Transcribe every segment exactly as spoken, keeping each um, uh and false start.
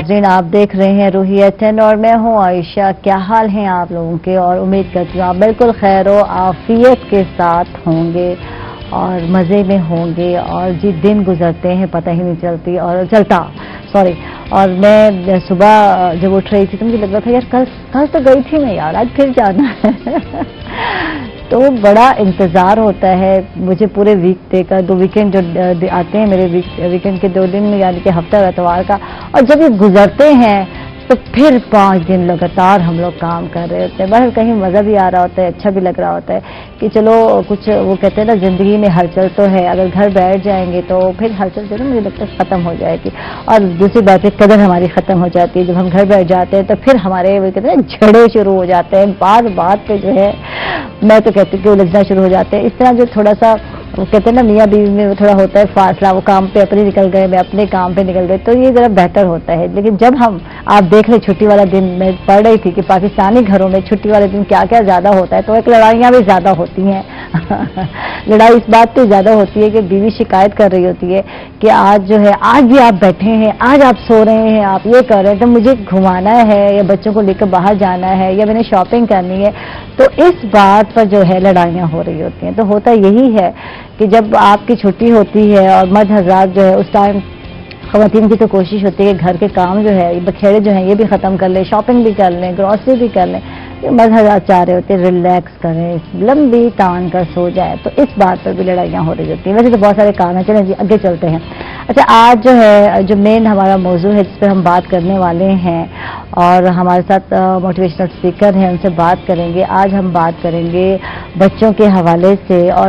नाज़रीन, आप देख रहे हैं रूहियत टेन और मैं हूं आयशा। क्या हाल हैं आप लोगों के? और उम्मीद करती हूँ आप बिल्कुल खैर व आफियत के साथ होंगे और मज़े में होंगे। और जी दिन गुजरते हैं पता ही नहीं चलती और चलता सॉरी और मैं सुबह जब उठ रही थी तो मुझे लग रहा था यार कल कल तो गई थी मैं यार, आज फिर जाना है तो बड़ा इंतज़ार होता है मुझे पूरे वीक डे का। दो वीकेंड जो आते हैं मेरे वीक वीकेंड के दो दिन यानी कि हफ्ता एतवार का, और जब ये गुजरते हैं तो फिर पाँच दिन लगातार हम लोग काम कर रहे होते हैं। बहर कहीं मज़ा भी आ रहा होता है, अच्छा भी लग रहा होता है कि चलो कुछ, वो कहते हैं ना ज़िंदगी में हलचल तो है। अगर घर बैठ जाएंगे तो फिर हलचल जो ना मुझे लगता है ख़त्म हो जाएगी। और दूसरी बात है कदर हमारी ख़त्म हो जाती है। जब हम घर बैठ जाते हैं तो फिर हमारे वो कहते हैं झगड़े शुरू हो जाते हैं, बात बात पे जो है मैं तो कहती हूँ कि उलझना शुरू हो जाते हैं। इस तरह जो थोड़ा सा वो कहते हैं ना मियाँ बीवी में थोड़ा होता है फासला, वो काम पे अपने निकल गए, मैं अपने काम पे निकल गए, तो ये ज़रा बेहतर होता है। लेकिन जब हम आप देख रहे छुट्टी वाला दिन, मैं पढ़ रही थी कि पाकिस्तानी घरों में छुट्टी वाले दिन क्या क्या ज़्यादा होता है, तो एक लड़ाइयाँ भी ज़्यादा होती हैं लड़ाई इस बात पे ज़्यादा होती है कि बीवी शिकायत कर रही होती है कि आज जो है आज भी आप बैठे हैं, आज आप सो रहे हैं, आप ये कर रहे हैं, तो मुझे घुमाना है या बच्चों को लेकर बाहर जाना है या मैंने शॉपिंग करनी है। तो इस बात पर जो है लड़ाइयाँ हो रही होती हैं। तो होता यही है कि जब आपकी छुट्टी होती है और मर्द हज़रात जो है उस टाइम ख़वातीन की तो कोशिश होती है कि घर के काम जो है बखेड़े जो हैं ये भी ख़त्म कर लें, शॉपिंग भी कर लें, ग्रॉसरी भी कर लें। मर्द हज़रात चाह रहे होते हैं रिलैक्स करें, लंबी तान कर सो जाए, तो इस बात पर भी लड़ाइयाँ हो रही होती हैं। वैसे तो बहुत सारे काम हैं, चलें जी आगे चलते हैं। अच्छा, आज जो है जो मेन हमारा मौजू है जिस पर हम बात करने वाले हैं और हमारे साथ मोटिवेशनल स्पीकर हैं, उनसे बात करेंगे। आज हम बात करेंगे बच्चों के हवाले से, और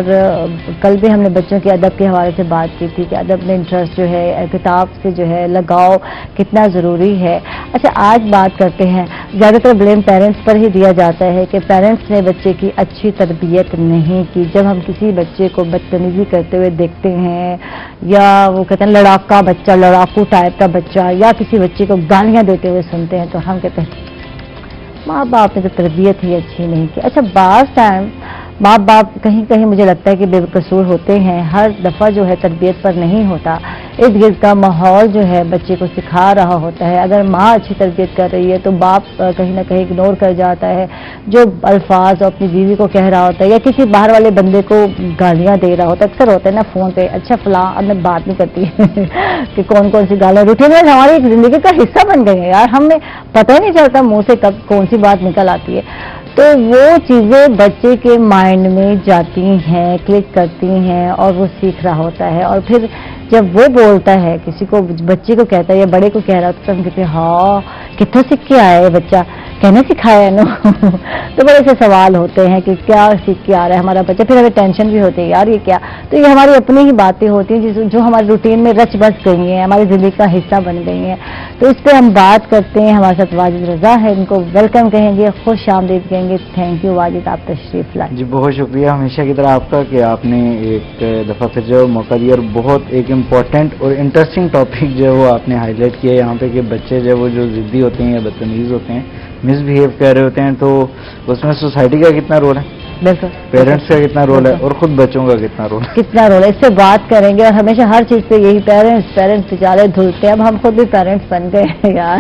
कल भी हमने बच्चों के अदब के हवाले से बात की थी कि अदब में इंटरेस्ट जो है, किताब से जो है लगाव कितना ज़रूरी है। अच्छा, आज बात करते हैं, ज़्यादातर ब्लेम पेरेंट्स पर ही दिया जाता है कि पेरेंट्स ने बच्चे की अच्छी तरबियत नहीं की। जब हम किसी बच्चे को बदतमीजी करते हुए देखते हैं या वो कहते हैं लड़ाका बच्चा, लड़ाकू टाइप का बच्चा, या किसी बच्चे को गालियां देते हुए सुनते हैं, तो हम कहते हैं माँ बाप ने तो तरबियत ही अच्छी नहीं की। अच्छा, बाज़ टाइम माँ बाप कहीं कहीं मुझे लगता है कि बेकसूर होते हैं, हर दफ़ा जो है तरबियत पर नहीं होता। इर्द गिर्द का माहौल जो है बच्चे को सिखा रहा होता है। अगर माँ अच्छी तरबियत कर रही है तो बाप कहीं ना कहीं इग्नोर कर जाता है जो अल्फाज अपनी बीवी को कह रहा होता है या किसी बाहर वाले बंदे को गालियाँ दे रहा होता है। अक्सर होता है ना फ़ोन पे, अच्छा फलां, अब मैं बात नहीं करती कि कौन कौन सी गालियाँ रूटीन में हमारी ज़िंदगी का हिस्सा बन गई है यार, हमें पता ही नहीं चलता मुँह से कब कौन सी बात निकल आती है। तो वो चीज़ें बच्चे के माइंड में जाती हैं, क्लिक करती हैं और वो सीख रहा होता है। और फिर जब वो बोलता है किसी को, बच्चे को कहता है या बड़े को कह रहा होता है, तो हम कहते हैं हाँ कितों सीख के आया है बच्चा, कहने सिखाया है नो तो बड़े से सवाल होते हैं कि क्या सीख के आ रहा है हमारा बच्चा। फिर हमें टेंशन भी होती है यार ये क्या, तो ये हमारी अपनी ही बातें होती हैं जिस जो हमारे रूटीन में रच बस गई हैं, हमारी ज़िंदगी का हिस्सा बन गई हैं। तो इस पर हम बात करते हैं। हमारे साथ वाजिद रज़ा है, इनको वेलकम कहेंगे, खुश आमदीद कहेंगे। थैंक यू वाजिद, आप तशरीफ लाए। जी बहुत शुक्रिया हमेशा की तरह आपका कि आपने एक दफ़ा फिर जो मौका दिया और बहुत एक इम्पॉर्टेंट और इंटरेस्टिंग टॉपिक जो है वो आपने हाईलाइट किया यहाँ पे कि बच्चे जो वो जो ज़िद्दी होते हैं या बदतमीज़ होते हैं, मिसबिहेव कर रहे होते हैं, तो उसमें सोसाइटी का कितना रोल है, बिल्कुल पेरेंट्स का कितना रोल है और खुद बच्चों का कितना रोल है, कितना रोल है, इससे बात करेंगे। और हमेशा हर चीज़ पे यही पेरेंट्स पेरेंट्स बेचारे धुलते हैं। अब हम खुद भी पेरेंट्स बन गए हैं यार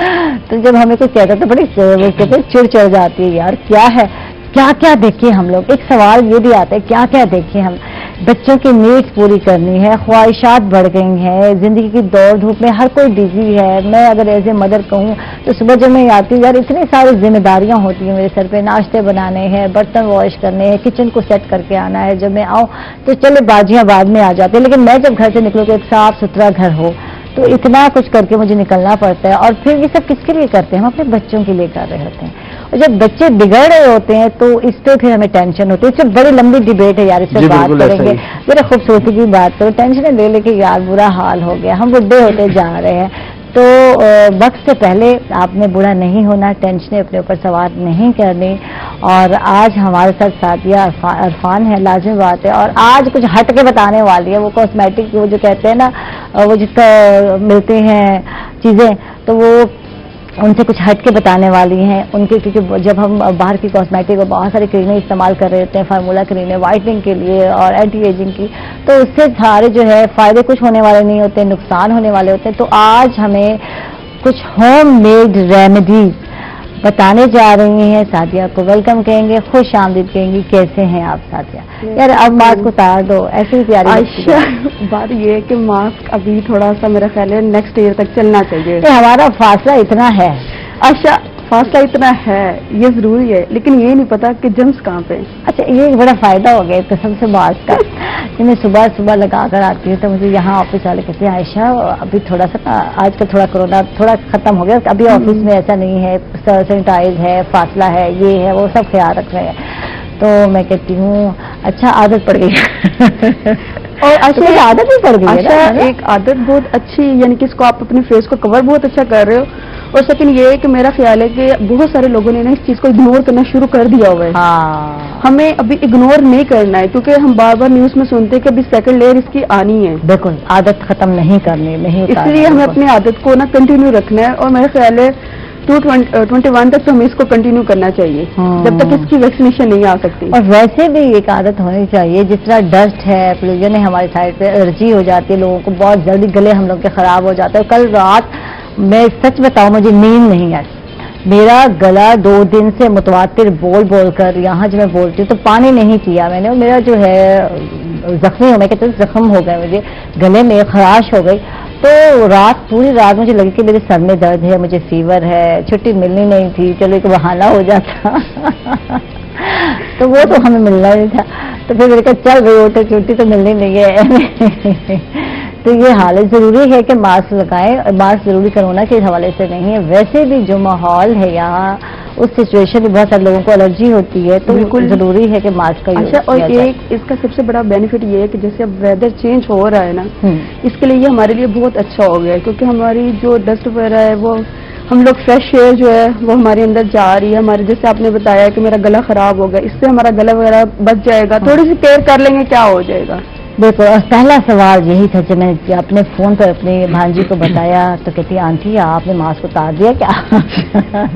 तो जब हमें कोई कहता तो बड़ी वो कहते चिड़ चढ़ जाती है यार, क्या है क्या क्या देखें हम लोग। एक सवाल ये भी आता है क्या क्या देखें हम। बच्चों की नीड्स पूरी करनी है, ख्वाहिशात बढ़ गई हैं, ज़िंदगी की दौड़ धूप में हर कोई बिजी है। मैं अगर एज ए मदर कहूँ तो सुबह जब मैं आती हूँ यार इतनी सारी जिम्मेदारियाँ होती हैं मेरे सर पे, नाश्ते बनाने हैं, बर्तन वॉश करने हैं, किचन को सेट करके आना है। जब मैं आऊँ तो चले बाजियाँ बाद में आ जाती है, लेकिन मैं जब घर से निकलूँ तो एक साफ सुथरा घर हो, तो इतना कुछ करके मुझे निकलना पड़ता है। और फिर ये सब किसके लिए करते हैं, हम अपने बच्चों के लिए कर रहे होते हैं। और जब बच्चे बिगड़ रहे होते हैं तो इस पे फिर हमें टेंशन होती है। इससे बड़ी लंबी डिबेट है यार, इस पर बात करेंगे। मेरे खूबसूरती की बात करो, टेंशन ले लेके यार बुरा हाल हो गया, हम बुढ़े होते जा रहे हैं। तो वक्त से पहले आपने बुरा नहीं होना, टेंशन अपने ऊपर सवार नहीं करनी। और आज हमारे साथ साथिया अरफान है, लाजिम बात है, और आज कुछ हट के बताने वाली है। वो कॉस्मेटिक वो जो कहते हैं ना, वो जिसका मिलते हैं चीज़ें, तो वो उनसे कुछ हट के बताने वाली हैं उनके, क्योंकि जब हम बाहर की कॉस्मेटिक और बहुत सारी क्रीमें इस्तेमाल कर रहे होते हैं, फार्मूला क्रीमें वाइटनिंग के लिए और एंटी एजिंग की, तो उससे सारे जो है फ़ायदे कुछ होने वाले नहीं होते, नुकसान होने वाले होते हैं। तो आज हमें कुछ होम मेड रेमेडीज बताने जा रही हैं। सादिया को वेलकम कहेंगे, खुश आमदीद कहेंगे। कैसे हैं आप सादिया? यार अब मास्क उतार दो, ऐसी प्यारी आयशा, बात ये है कि मास्क अभी थोड़ा सा मेरा ख्याल है नेक्स्ट ईयर तक चलना चाहिए। हमारा फासला इतना है आयशा, फासला इतना है, ये जरूरी है, लेकिन ये नहीं पता कि जम्स कहाँ पे। अच्छा, ये एक बड़ा फायदा हो गया तो सबसे मास्क का। मैं सुबह सुबह लगा कर आती हूँ तो मुझे यहाँ ऑफिस वाले कहते हैं आयशा अभी थोड़ा सा आजकल थोड़ा कोरोना थोड़ा खत्म हो गया, अभी ऑफिस में ऐसा नहीं है, सैनिटाइज है, फासला है, ये है वो सब ख्याल रख रहे हैं। तो मैं कहती हूँ अच्छा आदत पड़ गई। और अच्छा तो आदत ही पड़ गई है ना? एक आदत बहुत अच्छी, यानी कि इसको आप अपने फेस को कवर बहुत अच्छा कर रहे हो। और सेकंड ये है कि मेरा ख्याल है कि बहुत सारे लोगों ने ना इस चीज को इग्नोर करना शुरू कर दिया हुआ है। हाँ। हमें अभी इग्नोर नहीं करना है, क्योंकि हम बार बार न्यूज में सुनते हैं कि अभी सेकंड लेयर इसकी आनी है। बिल्कुल, आदत खत्म नहीं करनी, नहीं, इसलिए हमें अपनी आदत को ना कंटिन्यू रखना है। और मेरा ख्याल है टू ट्वेंटी वन तक तो हमें इसको कंटिन्यू करना चाहिए, जब तक इसकी वैक्सीनेशन नहीं आ सकती। और वैसे भी एक आदत होनी चाहिए, जिस तरह डस्ट है, पोल्यूशन है हमारी साइड पे, एलर्जी हो जाती है लोगों को, बहुत जल्दी गले हम लोग के खराब हो जाते हैं। कल रात मैं सच बताऊं मुझे नींद नहीं आई, मेरा गला दो दिन से मुतवातिर बोल बोल कर, यहाँ जब मैं बोलती हूँ तो पानी नहीं पिया मैंने, और मेरा जो है जख्मी हो, मैं कहते जख्म हो गए, मुझे गले में खराश हो गई। तो रात पूरी रात मुझे लगी कि मेरे सर में दर्द है, मुझे फीवर है, छुट्टी मिलनी नहीं थी, चलो एक बहाना हो जाता। तो वो तो हमें मिलना नहीं था, तो फिर मेरे कहा चल भाई उठे, छुट्टी तो मिलनी नहीं है। तो ये हालत जरूरी है कि मास्क लगाएं, और मास्क जरूरी करवाना के हवाले से नहीं है, वैसे भी जो माहौल है यहाँ उस सिचुएशन में बहुत सारे लोगों को एलर्जी होती है, तो बिल्कुल जरूरी है कि मास्क का यूज अच्छा। और एक इसका सबसे बड़ा बेनिफिट ये है कि जैसे अब वेदर चेंज हो रहा है ना, इसके लिए ये हमारे लिए बहुत अच्छा हो गया है, क्योंकि हमारी जो डस्ट वगैरह है वो हम लोग फ्रेश एयर जो है वो हमारे अंदर जा रही है। हमारे जैसे आपने बताया कि मेरा गला खराब हो गया, इससे हमारा गला वगैरह बच जाएगा, थोड़ी सी केयर कर लेंगे क्या हो जाएगा। देखो पहला सवाल यही था जब मैंने अपने फोन पर अपनी भांजी को बताया तो कहती आंटी आपने मास्क उतार दिया क्या?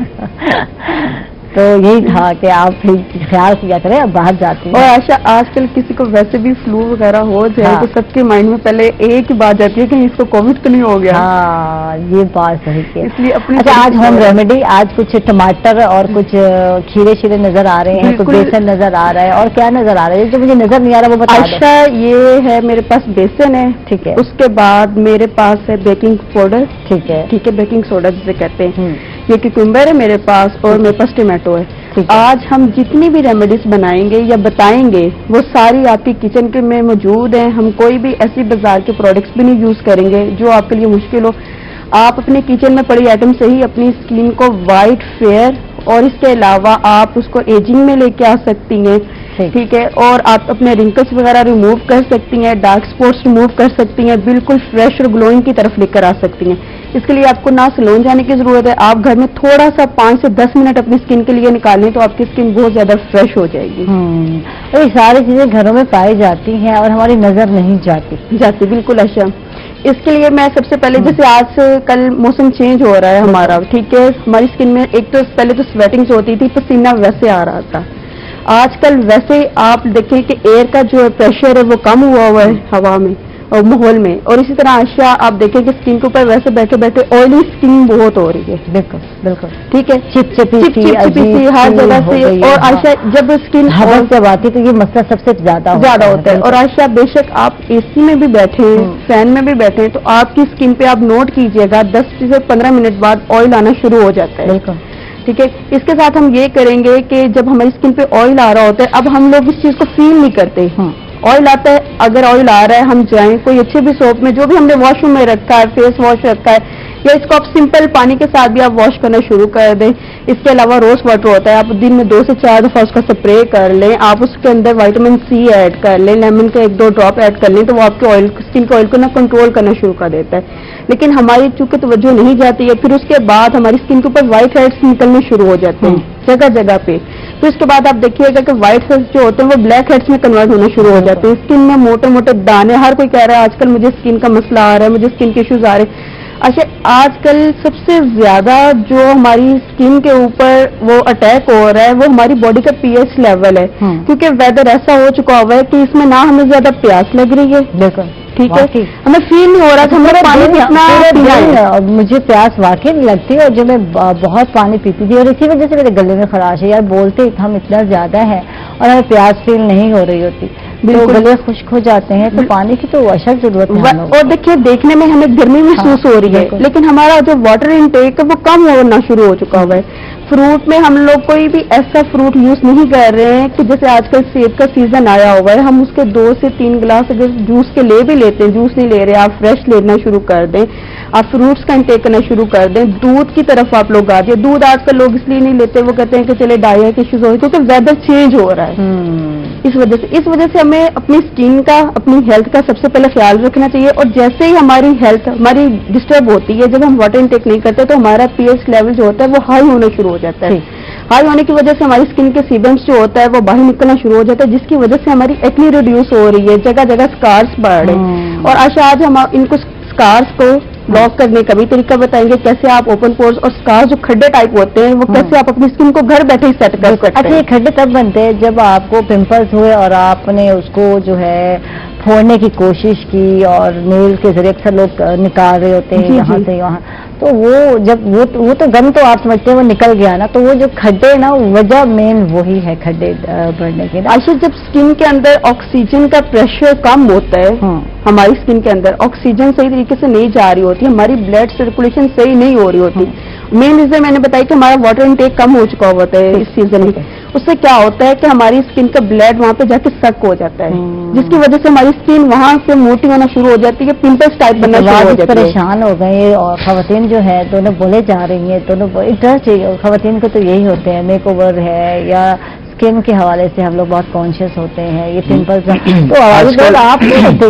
तो यही था कि आप ख्याल किया करें, अब बाहर जाती हैं। और आशा, आजकल किसी को वैसे भी फ्लू वगैरह हो जाए हाँ। तो सबके माइंड में पहले एक ही बात जाती है कि इसको कोविड तो नहीं हो गया। हाँ, ये बात सही है। इसलिए अपनी अच्छा, आज होम रेमेडी, आज कुछ टमाटर और कुछ खीरे शीरे नजर आ रहे हैं, कुछ बेसन नजर आ रहा है, और क्या नजर आ रहा है जो मुझे नजर नहीं आ रहा वो बता दो। अच्छा, ये है मेरे पास बेसन है, ठीक है। उसके बाद मेरे पास है बेकिंग पाउडर, ठीक है, ठीक है, बेकिंग सोडा जिसे कहते हैं। ये क्यूकम्बर है मेरे पास, और मेरे पास टमाटो है। आज हम जितनी भी रेमेडीज बनाएंगे या बताएंगे वो सारी आपकी किचन के में मौजूद हैं। हम कोई भी ऐसी बाजार के प्रोडक्ट्स भी नहीं यूज करेंगे जो आपके लिए मुश्किल हो। आप अपने किचन में पड़ी आइटम से ही अपनी स्किन को वाइट, फेयर, और इसके अलावा आप उसको एजिंग में लेके आ सकती हैं, ठीक है। और आप अपने रिंकल्स वगैरह रिमूव कर सकती हैं, डार्क स्पॉट्स रिमूव कर सकती हैं, बिल्कुल फ्रेश और ग्लोइंग की तरफ लेकर आ सकती हैं। इसके लिए आपको ना सैलून जाने की जरूरत है, आप घर में थोड़ा सा पाँच से दस मिनट अपनी स्किन के लिए निकालें तो आपकी स्किन बहुत ज्यादा फ्रेश हो जाएगी। तो ये सारी चीजें घरों में पाई जाती हैं और हमारी नजर नहीं जाती जाती बिल्कुल। अच्छा, इसके लिए मैं सबसे पहले, जैसे आज कल मौसम चेंज हो रहा है हमारा, ठीक है, हमारी स्किन में एक तो पहले तो स्वेटिंग्स होती थी, पसीना वैसे आ रहा था। आजकल वैसे आप देखें कि एयर का जो प्रेशर है वो कम हुआ हुआ है हवा में और माहौल में, और इसी तरह आशा आप देखें कि स्किन के ऊपर वैसे बैठे बैठे ऑयली स्किन बहुत हो रही है। बिल्कुल बिल्कुल, ठीक है, चिपचिपी चिपचिपी हर जगह से। और आशा, जब स्किन हवा जब आती तो ये मसला सबसे ज्यादा ज्यादा होता है। और आशा, बेशक आप एसी में भी बैठे हैं, फैन में भी बैठे हैं, तो आपकी स्किन पे आप नोट कीजिएगा दस से पंद्रह मिनट बाद ऑयल आना शुरू हो जाता है। बिल्कुल, ठीक है। इसके साथ हम ये करेंगे कि जब हमारी स्किन पे ऑयल आ रहा होता है, अब हम लोग इस चीज को फील नहीं करते, ऑयल आता है, अगर ऑयल आ रहा है हम जाएं कोई अच्छे भी सोप में, जो भी हमने वॉशरूम में रखा है, फेस वॉश रखा है, या इसको आप सिंपल पानी के साथ भी आप वॉश करना शुरू कर दें। इसके अलावा रोज वाटर होता है, आप दिन में दो से चार दफा उसका स्प्रे कर लें, आप उसके अंदर विटामिन सी ऐड कर लें, लेमन का एक दो ड्रॉप ऐड कर लें, तो वो आपके ऑयल स्किन के ऑयल को ना कंट्रोल करना शुरू कर देता है। लेकिन हमारी चूंकि तवज्जो नहीं जाती है, फिर उसके बाद हमारी स्किन के ऊपर व्हाइट हेड्स निकलने शुरू हो जाते हैं जगह जगह पे। तो इसके बाद आप देखिएगा कि व्हाइट हेड्स जो होते हैं वो ब्लैक हेड्स में कन्वर्ट होना शुरू हो जाते हैं। स्किन में मोटे मोटे दाने, हर कोई कह रहा है आजकल मुझे स्किन का मसला आ रहा है, मुझे स्किन के इश्यूज आ रहे हैं। अच्छा, आजकल सबसे ज्यादा जो हमारी स्किन के ऊपर वो अटैक हो रहा है वो हमारी बॉडी का पीएच लेवल है, क्योंकि वेदर ऐसा हो चुका हुआ है कि इसमें ना हमें ज्यादा प्यास लग रही है, ٹھیک ہے, ہمیں فیل نہیں ہو رہا تھا ہمارا پانی کتنا پینا ہے. اور مجھے پیاس واقعی نہیں لگتی, اور جو میں بہت پانی پیتی تھی, اور اسی وجہ سے میرے گلے میں خراش ہے. یار بولتے ہم اتنا زیادہ ہے اور ہمیں پیاس فیل نہیں ہو رہی ہوتی, بالکل گلے خشک ہو جاتے ہیں, تو پانی کی تو اشد ضرورت ہے. اور دیکھیے دیکھنے میں ہمیں گرمی محسوس ہو رہی ہے, لیکن ہمارا جو واٹر انٹیک ہے وہ کم ہونا شروع ہو چکا ہوا ہے. فروٹ میں ہم لوگ کوئی بھی ایسا فروٹ یوز نہیں کر رہے ہیں کہ جیسے آج کل سیب کا سیزن آیا ہوا ہے, ہم اس کے دو سے تین گلاس اگر جوس کے لے بھی لیتے ہیں, جوس نہیں لے رہے, آپ فریش لینا شروع کر دیں, آپ فروٹس کا انٹیک کرنا شروع کر دیں. دودھ کی طرف آپ لوگ آ جائیں. دودھ آج کل لوگ اس لیے نہیں لیتے, وہ کہتے ہیں کہ چلے ڈائٹ ایشوز ہو رہے, کیونکہ ویدر چینج ہو رہا ہے. اس وجہ سے اس وجہ سے ہمیں اپنی اسکن کا, اپنی ہیلتھ کا سب سے پہلے خیال رکھنا چاہیے. اور جیسے ہی ہماری ہیلتھ ہماری ڈسٹرب ہوتی ہے, جب ہم واٹر انٹیک نہیں کرتے, تو ہمارا پی ایچ لیول جو ہوتا ہے وہ ہائی ہونا شروع ہو جاتا ہے. ہائی ہونے کی وجہ سے ہماری اسکن کے سیبمس جو ہوتا ہے وہ باہر نکلنا شروع ہو جاتا ہے, جس کی وجہ سے ہماری ایکنی ریڈیوس ہو رہی ہے, جگہ جگہ اسکارس بڑھ رہے ہیں. اور آج آج ہم ان کو اسکارس کو لاک کرنے کا بھی طریقہ بتائیں گے, کیسے آپ اوپن پورز اور اسکار جو کھڈے ٹائپ ہوتے ہیں وہ کیسے آپ اپنی اسکن کو گھر بیٹھے ہی سیٹ کر سکتے ہیں. اچھا, یہ کھڈے تب بنتے ہیں جب آپ کو پمپلس ہوئے اور آپ نے اس کو جو ہے پھوڑنے کی کوشش کی, اور نیل کے ذریعے اکثر لوگ نکال رہے ہوتے ہیں یہاں سے وہاں, تو وہ جب وہ وہ تو گم تو آپ سمجھتے ہیں وہ نکل گیا نا, تو وہ جو کھڈے نا وجہ مین وہی ہے کھڈے بڑھنے کی. عائشہ, جب اسکن کے اندر آکسیجن کا پریشر کم ہوتا ہے, ہماری اسکن کے اندر آکسیجن صحیح طریقے سے نہیں جا رہی ہوتی, ہماری بلڈ سرکولیشن صحیح نہیں ہو رہی ہوتی. مین ریزن میں نے بتایا کہ ہمارا واٹر انٹیک کم ہو چکا ہوتا ہے اس سیزن میں. اس سے کیا ہوتا ہے کہ ہماری اسکن کا بلڈ وہاں پہ جا کے سک ہو جاتا ہے, جس کی وجہ سے ہماری اسکن وہاں سے موٹی ہونا شروع ہو جاتی ہے, پمپلس ٹائپ بننا شروع ہو جاتی ہے. پریشان ہو گئے, اور خواتین جو ہے دونوں بولے جا رہی ہیں, دونوں انٹرسٹ چاہیے خواتین کو تو یہی ہوتے ہیں, میک اوور ہے یا اسکن کے حوالے سے ہم لوگ بہت کانشیس ہوتے ہیں, یہ پمپلس تو آپ نہیں ہوتے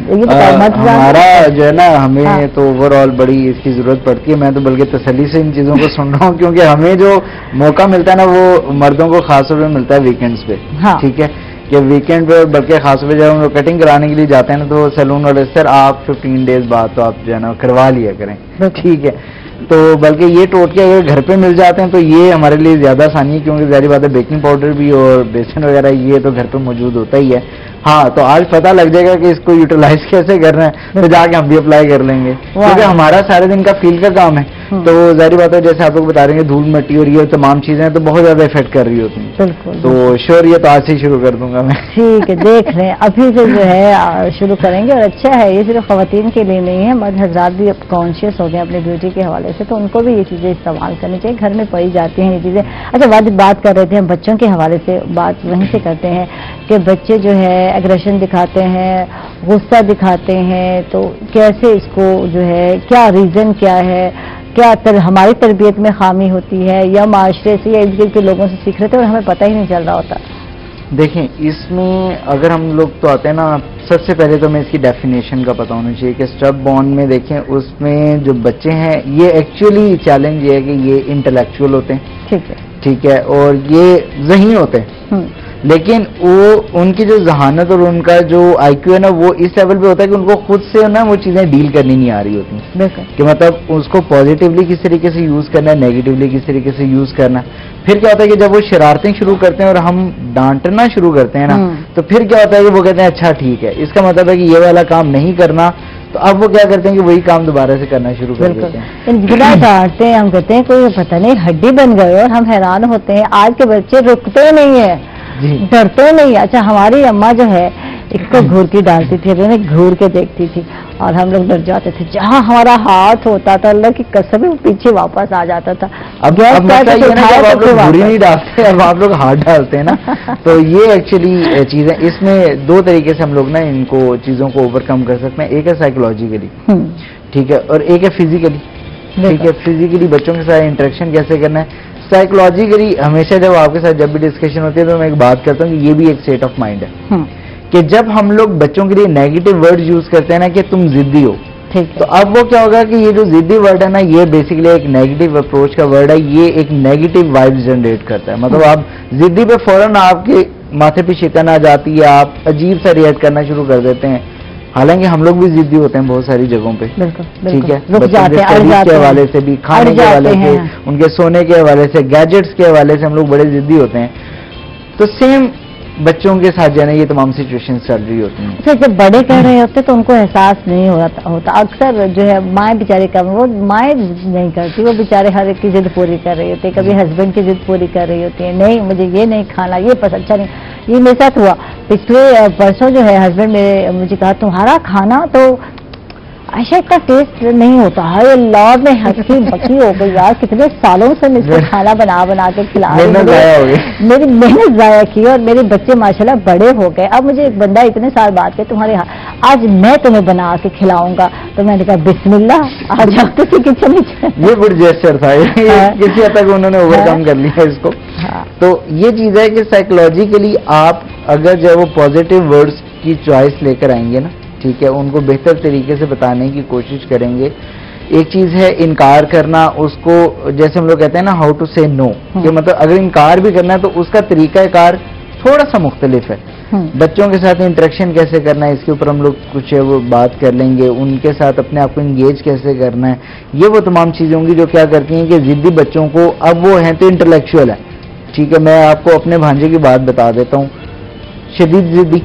ہمارا جو ہے نا, ہمیں تو اوور آل بڑی اس کی ضرورت پڑتی ہے. میں تو بلکہ تسلی سے ان چیزوں کو سن رہا ہوں, کیونکہ ہمیں جو موقع ملتا ہے نا وہ مردوں کو خاص طور پہ ملتا ہے ویکینڈز پہ. ٹھیک ہے, کہ ویکینڈ پہ, بلکہ خاص طور پہ جب ہم لوگ کٹنگ کرانے کے لیے جاتے ہیں نا, تو سیلون والے سر آپ ففٹین ڈیز بعد تو آپ جو ہے نا کروا لیا کریں. ٹھیک ہے, تو بلکہ یہ ٹوٹکے اگر گھر پہ مل جاتے ہیں تو یہ ہمارے لیے زیادہ آسانی ہے, کیونکہ ظاہری بات ہے بیکنگ پاؤڈر بھی اور بیسن وغیرہ یہ تو گھر پہ موجود ہوتا ہی ہے. ہاں, تو آج پتہ لگ جائے گا کہ اس کو یوٹیلائز کیسے کرنا ہے, تو جا کے ہم بھی اپلائی کر لیں گے, کیونکہ ہمارا سارے دن کا فیلڈ کا کام ہے. تو ظاہری بات ہے جیسے آپ لوگ بتا رہے ہیں دھول مٹی اور یہ تمام چیزیں تو بہت زیادہ افیکٹ کر رہی ہوتی ہیں. بالکل, تو شور یہ تو آج سے شروع کر دوں گا میں. ٹھیک ہے, دیکھ لیں ابھی سے جو ہے شروع کریں گے. اور اچھا ہے, یہ صرف خواتین کے لیے نہیں ہے, مرد حضرات بھی اب کانشیس ہو گئے اپنی بیوٹی کے حوالے سے, تو ان کو بھی یہ چیزیں استعمال کرنی چاہیے. گھر میں پائی جاتی ہیں یہ چیزیں. اچھا, بات بات کر رہے تھے ہم بچوں کے حوالے سے, بات وہیں سے کرتے ہیں کہ بچے جو ہے ایگریشن دکھاتے ہیں, غصہ دکھاتے ہیں, تو کیسے اس کو جو ہے کیا ریزن کیا ہے, کیا تر ہماری تربیت میں خامی ہوتی ہے یا معاشرے سے یا ارد گرد کے لوگوں سے سیکھ رہے تھے اور ہمیں پتہ ہی نہیں چل رہا ہوتا. دیکھیں, اس میں اگر ہم لوگ تو آتے ہیں نا, سب سے پہلے تو میں اس کی ڈیفینیشن کا پتہ ہونا چاہیے کہ اسٹب بورن میں دیکھیں اس میں جو بچے ہیں یہ ایکچولی چیلنج یہ ہے کہ یہ انٹلیکچوئل ہوتے ہیں. ٹھیک ہے ٹھیک ہے اور یہ ذہین ہوتے ہیں, لیکن وہ ان کی جو ذہانت اور ان کا جو آئی کیو ہے نا وہ اس لیول پہ ہوتا ہے کہ ان کو خود سے نا وہ چیزیں ڈیل کرنی نہیں آ رہی ہوتی, کہ مطلب اس کو پازیٹیولی کس طریقے سے یوز کرنا ہے, نیگیٹیولی کس طریقے سے یوز کرنا. پھر کیا ہوتا ہے کہ جب وہ شرارتیں شروع کرتے ہیں اور ہم ڈانٹنا شروع کرتے ہیں نا, تو پھر کیا ہوتا ہے کہ وہ کہتے ہیں اچھا ٹھیک ہے, اس کا مطلب ہے کہ یہ والا کام نہیں کرنا, تو اب وہ کیا کرتے ہیں کہ وہی کام دوبارہ سے کرنا شروع کر دیتے ہیں. بنا ڈانٹتے ہیں, ہم کہتے ہیں کوئی پتہ نہیں ہڈی بن گئے, اور ہم حیران ہوتے ہیں آج کے بچے رکتے نہیں ہیں, ڈرتے نہیں. اچھا, ہماری اماں جو ہے ایک کو گھور کی ڈالتی تھی, ابھی انہیں گھور کے دیکھتی تھی اور ہم لوگ ڈر جاتے تھے. جہاں ہمارا ہاتھ ہوتا تھا اللہ کی قسم وہ پیچھے واپس آ جاتا تھا. اب آپ لوگ گھوری نہیں ڈالتے, اب آپ لوگ ہاتھ ڈالتے ہیں نا. تو یہ ایکچولی چیزیں, اس میں دو طریقے سے ہم لوگ نا ان کو چیزوں کو اوور کم کر سکتے ہیں. ایک ہے سائیکولوجیکلی, ٹھیک ہے, اور ایک ہے فزیکلی. ٹھیک ہے, فزیکلی بچوں کے ساتھ انٹریکشن کیسے کرنا ہے. سائیکولوجیکلی ہمیشہ جب آپ کے ساتھ جب بھی ڈسکشن ہوتی ہے تو میں ایک بات کرتا ہوں کہ یہ بھی ایک اسٹیٹ آف مائنڈ ہے, کہ جب ہم لوگ بچوں کے لیے نیگیٹو ورڈ یوز کرتے ہیں نا کہ تم ضدی ہو, تو اب وہ کیا ہوگا کہ یہ جو ضدی ورڈ ہے نا یہ بیسیکلی ایک نیگیٹو اپروچ کا ورڈ ہے, یہ ایک نیگیٹو وائبز جنریٹ کرتا ہے. مطلب آپ ضدی پہ فوراً آپ کے ماتھے پہ شکن آ جاتی ہے, آپ عجیب سا ریئیکٹ کرنا شروع کر دیتے ہیں. حالانکہ ہم لوگ بھی ضدی ہوتے ہیں بہت ساری جگہوں پہ, ٹھیک ہے, بچوں کے اسٹڈیز کے حوالے سے بھی, کھانے کے حوالے سے, ان کے سونے کے حوالے سے, گیجٹس کے حوالے سے ہم لوگ بڑے ضدی ہوتے ہیں. تو سیم بچوں کے ساتھ جو ہے نا یہ تمام سچویشن چل رہی ہوتی ہیں. اچھا جب بڑے کر رہے ہوتے تو ان کو احساس نہیں ہوتا. اکثر جو ہے مائیں بیچارے کم وہ مائیں نہیں کرتی, وہ بیچارے ہر ایک کی ضد پوری کر رہی ہوتی ہے. کبھی ہسبینڈ کی ضد پوری کر رہی ہوتی ہے, نہیں مجھے یہ نہیں کھانا, یہ پسند, اچھا نہیں. یہ میرے ساتھ ہوا پچھلے پرسوں جو ہے ہسبینڈ میرے مجھے کہا تمہارا کھانا تو عائشہ کا ٹیسٹ نہیں ہوتا ہے. اللہ میں ہنسی بکی ہو گئی یار, کتنے سالوں سے میں اس کو کھانا بنا بنا کے کھلا رہی, میری محنت ضائع کی اور میرے بچے ماشاءاللہ بڑے ہو گئے. اب مجھے ایک بندہ اتنے سال بعد کہ تمہارے آج میں تمہیں بنا کے کھلاؤں گا, تو میں نے کہا بسم اللہ آ جاؤ کسی کچن میں. یہ گڈ جیسچر تھا, کسی حد تک انہوں نے اوور کم کر لیا اس کو. تو یہ چیز ہے کہ سائیکولوجیکلی آپ اگر جو ہے وہ پازیٹیو ورڈز کی چوائس لے کر آئیں گے نا, ٹھیک ہے, ان کو بہتر طریقے سے بتانے کی کوشش کریں گے. ایک چیز ہے انکار کرنا, اس کو جیسے ہم لوگ کہتے ہیں نا ہاؤ ٹو سے نو, کہ مطلب اگر انکار بھی کرنا ہے تو اس کا طریقہ کار تھوڑا سا مختلف ہے. بچوں کے ساتھ انٹریکشن کیسے کرنا ہے اس کے اوپر ہم لوگ کچھ وہ بات کر لیں گے. ان کے ساتھ اپنے آپ کو انگیج کیسے کرنا ہے, یہ وہ تمام چیزیں ہوں گی جو کیا کرتی ہیں کہ ضدی بچوں کو, اب وہ ہیں تو انٹلیکچوئل ہے, ٹھیک ہے. میں آپ کو اپنے بھانجے کی بات بتا دیتا ہوں, شدید ضدی,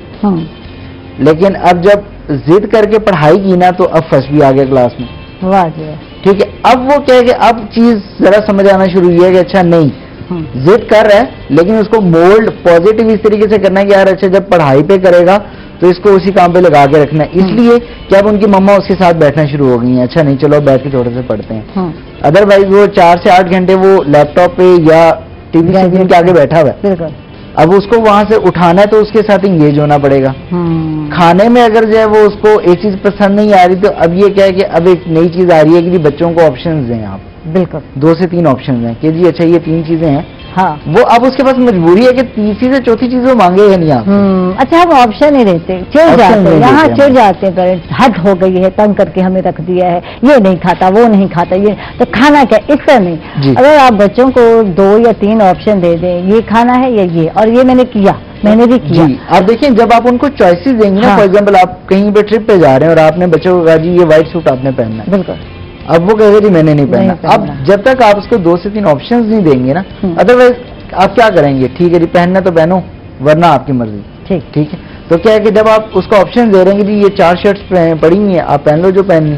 لیکن اب جب ضد کر کے پڑھائی کی نا تو اب فرسٹ بھی آ گیا کلاس میں, ٹھیک ہے. اب وہ کیا کہ اب چیز ذرا سمجھ آنا شروع ہوئی ہے کہ اچھا نہیں ضد کر رہا ہے لیکن اس کو مولڈ پازیٹیو اس طریقے سے کرنا ہے کہ یار اچھا جب پڑھائی پہ کرے گا تو اس کو اسی کام پہ لگا کے رکھنا ہے. اس لیے کہ اب ان کی مما اس کے ساتھ بیٹھنا شروع ہو گئی ہیں, اچھا نہیں چلو بیٹھ کے تھوڑے سے پڑھتے ہیں. ادر وائز وہ چار سے آٹھ گھنٹے وہ لیپ ٹاپ پہ یا ٹی وی اسکرین کے آگے بیٹھا ہوا ہے, اب اس کو وہاں سے اٹھانا ہے تو اس کے ساتھ انگیج ہونا پڑے گا. کھانے میں اگر جو ہے وہ اس کو ایک چیز پسند نہیں آ رہی تو اب یہ کیا ہے کہ اب ایک نئی چیز آ رہی ہے کہ بچوں کو آپشنز دیں آپ, بالکل دو سے تین آپشنز ہیں کہ جی اچھا یہ تین چیزیں ہیں, ہاں وہ اب اس کے پاس مجبوری ہے کہ تیسری سے چوتھی چیز وہ مانگے گا نہیں آپ. اچھا ہم آپشن نہیں دیتے, چڑ جاتے ہیں, یہاں چڑ جاتے ہیں پیرنٹس, حد ہو گئی ہے, تنگ کر کے ہمیں رکھ دیا ہے, یہ نہیں کھاتا وہ نہیں کھاتا, یہ تو کھانا کیا, اس طرح نہیں. اگر آپ بچوں کو دو یا تین آپشن دے دیں, یہ کھانا ہے یا یہ, اور یہ میں نے کیا, میں نے بھی کیا. آپ دیکھیں جب آپ ان کو چوائسیز دیں گے نا, فار ایگزامپل آپ کہیں پہ ٹرپ پہ جا رہے ہیں اور آپ نے بچوں کو کہا جی یہ وائٹ سوٹ آپ نے پہننا ہے, بالکل, اب وہ کہے گا جی میں نے نہیں پہننا. اب جب تک آپ اس کو دو سے تین آپشنز نہیں دیں گے نا, ادروائز آپ کیا کریں گے, ٹھیک ہے جی پہننا تو پہنو ورنہ آپ کی مرضی, ٹھیک ٹھیک ہے. تو کیا ہے کہ جب آپ اس کو آپشن دے رہے ہیں کہ جی یہ چار شرٹس پڑی ہوئی ہیں آپ پہن لو جو پہننی,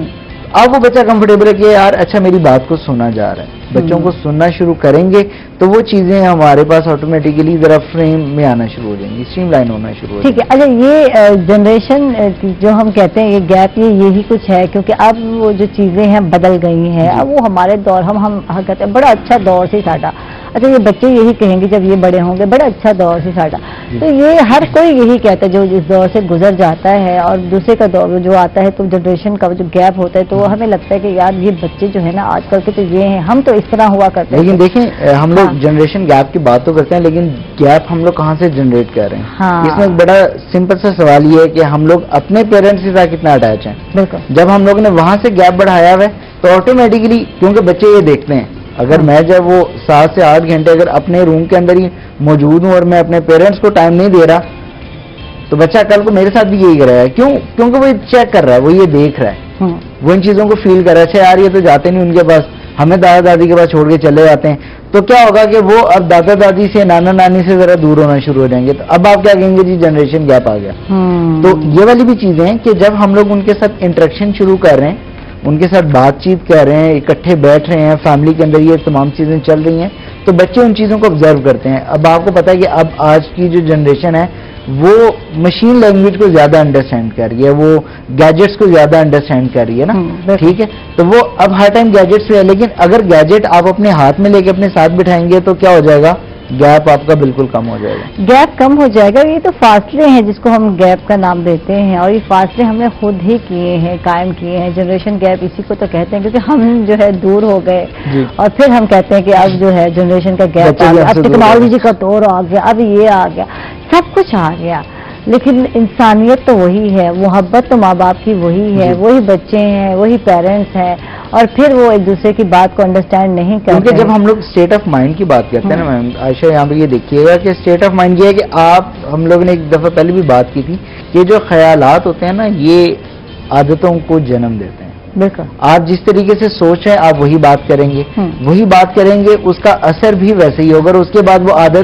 اب وہ بچہ کمفرٹیبل ہے کہ یار اچھا میری بات کو سنا جا رہا ہے. بچوں کو سننا شروع کریں گے تو وہ چیزیں ہمارے پاس آٹومیٹیکلی ذرا فریم میں آنا شروع ہو جائیں گی, اسٹریم لائن ہونا شروع ہو جائیں گی. ٹھیک ہے. اچھا یہ جنریشن جو ہم کہتے ہیں یہ گیپ, یہ یہی کچھ ہے کیونکہ اب وہ جو چیزیں ہیں بدل گئی ہیں. اب وہ ہمارے دور ہم ہم کہتے ہیں بڑا اچھا دور سے ساٹا, اچھا یہ بچے یہی کہیں گے جب یہ بڑے ہوں گے بڑا اچھا دور سے ساٹا. تو یہ ہر کوئی یہی کہتا ہے جو اس دور سے گزر جاتا ہے, اور دوسرے کا دور جو آتا ہے تو جنریشن کا جو گیپ ہوتا ہے تو ہمیں لگتا ہے کہ یار یہ بچے جو ہے نا آج کل کے تو یہ ہیں, ہم تو اس طرح ہوا کرتے ہیں. لیکن دیکھیں ہم لوگ جنریشن گیپ کی بات تو کرتے ہیں لیکن گیپ ہم لوگ کہاں سے جنریٹ کر رہے ہیں. اس میں ایک بڑا سمپل سا سوال یہ ہے کہ ہم لوگ اپنے پیرنٹس کے ساتھ کتنا اٹیچ ہیں. بالکل, جب ہم لوگ نے وہاں سے گیپ بڑھایا ہوا ہے تو آٹومیٹکلی, کیونکہ بچے یہ دیکھتے ہیں اگر میں جب وہ سات سے آٹھ گھنٹے اگر اپنے روم کے اندر ہی موجود ہوں اور میں اپنے پیرنٹس کو ٹائم نہیں دے رہا تو بچہ کل کو میرے ساتھ بھی یہی کر رہا ہے. کیوں؟ کیونکہ وہ چیک کر رہا ہے, وہ یہ دیکھ رہا ہے, وہ ان چیزوں کو فیل کر رہا ہے. اچھا یار یہ تو جاتے نہیں ان کے پاس, ہمیں دادا دادی کے پاس چھوڑ کے چلے جاتے ہیں. تو کیا ہوگا کہ وہ اب دادا دادی سے نانا نانی سے ذرا دور ہونا شروع ہو جائیں گے. تو اب آپ کیا کہیں گے جی جنریشن گیپ آ گیا. تو یہ والی بھی چیزیں ہیں کہ جب ہم لوگ ان کے ساتھ انٹریکشن شروع کر رہے ہیں, ان کے ساتھ بات چیت کر رہے ہیں, اکٹھے بیٹھ رہے ہیں, فیملی کے اندر یہ تمام چیزیں چل رہی ہیں تو بچے ان چیزوں کو آبزرو کرتے ہیں. اب آپ کو پتا ہے کہ اب آج کی جو جنریشن ہے وہ مشین لینگویج کو زیادہ انڈرسٹینڈ کر رہی ہے, وہ گیجٹس کو زیادہ انڈرسٹینڈ کر رہی ہے نا, ٹھیک ہے. تو وہ اب ہر ٹائم گیجٹس پہ ہے, لیکن اگر گیجٹ آپ اپنے ہاتھ میں لے کے اپنے ساتھ بٹھائیں گے تو کیا ہو جائے گا, گیپ آپ کا بالکل کم ہو جائے گا. گیپ کم ہو جائے گا. یہ تو فاصلے ہیں جس کو ہم گیپ کا نام دیتے ہیں, اور یہ فاصلے ہم نے خود ہی کیے ہیں, قائم کیے ہیں. جنریشن گیپ اسی کو تو کہتے ہیں کیونکہ ہم جو ہے دور ہو گئے جی. اور پھر ہم کہتے ہیں کہ اب جو ہے جنریشن کا گیپ آ گیا, اب ٹیکنالوجی کا دور آ گیا, اب یہ آ گیا, سب کچھ آ گیا. لیکن انسانیت تو وہی ہے, محبت تو ماں باپ کی وہی ہے, وہی بچے ہیں, وہی پیرنٹس ہیں, اور پھر وہ ایک دوسرے کی بات کو انڈرسٹینڈ نہیں کرتے. کیونکہ جب ہم لوگ اسٹیٹ آف مائنڈ کی بات کرتے ہیں نا میم عائشہ, یہاں پہ یہ دیکھیے گا کہ اسٹیٹ آف مائنڈ یہ ہے کہ آپ, ہم لوگ نے ایک دفعہ پہلے بھی بات کی تھی کہ جو خیالات ہوتے ہیں نا یہ عادتوں کو جنم دیتے ہیں. بالکل, آپ جس طریقے سے سوچ رہے ہیں آپ وہی بات کریں گے, وہی بات کریں گے, اس کا اثر بھی ویسے ہی ہوگا, اور اس کے بعد وہ عادت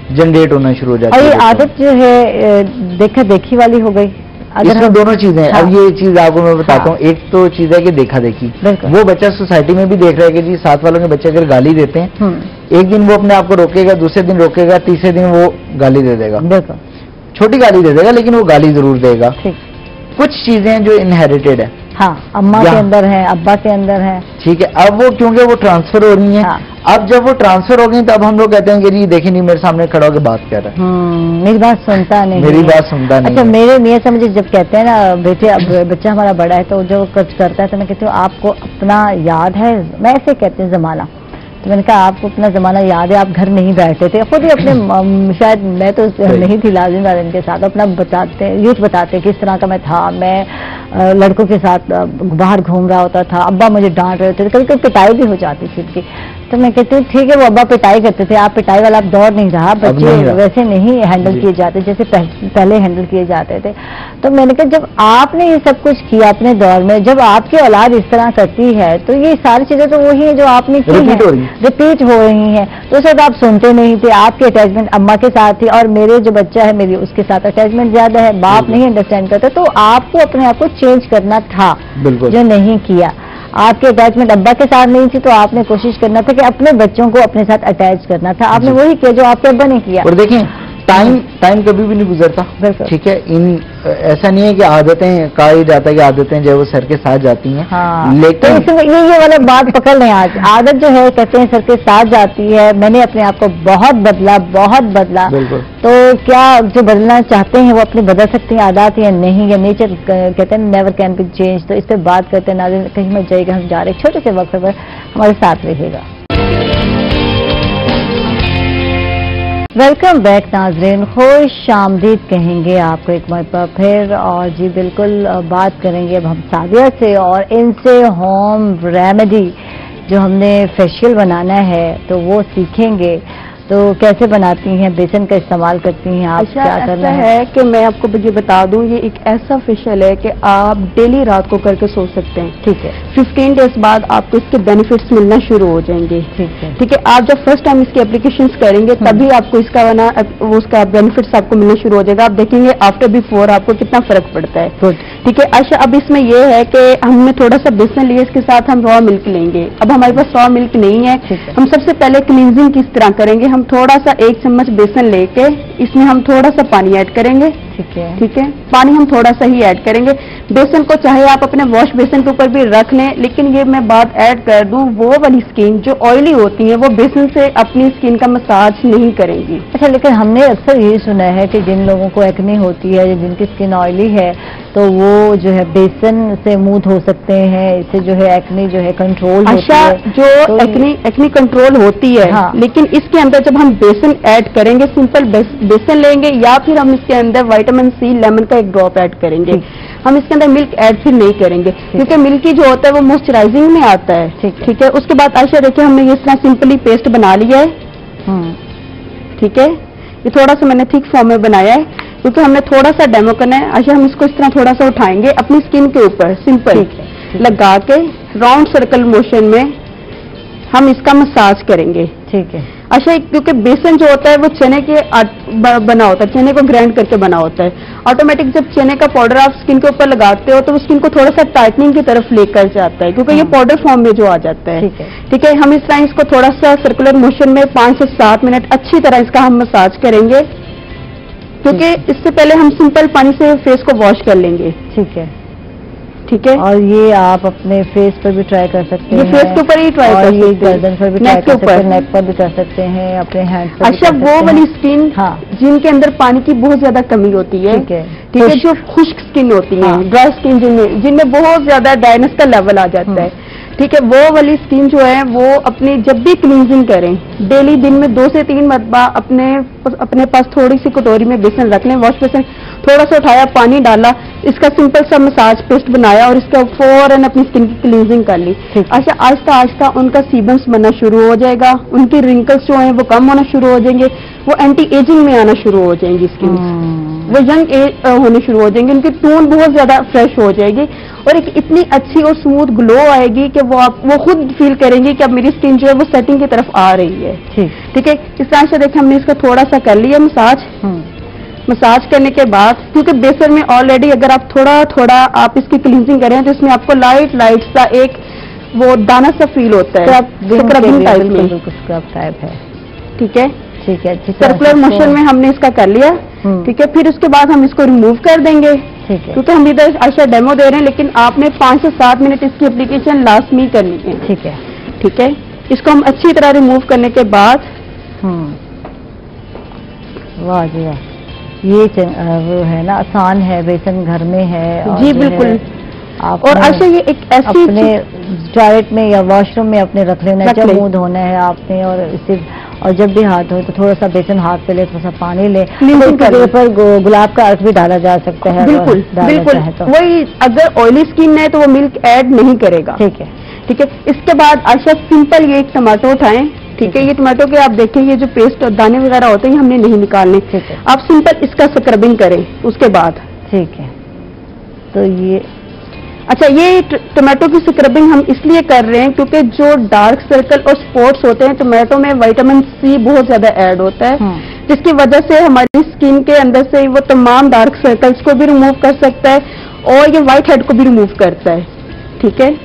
जनरेट होना शुरू हो जाती और है। ये आदत जो है देखा देखी वाली हो गई। अगर इसमें हम दोनों चीजें हैं। हाँ। अब ये चीज आपको मैं बताता हाँ। हूँ, एक तो चीज है कि देखा देखी, बिल्कुल। वो बच्चा सोसाइटी में भी देख रहा है कि जी साथ वालों के बच्चे अगर गाली देते हैं, हम्म, एक दिन वो अपने आप को रोकेगा, दूसरे दिन रोकेगा, तीसरे दिन वो गाली दे देगा, बिल्कुल छोटी गाली दे देगा लेकिन वो गाली जरूर देगा। ठीक। कुछ चीजें जो इनहेरिटेड है, हाँ, अम्मा के या- अंदर है, अब्बा के अंदर है। ठीक है, अब वो क्योंकि वो ट्रांसफर हो रही है, हाँ। अब जब वो ट्रांसफर हो गई तब हम लोग कहते हैं कि जी देखिए नहीं मेरे सामने खड़ा होकर बात कर रहा है, हम्म, मेरी बात सुनता नहीं मेरी है। बात सुनता नहीं अच्छा, है। मेरे मियाँ से मुझे जब कहते हैं ना बेटे अब बच्चा हमारा बड़ा है तो जो कुछ करता है तो मैं कहती हूँ आपको अपना याद है, मैं ऐसे कहती हूँ जमाना, तो मैंने कहा आपको अपना जमाना याद है, आप घर नहीं बैठते थे खुद ही अपने अम, शायद मैं तो नहीं थी लाजिम वालिन के साथ, अपना बताते यूथ बताते किस तरह का मैं था, मैं अ, लड़कों के साथ अ, बाहर घूम रहा होता था, अब्बा मुझे डांट रहे थे, कभी कभी पिटाई भी हो जाती थी उनकी, तो मैं कहती हूँ ठीक है वो अब्बा पिटाई करते थे, आप पिटाई वाला अब दौर नहीं रहा, बच्चे नहीं रहा। वैसे नहीं हैंडल जी। किए जाते जैसे पह- पहले हैंडल किए जाते थे। तो मैंने कहा जब आपने ये सब कुछ किया अपने दौर में, जब आपकी औलाद इस तरह करती है तो ये सारी चीजें तो वही है जो आपने की Repeat हो रही है, हैं। रिपीट हो रही हैं। तो उस वक्त आप सुनते नहीं थे, आपकी अटैचमेंट अम्मा के साथ थी और मेरे जो बच्चा है मेरी उसके साथ अटैचमेंट ज्यादा है, बाप बिल्कुल। नहीं अंडरस्टैंड करता, तो आपको अपने आप को चेंज करना था, बिल्कुल जो नहीं किया। आपकी अटैचमेंट अब्बा के साथ नहीं थी तो आपने कोशिश करना था कि अपने बच्चों को अपने साथ अटैच करना था, आपने जी। वही किया जो आपके अब्बा ने किया। और देखें टाइम टाइम कभी भी नहीं गुजरता, बिल्कुल। ठीक है, इन ऐसा नहीं है कि आदतें, कहा ही जाता है कि आदतें जो है वो सर के साथ जाती हैं, हाँ, तो लेकिन इसमें ये ये वाला बात पकड़ लें आज, आदत जो है कहते हैं सर के साथ जाती है, मैंने अपने आप को बहुत बदला बहुत बदला, बिल्कुल। तो क्या जो बदलना चाहते हैं वो अपनी बदल सकते हैं आदत या नहीं, या नेचर कहते हैं नेवर कैन बी चेंज। तो इस पर बात करते हैं, नाज़रीन कहीं मत जाइएगा, हम जा रहे हैं छोटे से वक्त पर, हमारे साथ रहिएगा। वेलकम बैक नाजरीन, खुश आमदीद कहेंगे आपको एक मरतबा फिर, और जी बिल्कुल अ, बात करेंगे अब हम सादिया से और इनसे होम रेमेडी जो हमने फेशियल बनाना है तो वो सीखेंगे। तो कैसे बनाती हैं, बेसन का इस्तेमाल करती हैं आप, अच्छा, क्या ऐसा करना है कि मैं आपको ये बता दूं, ये एक ऐसा फेशियल है कि आप डेली रात को करके सो सकते हैं। ठीक है, फिफ्टीन डेज बाद आपको इसके बेनिफिट्स मिलना शुरू हो जाएंगे। ठीक है, ठीक है, आप जब फर्स्ट टाइम इसकी एप्लीकेशंस करेंगे तभी आपको इसका बना वो उसका बेनिफिट्स आपको मिलना शुरू हो जाएगा। आप देखेंगे आफ्टर बिफोर आपको कितना फर्क पड़ता है। गुड, ठीक है। अच्छा, अब इसमें ये है कि हमने थोड़ा सा बेसन लिया, इसके साथ हम रॉ मिल्क लेंगे। अब हमारे पास रॉ मिल्क नहीं है, ठीक है। हम सबसे पहले क्लींजिंग किस तरह करेंगे, हम थोड़ा सा एक चम्मच बेसन लेके इसमें हम थोड़ा सा पानी ऐड करेंगे। ठीक है, ठीक है, पानी हम थोड़ा सा ही ऐड करेंगे। बेसन को चाहे आप अपने वॉश बेसन के ऊपर भी रख लें, लेकिन ये मैं बात ऐड कर दूं, वो वाली स्किन जो ऑयली होती है वो बेसन से अपनी स्किन का मसाज नहीं करेंगी। अच्छा, लेकिन हमने अक्सर यही सुना है कि जिन लोगों को एक्ने होती है या जिनकी स्किन ऑयली है तो वो जो है बेसन से मुंह धो सकते हैं, इससे जो है एक्ने जो है कंट्रोल होती अच्छा, है। जो तो एक्नी एक्नी कंट्रोल होती है, हाँ। लेकिन इसके अंदर जब हम बेसन ऐड करेंगे, सिंपल बेस, बेसन लेंगे या फिर हम इसके अंदर विटामिन सी लेमन का एक ड्रॉप ऐड करेंगे। ठीक। हम इसके अंदर मिल्क ऐड फिर नहीं करेंगे क्योंकि मिल्की जो होता है वो मॉइस्चराइजिंग में आता है। ठीक है। ठीक है, उसके बाद आशा देखिए हमने ये इस तरह सिंपली पेस्ट बना लिया है। हम्म, ठीक है, ये थोड़ा सा मैंने थिक फॉर्म में बनाया है क्योंकि हमने थोड़ा सा डेमो करना है। अच्छा, हम इसको इस तरह थोड़ा सा उठाएंगे अपनी स्किन के ऊपर, सिंपल ठीक है, ठीक है। लगा के राउंड सर्कल मोशन में हम इसका मसाज करेंगे। ठीक है, अच्छा, क्योंकि बेसन जो होता है वो चने के आट- ब- बना होता है, चने को ग्राइंड करके बना होता है। ऑटोमेटिक जब चने का पाउडर आप स्किन के ऊपर लगाते हो तो वो स्किन को थोड़ा सा टाइटनिंग की तरफ लेकर जाता है क्योंकि ये हाँ। पाउडर फॉर्म में जो आ जाता है। ठीक है। ठीक है, हम इस तरह इसको थोड़ा सा सर्कुलर मोशन में पाँच से सात मिनट अच्छी तरह इसका हम मसाज करेंगे क्योंकि इससे पहले हम सिंपल पानी से फेस को वॉश कर लेंगे। ठीक है। ठीक है, और ये आप अपने फेस पर भी ट्राई कर सकते ये हैं, फेस के ऊपर ही ट्राई और कर ये सकते हैं, गर्दन पर भी ट्राई नेक के कर सकते हैं, ऊपर। नेक पर भी कर सकते हैं, अपने हैंड पर भी अच्छा, कर वो सकते वाली हैं। स्किन हाँ, जिनके अंदर पानी की बहुत ज्यादा कमी होती है, ठीक है, ठीक है, खुश्क। जो खुश्क स्किन होती है, हाँ। ड्राई स्किन जिनमें जिनमें बहुत ज्यादा ड्राइनेस का लेवल आ जाता है, ठीक है, वो वाली स्किन जो है वो अपनी जब भी क्लींजिंग करें, डेली दिन में दो से तीन मरतबा अपने अपने पास थोड़ी सी कटोरी में बेसन रख लें, वॉश बेसन, थोड़ा सा उठाया, पानी डाला, इसका सिंपल सा मसाज पेस्ट बनाया और इसका फौरन अपनी स्किन की क्लींजिंग कर ली। ठीक। अच्छा, आहिस्ता आहिस्ता उनका सीबम्स बनना शुरू हो जाएगा, उनकी रिंकल्स जो हैं वो कम होना शुरू हो जाएंगे, वो एंटी एजिंग में आना शुरू हो जाएंगी स्किन। हम्म, وہ یگ ایج ہونے شروع ہو جائیں گے, ان کی ٹون بہت زیادہ فریش ہو جائے گی, اور ایک اتنی اچھی اور اسموتھ گلو آئے گی کہ وہ آپ وہ خود فیل کریں گے کہ اب میری اسکن جو ہے وہ سیٹنگ کی طرف آ رہی ہے. ٹھیک ہے, اس طرح سے دیکھیں ہم نے اس کا تھوڑا سا کر لیا مساج. مساج کرنے کے بعد کیونکہ بیسن میں آلریڈی اگر آپ تھوڑا تھوڑا آپ اس کی کلینزنگ کریں تو اس میں آپ کو لائٹ لائٹ سا ایک وہ دانا سا فیل ہوتا ہے, اسکربنگ ٹائپ ہے. ٹھیک ہے, ٹھیک ہے, سرکولر موشن میں ہم نے اس کا کر لیا. ٹھیک ہے, پھر اس کے بعد ہم اس کو ریموو کر دیں گے, کیونکہ ہم ادھر عائشہ ڈیمو دے رہے ہیں, لیکن آپ نے پانچ سے سات منٹ اس کی اپلیکیشن لازمی کرنی ہے. ٹھیک ہے, ٹھیک ہے, اس کو ہم اچھی طرح ریموو کرنے کے بعد واہ جی واہ, یہ وہ ہے نا آسان ہے, بیسن گھر میں ہے. جی بالکل, اور عائشہ یہ ایک ایسی اپنے ٹوائلٹ میں یا واش روم میں اپنے رکھ لینا, جب منہ دھونا ہے آپ نے اور اسے اور جب بھی ہاتھ دھوئے تو تھوڑا سا بیسن ہاتھ پہ لے, تھوڑا سا پانی لے, پر گلاب کا عرق بھی ڈالا جا سکتا ہے. بالکل بالکل, وہی اگر آئلی اسکن ہے تو وہ ملک ایڈ نہیں کرے گا. ٹھیک ہے, ٹھیک ہے. اس کے بعد عائشہ سمپل یہ ایک ٹماٹو اٹھائیں. ٹھیک ہے, یہ ٹماٹو کے آپ دیکھیں یہ جو پیسٹ اور دانے وغیرہ ہوتے ہیں ہم نے نہیں نکالنے. آپ سمپل اس کا اسکربنگ کریں اس کے بعد. ٹھیک ہے, تو یہ اچھا یہ ٹماٹو کی اسکربنگ ہم اس لیے کر رہے ہیں کیونکہ جو ڈارک سرکل اور اسپاٹس ہوتے ہیں ٹماٹو میں وائٹامن سی بہت زیادہ ایڈ ہوتا ہے, جس کی وجہ سے ہماری اسکن کے اندر سے وہ تمام ڈارک سرکلس کو بھی ریموو کر سکتا ہے اور یہ وائٹ ہیڈ کو بھی ریموو کرتا ہے. ٹھیک ہے,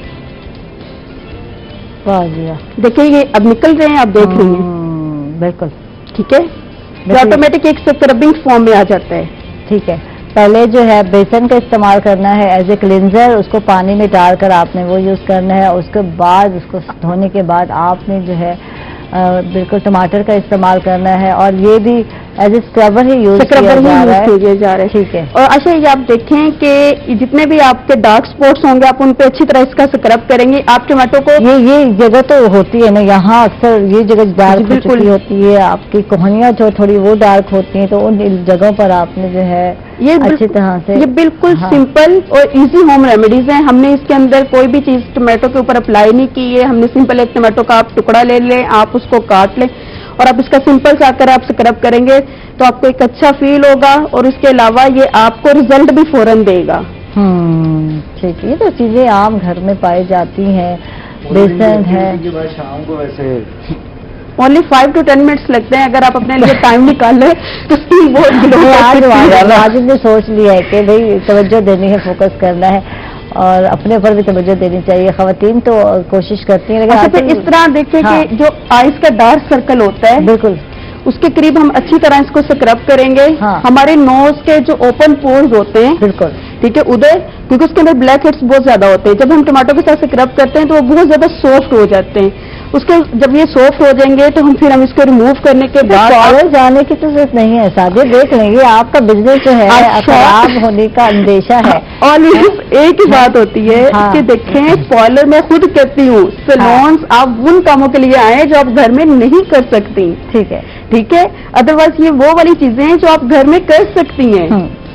دیکھیں یہ اب نکل رہے ہیں, آپ دیکھ رہی ہیں. بالکل ٹھیک ہے, آٹومیٹک ایک اسکربنگ فارم میں آ جاتا ہے. ٹھیک ہے, پہلے جو ہے بیسن کا استعمال کرنا ہے ایز اے کلینزر, اس کو پانی میں ڈال کر آپ نے وہ یوز کرنا ہے. اس کے بعد اس کو دھونے کے بعد آپ نے جو ہے بالکل ٹماٹر کا استعمال کرنا ہے, اور یہ بھی ایز اے اسکربر ہی یوز کیا جا رہا ہے. ٹھیک ہے, اور اچھا یہ آپ دیکھیں کہ جتنے بھی آپ کے ڈارک اسپاٹس ہوں گے آپ ان پہ اچھی طرح اس کا اسکرب کریں گے. آپ ٹماٹو کو یہ یہ جگہ تو ہوتی ہے نا یہاں اکثر یہ جگہ ڈارک ہو چکی ہوتی ہے, آپ کی کوہنیاں جو تھوڑی وہ ڈارک ہوتی ہیں, تو ان جگہوں پر آپ نے جو ہے یہ اچھی طرح سے یہ بالکل سمپل اور ایزی ہوم ریمیڈیز ہیں. ہم نے اس کے اندر کوئی بھی چیز ٹماٹو کے اوپر اپلائی نہیں کی ہے. ہم نے سمپل ایک ٹماٹو کا آپ ٹکڑا لے لیں, آپ اس کو کاٹ لیں اور آپ اس کا سمپل سا کر آپ اسکرب کریں گے تو آپ کو ایک اچھا فیل ہوگا, اور اس کے علاوہ یہ آپ کو ریزلٹ بھی فوراً دے گا. ہوں ٹھیک ہے, یہ تو چیزیں عام گھر میں پائی جاتی ہیں. بیسن ہے شام کو ویسے only five to ten minutes لگتے ہیں, اگر آپ اپنے لیے ٹائم نکال لیں تو اسکن بہت گلو. آج نے سوچ لیا ہے کہ بھائی توجہ دینی ہے, فوکس کرنا ہے, اور اپنے اوپر بھی توجہ دینی چاہیے. خواتین تو کوشش کرتی ہیں, لیکن اس طرح دیکھیں کہ جو آئز کا ڈارک سرکل ہوتا ہے بالکل اس کے قریب ہم اچھی طرح اس کو اسکرب کریں گے. ہمارے نوز کے جو اوپن پورز ہوتے ہیں بالکل ٹھیک ہے ادھر, کیونکہ اس کے اندر بلیک ہیڈس بہت زیادہ ہوتے ہیں, جب ہم ٹماٹو کے ساتھ اسکرب کرتے ہیں تو وہ بہت زیادہ سافٹ ہو جاتے ہیں. اس کے جب یہ سافٹ ہو جائیں گے تو ہم پھر ہم اس کو ریموو کرنے کے بعد پارلر جانے کی تو ضرورت نہیں ہے. سادے دیکھ لیں گے آپ کا بزنس جو ہے خراب ہونے کا اندیشہ ہے. اور ایک ہی بات ہوتی ہے کہ دیکھیں پارلر میں خود کرتی ہوں, سیلونس آپ ان کاموں کے لیے آئے جو آپ گھر میں نہیں کر سکتی. ٹھیک ہے, ٹھیک ہے, ادروائز یہ وہ والی چیزیں ہیں جو آپ گھر میں کر سکتی ہیں.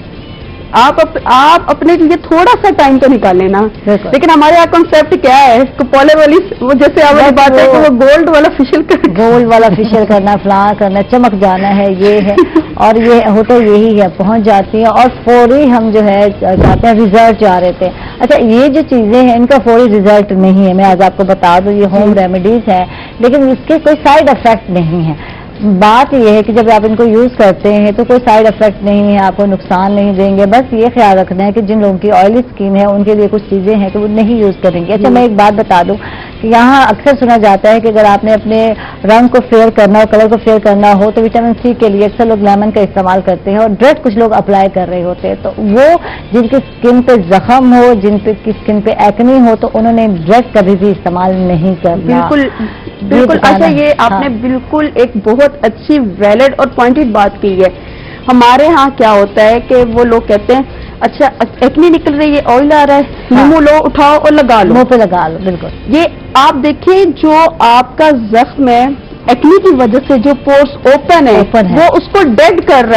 آپ آپ اپنے لیے تھوڑا سا ٹائم تو نکال لینا. لیکن ہمارے یہاں کنسپٹ کیا ہے, پارلر والی وہ جیسے آپ والی بات ہے کہ وہ گولڈ والا فیشیل کر گولڈ والا فیشیل کرنا, فلاں کرنا, چمک جانا ہے, یہ ہے. اور یہ ہوتا یہی ہے, پہنچ جاتی ہیں اور فوری ہم جو ہے چاہتے ہیں ریزلٹ چاہ رہے تھے. اچھا یہ جو چیزیں ہیں ان کا فوری ریزلٹ نہیں ہے, میں آج آپ کو بتا دوں یہ ہوم ریمیڈیز ہیں, لیکن اس کے کوئی سائڈ افیکٹ نہیں ہے. بات یہ ہے کہ جب آپ ان کو یوز کرتے ہیں تو کوئی سائڈ افیکٹ نہیں ہے, آپ کو نقصان نہیں دیں گے. بس یہ خیال رکھنا ہے کہ جن لوگوں کی آئلی اسکن ہے ان کے لیے کچھ چیزیں ہیں کہ وہ نہیں یوز کریں گے. اچھا میں ایک بات بتا دوں کہ یہاں اکثر سنا جاتا ہے کہ اگر آپ نے اپنے رنگ کو فیئر کرنا ہو, کلر کو فیئر کرنا ہو, تو وٹامن سی کے لیے اکثر لوگ لیمن کا استعمال کرتے ہیں, اور ڈریڈ کچھ لوگ اپلائی کر رہے ہوتے ہیں. تو وہ جن کی اسکن پہ زخم ہو, جن کی اسکن پہ ایکنی ہو, تو انہوں نے ڈریڈ کبھی بھی استعمال نہیں کرنا. بالکل بالکل. اچھا یہ آپ نے بالکل ایک بہت اچھی ویلڈ اور پوائنٹڈ بات کی ہے. ہمارے ہاں کیا ہوتا ہے کہ وہ لوگ کہتے ہیں اچھا ایکنی نکل رہی ہے, آئل آ رہا ہے, لیمو لو اٹھاؤ اور لگا لو, منہ پہ لگا لو. بالکل, یہ آپ دیکھیں جو آپ کا زخم ہے ایکنی کی وجہ سے جو پورس اوپن ہے وہ اس کو ڈیڈ کر رہا ہے.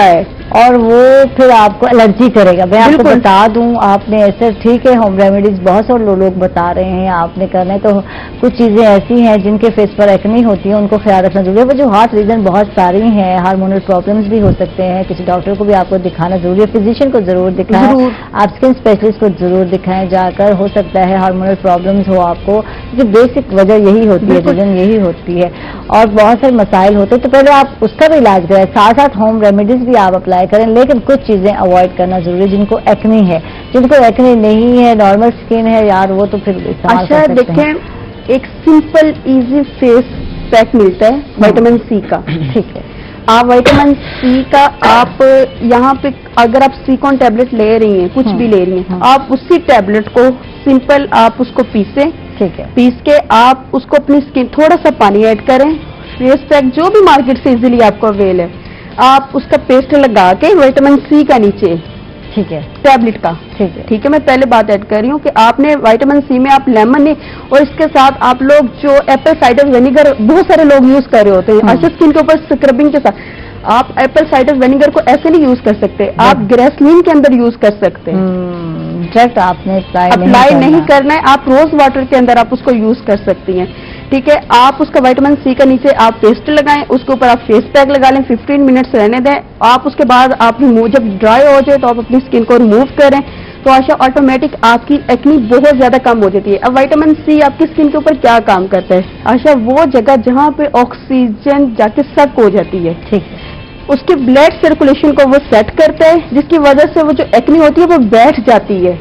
اور وہ پھر آپ کو الرجی کرے گا. میں آپ کو بتا دوں, آپ نے ایسے ٹھیک ہے ہوم ریمیڈیز بہت سارے لوگ بتا رہے ہیں آپ نے کرنا ہے, تو کچھ چیزیں ایسی ہیں جن کے فیس پر ایکنی ہوتی ہیں, ان کو خیال رکھنا ضروری ہے. وہ جو ہارٹ ریزن بہت ساری ہیں, ہارمونل پرابلمس بھی ہو سکتے ہیں, کسی ڈاکٹر کو بھی آپ کو دکھانا ضروری ہے, فزیشین کو ضرور دکھائیں, آپ اسکن اسپیشلسٹ کو ضرور دکھائیں جا کر. ہو سکتا ہے ہارمونل پرابلمس ہو آپ کو, جو بیسک وجہ یہی ہوتی ہے, ریزن یہی ہوتی ہے, اور بہت سارے مسائل ہوتے ہیں. تو پہلے آپ اس کا بھی علاج کریں, ساتھ ساتھ ہوم ریمیڈیز بھی آپ اپلائی کریں, لیکن کچھ چیزیں اوائڈ کرنا ضروری ہے. جن کو ایکنی ہے, جن کو ایکنی نہیں ہے, نارمل اسکن ہے یار, وہ تو پھر استعمال کر سکتے ہیں. دیکھیں ایک سمپل ایزی فیس پیک ملتا ہے وائٹامن سی کا, ٹھیک ہے, آپ وائٹامن سی کا آپ یہاں پہ اگر آپ سیکون ٹیبلٹ لے رہی ہیں, کچھ بھی لے رہی ہیں, آپ اسی ٹیبلٹ کو سمپل آپ اس کو پیسیں, ٹھیک ہے, پیس کے آپ اس کو اپنی اسکن تھوڑا سا پانی ایڈ کریں, فیس پیک جو بھی مارکیٹ سے ایزیلی آپ کو اویل ہے, آپ اس کا پیسٹ لگا کے وائٹامن سی کا نیچے, ٹھیک ہے, ٹیبلٹ کا, ٹھیک ہے, ٹھیک ہے. میں پہلے بات ایڈ کر رہی ہوں کہ آپ نے وائٹامن سی میں آپ لیمن نہیں, اور اس کے ساتھ آپ لوگ جو ایپل سائڈر وینیگر بہت سارے لوگ یوز کر رہے ہوتے ہیں اچھا اسکن کے اوپر اسکربنگ کے ساتھ, آپ ایپل سائڈر وینیگر کو ایسے نہیں یوز کر سکتے, آپ گریسلین کے اندر یوز کر سکتے ہیں. ڈائریکٹ آپ نے اپلائی نہیں کرنا ہے, آپ روز واٹر کے اندر آپ اس کو یوز کر سکتی ہیں, ٹھیک ہے. آپ اس کا وائٹامن سی کا نیچے آپ پیسٹ لگائیں, اس کے اوپر آپ فیس پیک لگا لیں, ففٹین منٹس رہنے دیں. آپ اس کے بعد آپ ریمو جب ڈرائی ہو جائے تو آپ اپنی اسکن کو ریموو کریں, تو آشا آٹومیٹک آپ کی ایکنی بہت زیادہ کم ہو جاتی ہے. اب وائٹامن سی آپ کی اسکن کے اوپر کیا کام کرتا ہے آشا, وہ جگہ جہاں پہ آکسیجن جا کے سک ہو جاتی ہے, ٹھیک ہے, اس کی بلڈ سرکولیشن کو وہ سیٹ کرتا ہے, جس کی وجہ سے وہ جو ایکنی ہوتی ہے وہ بیٹھ جاتی ہے.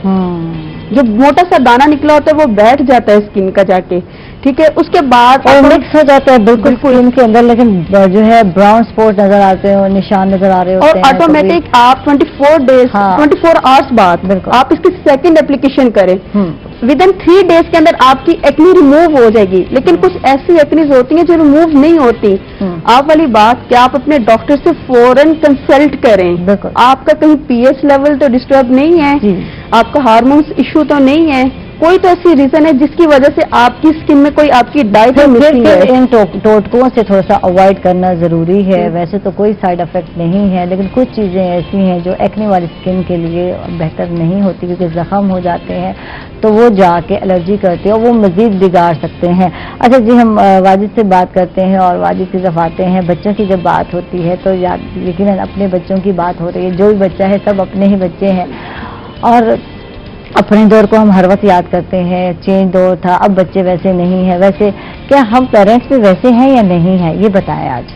جو موٹا سا دانا نکلا ہوتا ہے وہ بیٹھ جاتا ہے اسکن کا جا کے, ٹھیک ہے. اس کے بعد مکس ہو جاتا ہے بالکل اسکن کے اندر, لیکن جو ہے براؤن اسپاٹ نظر آتے ہیں, نشان نظر آ رہے ہوتے ہیں, اور آٹومیٹک آپ twenty four days twenty four hours بعد آپ اس کی سیکنڈ اپلیکیشن کریں, ود ان تھری ڈیز کے اندر آپ کی ایکنی ریموو ہو جائے گی. لیکن کچھ ایسی ایکنیز ہوتی ہیں جو ریموو نہیں ہوتی. آپ والی بات کہ آپ اپنے ڈاکٹر سے فوراً کنسلٹ کریں, آپ کا کہیں پی ایچ لیول تو ڈسٹرب نہیں ہے, آپ کا ہارمونس ایشو تو نہیں ہے, کوئی تو ایسی ریزن ہے جس کی وجہ سے آپ کی اسکن میں کوئی آپ کی ڈائٹ ان ٹوٹکوں سے تھوڑا سا اوائڈ کرنا ضروری ہے. ویسے تو کوئی سائڈ افیکٹ نہیں ہے, لیکن کچھ چیزیں ایسی ہیں جو ایکنی والی اسکن کے لیے بہتر نہیں ہوتی, کیونکہ زخم ہو جاتے ہیں تو وہ جا کے الرجی کرتے ہیں اور وہ مزید بگاڑ سکتے ہیں. اچھا جی, ہم واجد سے بات کرتے ہیں اور واجد کی طرف آتے ہیں. بچوں کی جب بات ہوتی ہے تو یقیناً اپنے بچوں کی بات ہو رہی ہے, جو بھی بچہ ہے سب اپنے ہی بچے ہیں, اور اپنے دور کو ہم ہر وقت یاد کرتے ہیں, چینج دور تھا, اب بچے ویسے نہیں ہیں. ویسے کیا ہم پیرنٹس بھی ویسے ہیں یا نہیں ہیں, یہ بتائیں آج.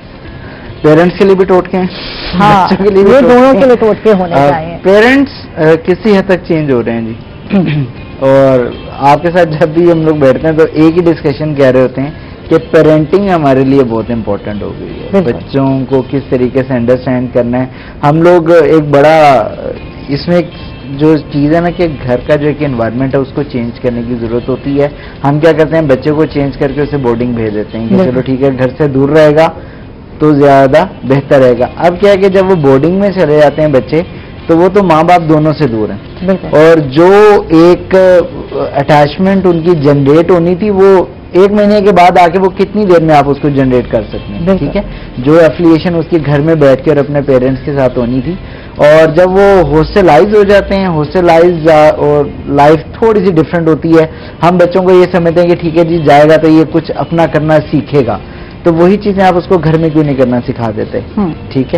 پیرنٹس کے لیے بھی ٹوٹکے ہیں, ہاں, یہ دونوں کے لیے ٹوٹکے ہونے چاہیے. پیرنٹس کسی حد تک چینج ہو رہے ہیں جی, اور آپ کے ساتھ جب بھی ہم لوگ بیٹھتے ہیں تو ایک ہی ڈسکشن کہہ رہے ہوتے ہیں کہ پیرنٹنگ ہمارے لیے بہت امپورٹنٹ ہو گئی ہے. بچوں کو کس طریقے سے انڈرسٹینڈ کرنا ہے. ہم لوگ ایک بڑا اس میں جو چیز ہے نا کہ گھر کا جو ایک انوائرمنٹ ہے اس کو چینج کرنے کی ضرورت ہوتی ہے. ہم کیا کرتے ہیں, بچے کو چینج کر کے اسے بورڈنگ بھیج دیتے ہیں کہ چلو ٹھیک ہے گھر سے دور رہے گا تو زیادہ بہتر رہے گا. اب کیا ہے کہ جب وہ بورڈنگ میں چلے جاتے ہیں بچے, تو وہ تو ماں باپ دونوں سے دور ہیں, اور جو ایک اٹیچمنٹ ان کی جنریٹ ہونی تھی وہ ایک مہینے کے بعد آ کے وہ کتنی دیر میں آپ اس کو جنریٹ کر سکتے ہیں, ٹھیک ہے. جو ایفیلیشن اس کے گھر میں بیٹھ کے اور اپنے پیرنٹس کے ساتھ ہونی تھی, اور جب وہ ہاسٹلائز ہو جاتے ہیں, ہاسٹلائز اور لائف تھوڑی سی ڈفرینٹ ہوتی ہے. ہم بچوں کو یہ سمجھتے ہیں کہ ٹھیک ہے جی جائے گا تو یہ کچھ اپنا کرنا سیکھے گا, تو وہی چیزیں آپ اس کو گھر میں کیوں نہیں کرنا سکھا دیتے, ٹھیک ہے.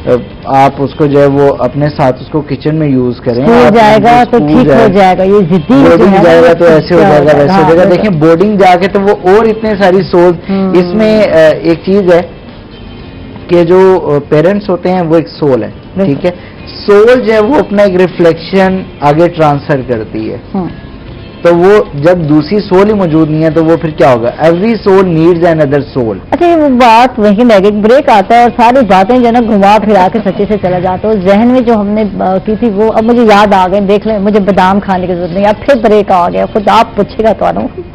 آپ اس کو جو ہے وہ اپنے ساتھ اس کو کچن میں یوز کریں, جائے گا تو ٹھیک ہو جائے گا. یہ ضدی بورڈنگ جائے گا تو ایسے ہو جائے گا ویسے ہو جائے گا. دیکھیں بورڈنگ جا کے تو وہ اور اتنے ساری سوچ, اس میں ایک چیز ہے کہ جو پیرنٹس ہوتے ہیں وہ ایک سول ہے, ٹھیک ہے. سول جو ہے وہ اپنا ایک ریفلیکشن آگے ٹرانسفر کرتی ہے, تو وہ جب دوسری سول ہی موجود نہیں ہے تو وہ پھر کیا ہوگا. Every soul needs another soul. اچھا یہ بات وہیں لگے, بریک آتا ہے اور ساری باتیں جو ہے نا گھما پھرا کے سچے سے چلا جاتا ہے. ذہن میں جو ہم نے کی تھی وہ اب مجھے یاد آ گئے, دیکھ لیں مجھے بادام کھانے کی ضرورت نہیں, اب پھر بریک آ گیا, خود آپ پوچھے گا تو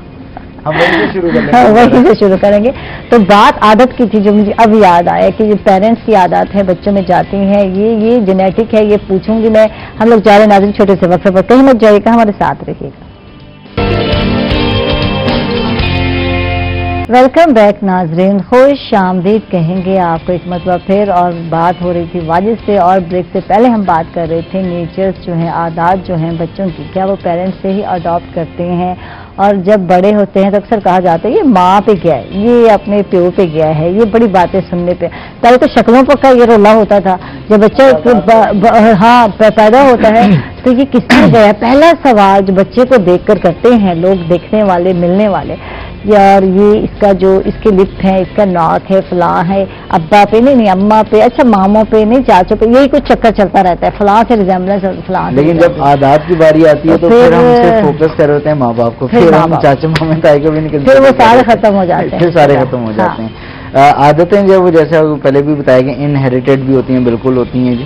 وہیں سے شروع کریں گے. تو بات عادت کی تھی جو مجھے اب یاد آیا کہ یہ پیرنٹس کی عادت ہے بچوں میں جاتی ہیں, یہ یہ جینیٹک ہے, یہ پوچھوں گی میں. ہم لوگ جا رہے ناظرین چھوٹے سے وقفے پر, کہیں مت جائیے گا, ہمارے ساتھ رہیے گا. वेलकम बैक नाजरीन, खुश आमदीद कहेंगे आपको एक मरतबा फिर। और बात हो रही थी वाजिद से, और ब्रेक से पहले हम बात कर रहे थे नेचर्स जो हैं, आदात जो हैं बच्चों की, क्या वो पेरेंट्स से ही अडॉप्ट करते हैं, और जब बड़े होते हैं तो अक्सर कहा जाता है ये माँ पे गया है, ये अपने प्यो पे गया है, ये बड़ी बातें सुनने पे। पहले तो शक्लों पर का ये रोला होता था, जब बच्चा ब, ब, हाँ पैदा होता है तो ये किसने गया। पहला सवाल जो बच्चे को देखकर करते हैं लोग, देखने वाले मिलने वाले, यार ये इसका जो इसके लिप है, इसका नाक है, फलां है, अब्बा पे नहीं, नहीं अम्मा पे, अच्छा मामों पे नहीं, चाचों पे, यही कुछ चक्कर चलता रहता है, फलां से रिजेम्बलेंस फलां। लेकिन जब आदात की बारी आती है तो फिर हम सिर्फ फोकस कर रहे हैं माँ बाप को, फिर हम चाचा मामा ताई को भी नहीं, फिर वो सारे खत्म हो जाते हैं, फिर सारे खत्म हो जाते हैं। आदतें जो वो जैसे पहले भी बताया कि इनहेरिटेड भी होती हैं, बिल्कुल होती हैं जी,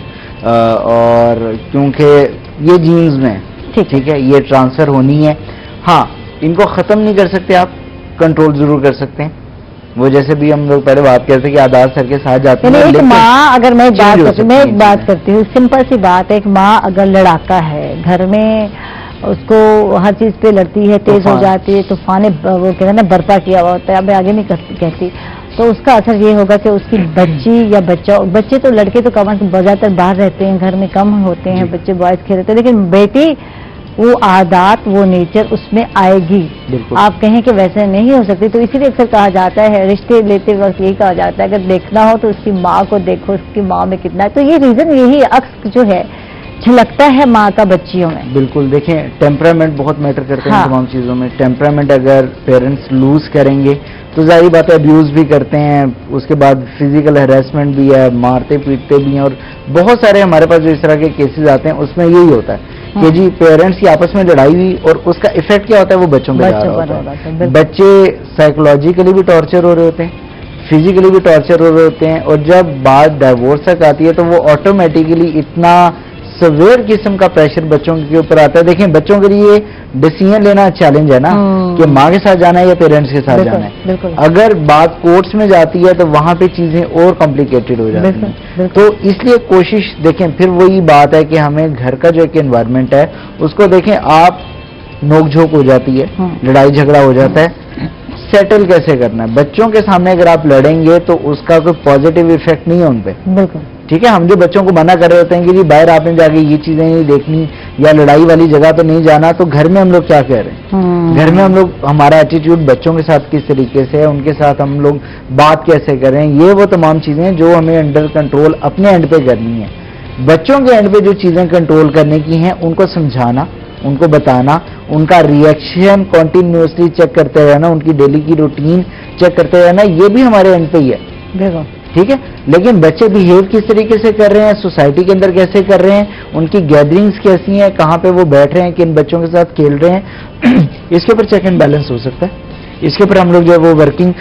और क्योंकि ये जीन्स में ठीक है, ये ट्रांसफर होनी है। हाँ, इनको खत्म नहीं कर सकते आप, कंट्रोल जरूर कर सकते हैं। वो जैसे भी हम लोग पहले बात करते हैं कि आदात सर के साथ जाते हैं। एक माँ, अगर मैं बात करती मैं एक बात करती हूँ, सिंपल सी बात है, एक माँ अगर लड़ाका है घर में, उसको हर चीज पे लड़ती है, तेज हो जाती है, तूफान वो कहते हैं ना बर्पा किया हुआ होता है, अब आगे नहीं कहती, तो उसका असर ये होगा कि उसकी बच्ची या बच्चा, बच्चे तो लड़के तो कम ज्यादातर बाहर रहते हैं, घर में कम होते हैं बच्चे, बॉयज खेलते हैं, लेकिन बेटी वो आदत वो नेचर उसमें आएगी। आप कहें कि वैसे नहीं हो सकती, तो इसीलिए अक्सर कहा जाता है, रिश्ते लेते वक्त यही कहा जाता है अगर देखना हो तो उसकी माँ को देखो, उसकी माँ में कितना है। तो ये रीजन यही अक्स जो है झलकता है माँ का बच्चियों में। बिल्कुल, देखें टेम्परामेंट बहुत मैटर करते हैं तमाम चीज़ों में। टेम्परामेंट अगर पेरेंट्स लूज करेंगे तो जाहिर बात है अब्यूज़ भी करते हैं, उसके बाद फिजिकल हैरेसमेंट भी है, मारते पीटते भी हैं, और बहुत सारे हमारे पास जो इस तरह के केसेस आते हैं उसमें यही होता है कि जी पेरेंट्स की आपस में लड़ाई हुई और उसका इफेक्ट क्या होता है, वो बच्चों पे जा रहा होता है। बच्चे साइकोलॉजिकली भी टॉर्चर हो रहे होते हैं, फिजिकली भी टॉर्चर हो रहे होते हैं, और जब बात डाइवोर्स तक आती है तो वो ऑटोमेटिकली इतना सवेयर किस्म का प्रेशर बच्चों के ऊपर आता है। देखें, बच्चों के लिए डिसीजन लेना चैलेंज है ना कि माँ के साथ जाना है या पेरेंट्स के साथ जाना है। अगर बात कोर्ट्स में जाती है तो वहां पे चीजें और कॉम्प्लिकेटेड हो जाती हैं। तो इसलिए कोशिश, देखें फिर वही बात है कि हमें घर का जो एक एनवायरनमेंट है उसको देखें, आप नोकझोंक हो जाती है, लड़ाई झगड़ा हो जाता है, सेटल कैसे करना है। बच्चों के सामने अगर आप लड़ेंगे तो उसका कोई पॉजिटिव इफेक्ट नहीं है उन पे, बिल्कुल ठीक है। हम जो बच्चों को मना कर रहे होते हैं कि जी बाहर आपने जाके ये चीजें नहीं देखनी या लड़ाई वाली जगह तो नहीं जाना, तो घर में हम लोग क्या कह रहे हैं, घर में हम लोग, हमारा एटीट्यूड बच्चों के साथ किस तरीके से है, उनके साथ हम लोग बात कैसे करें, ये वो तमाम चीजें जो हमें अंडर कंट्रोल अपने एंड पे करनी है। बच्चों के एंड पे जो चीजें कंट्रोल करने की हैं उनको समझाना, उनको बताना, उनका रिएक्शन कॉन्टिन्यूसली चेक करते रहना, उनकी डेली की रूटीन चेक करते रहना, ये भी हमारे एंड पे ही है, ठीक है। लेकिन बच्चे बिहेव किस तरीके से कर रहे हैं, सोसाइटी के अंदर कैसे कर रहे हैं, उनकी गैदरिंग्स कैसी हैं, कहाँ पे वो बैठ रहे हैं, किन बच्चों के साथ खेल रहे हैं, इसके ऊपर चेक एंड बैलेंस हो सकता है। इसके ऊपर हम लोग जो है वो वर्किंग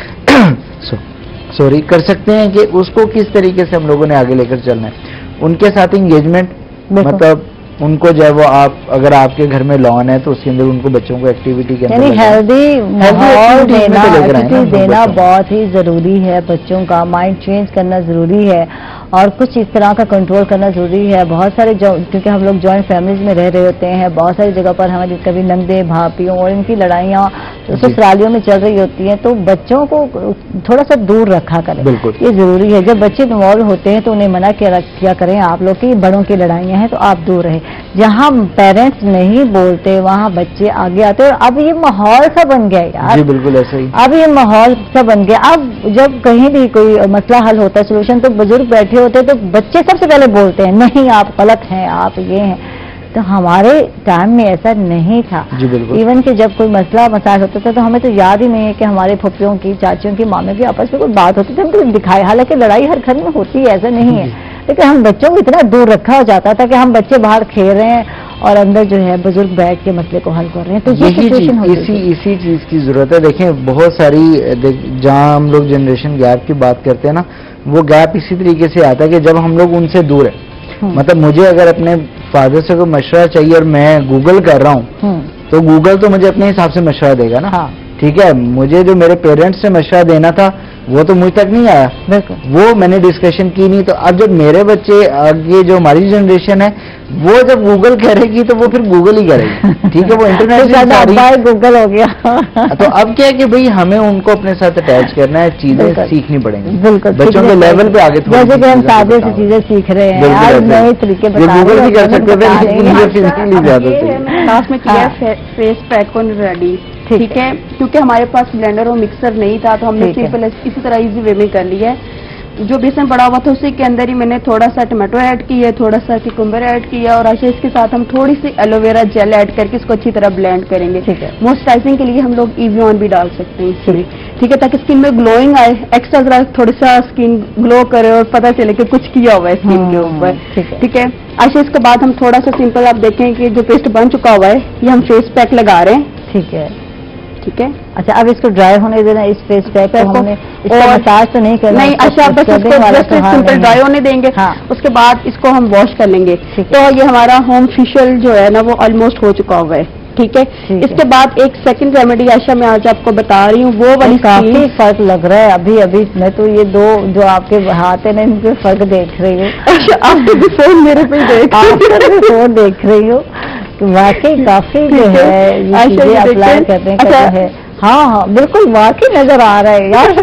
सॉरी कर सकते हैं कि उसको किस तरीके से हम लोगों ने आगे लेकर चलना है। उनके साथ इंगेजमेंट, मतलब उनको जो है वो, आप अगर आपके घर में लॉन है तो उसके अंदर उनको बच्चों को एक्टिविटी के अंदर हेल्दी माहौल देना, एक्टिविटीज देना बहुत ही जरूरी है। बच्चों का माइंड चेंज करना जरूरी है और कुछ इस तरह का कंट्रोल करना जरूरी है। बहुत सारे जो, क्योंकि हम लोग जॉइंट फैमिलीज में रह रहे होते हैं, बहुत सारी जगह पर हमारे कभी नंदे भापियों और इनकी लड़ाइयाँ ससुरालियों में चल रही होती हैं, तो बच्चों को थोड़ा सा दूर रखा करें, ये जरूरी है। जब बच्चे इन्वॉल्व होते हैं तो उन्हें मना किया, किया करें आप लोग की बड़ों की लड़ाइयाँ हैं तो आप दूर रहें। जहाँ पेरेंट्स नहीं बोलते वहाँ बच्चे आगे आते हैं। अब ये माहौल सा बन गया यार, जी बिल्कुल ऐसा ही, अब ये माहौल सा बन गया। अब जब कहीं भी कोई मसला हल होता है, सोल्यूशन, तो बुजुर्ग बैठे होते हैं तो बच्चे सबसे पहले बोलते हैं नहीं आप गलत हैं, आप ये हैं। तो हमारे टाइम में ऐसा नहीं था। इवन कि जब कोई मसला मसाइल होता था तो हमें तो याद ही नहीं है कि हमारे फुफियों की, चाचियों की, मामे की आपस में कोई बात होती थी, हम तो दिखाए। हालांकि लड़ाई हर घर में होती है, ऐसा नहीं है, लेकिन हम बच्चों को इतना दूर रखा हो जाता था कि हम बच्चे बाहर खेल रहे हैं और अंदर जो है बुजुर्ग बैठ के मसले को हल कर रहे हैं। तो यही चीज, इसी इसी चीज की जरूरत है। देखें बहुत सारी, जहाँ हम लोग जनरेशन गैप की बात करते हैं ना, वो गैप इसी तरीके से आता है कि जब हम लोग उनसे दूर है। मतलब मुझे अगर अपने फादर से कोई मशवरा चाहिए और मैं गूगल कर रहा हूँ तो गूगल तो मुझे अपने हिसाब से मशवरा देगा ना, ठीक है। मुझे जो मेरे पेरेंट्स से मशवरा देना था وہ تو مجھ تک نہیں آیا, بالکل وہ میں نے ڈسکشن کی نہیں. تو اب جب میرے بچے آگے جو ہماری جنریشن ہے وہ جب گوگل کرے گی تو وہ پھر گوگل ہی کرے گی, ٹھیک ہے, وہ انٹرنیٹ گوگل ہو گیا. تو اب کیا ہے کہ بھئی ہمیں ان کو اپنے ساتھ اٹیچ کرنا ہے, چیزیں سیکھنی پڑیں گی. بالکل بچوں کے لیول پہ آگے جیسے کہ ہم سادے سے چیزیں سیکھ رہے ہیں, آج نئے طریقے گوگل بھی کر سکتے تھے زیادہ لاسٹ میں کیا فیس پیک آن ریڈی, ٹھیک ہے, کیونکہ ہمارے پاس بلینڈر اور مکسر نہیں تھا تو ہم نے سمپل اسی طرح ایزی وے میں کر لیا ہے. جو بیسن پڑا ہوا تھا اسی کے اندر ہی میں نے تھوڑا سا ٹماٹو ایڈ کیا, تھوڑا سا ککمبر ایڈ کیا, اور ایسے اس کے ساتھ ہم تھوڑی سی ایلو ویرا جیل ایڈ کر کے اس کو اچھی طرح بلینڈ کریں گے. موئسچرائزنگ کے لیے ہم لوگ ایویون بھی ڈال سکتے ہیں اس میں, ٹھیک ہے, تاکہ اسکن میں گلوئنگ آئے, ایکسٹرا ذرا تھوڑا سا اسکن گلو کرے اور پتہ چلے کہ کچھ کیا ہوا ہے اسکن کے اوپر, ٹھیک ہے. ایسے اس کے بعد ہم تھوڑا سا سمپل آپ دیکھیں کہ جو پیسٹ بن چکا ہوا ہے یہ ہم فیس پیک لگا رہے ہیں, ٹھیک ہے, ٹھیک ہے. اچھا اب اس کو ڈرائی ہونے دینا, اس فیس پیک کو ہم نے مساج تو نہیں کرنا, نہیں, اچھا بس اس کو جسٹ سمپل ڈرائی ہونے دیں گے, اس کے بعد اس کو ہم واش کر لیں گے. تو یہ ہمارا ہوم فیشل جو ہے نا وہ آلموسٹ ہو چکا ہوا ہے, ٹھیک ہے. اس کے بعد ایک سیکنڈ ریمیڈی عائشہ میں آج آپ کو بتا رہی ہوں, وہ والی کافی فرق لگ رہا ہے ابھی ابھی. میں تو یہ دو جو آپ کے ہاتھ ہیں ان کے فرق دیکھ رہی ہوں, آپ کے بفور میرے پہ بفور دیکھ رہی ہوں, واقعی کافی جو ہے یہ چیزیں اپلائی کرنے کا ہے. ہاں ہاں بالکل واقعی نظر آ رہا ہے یار,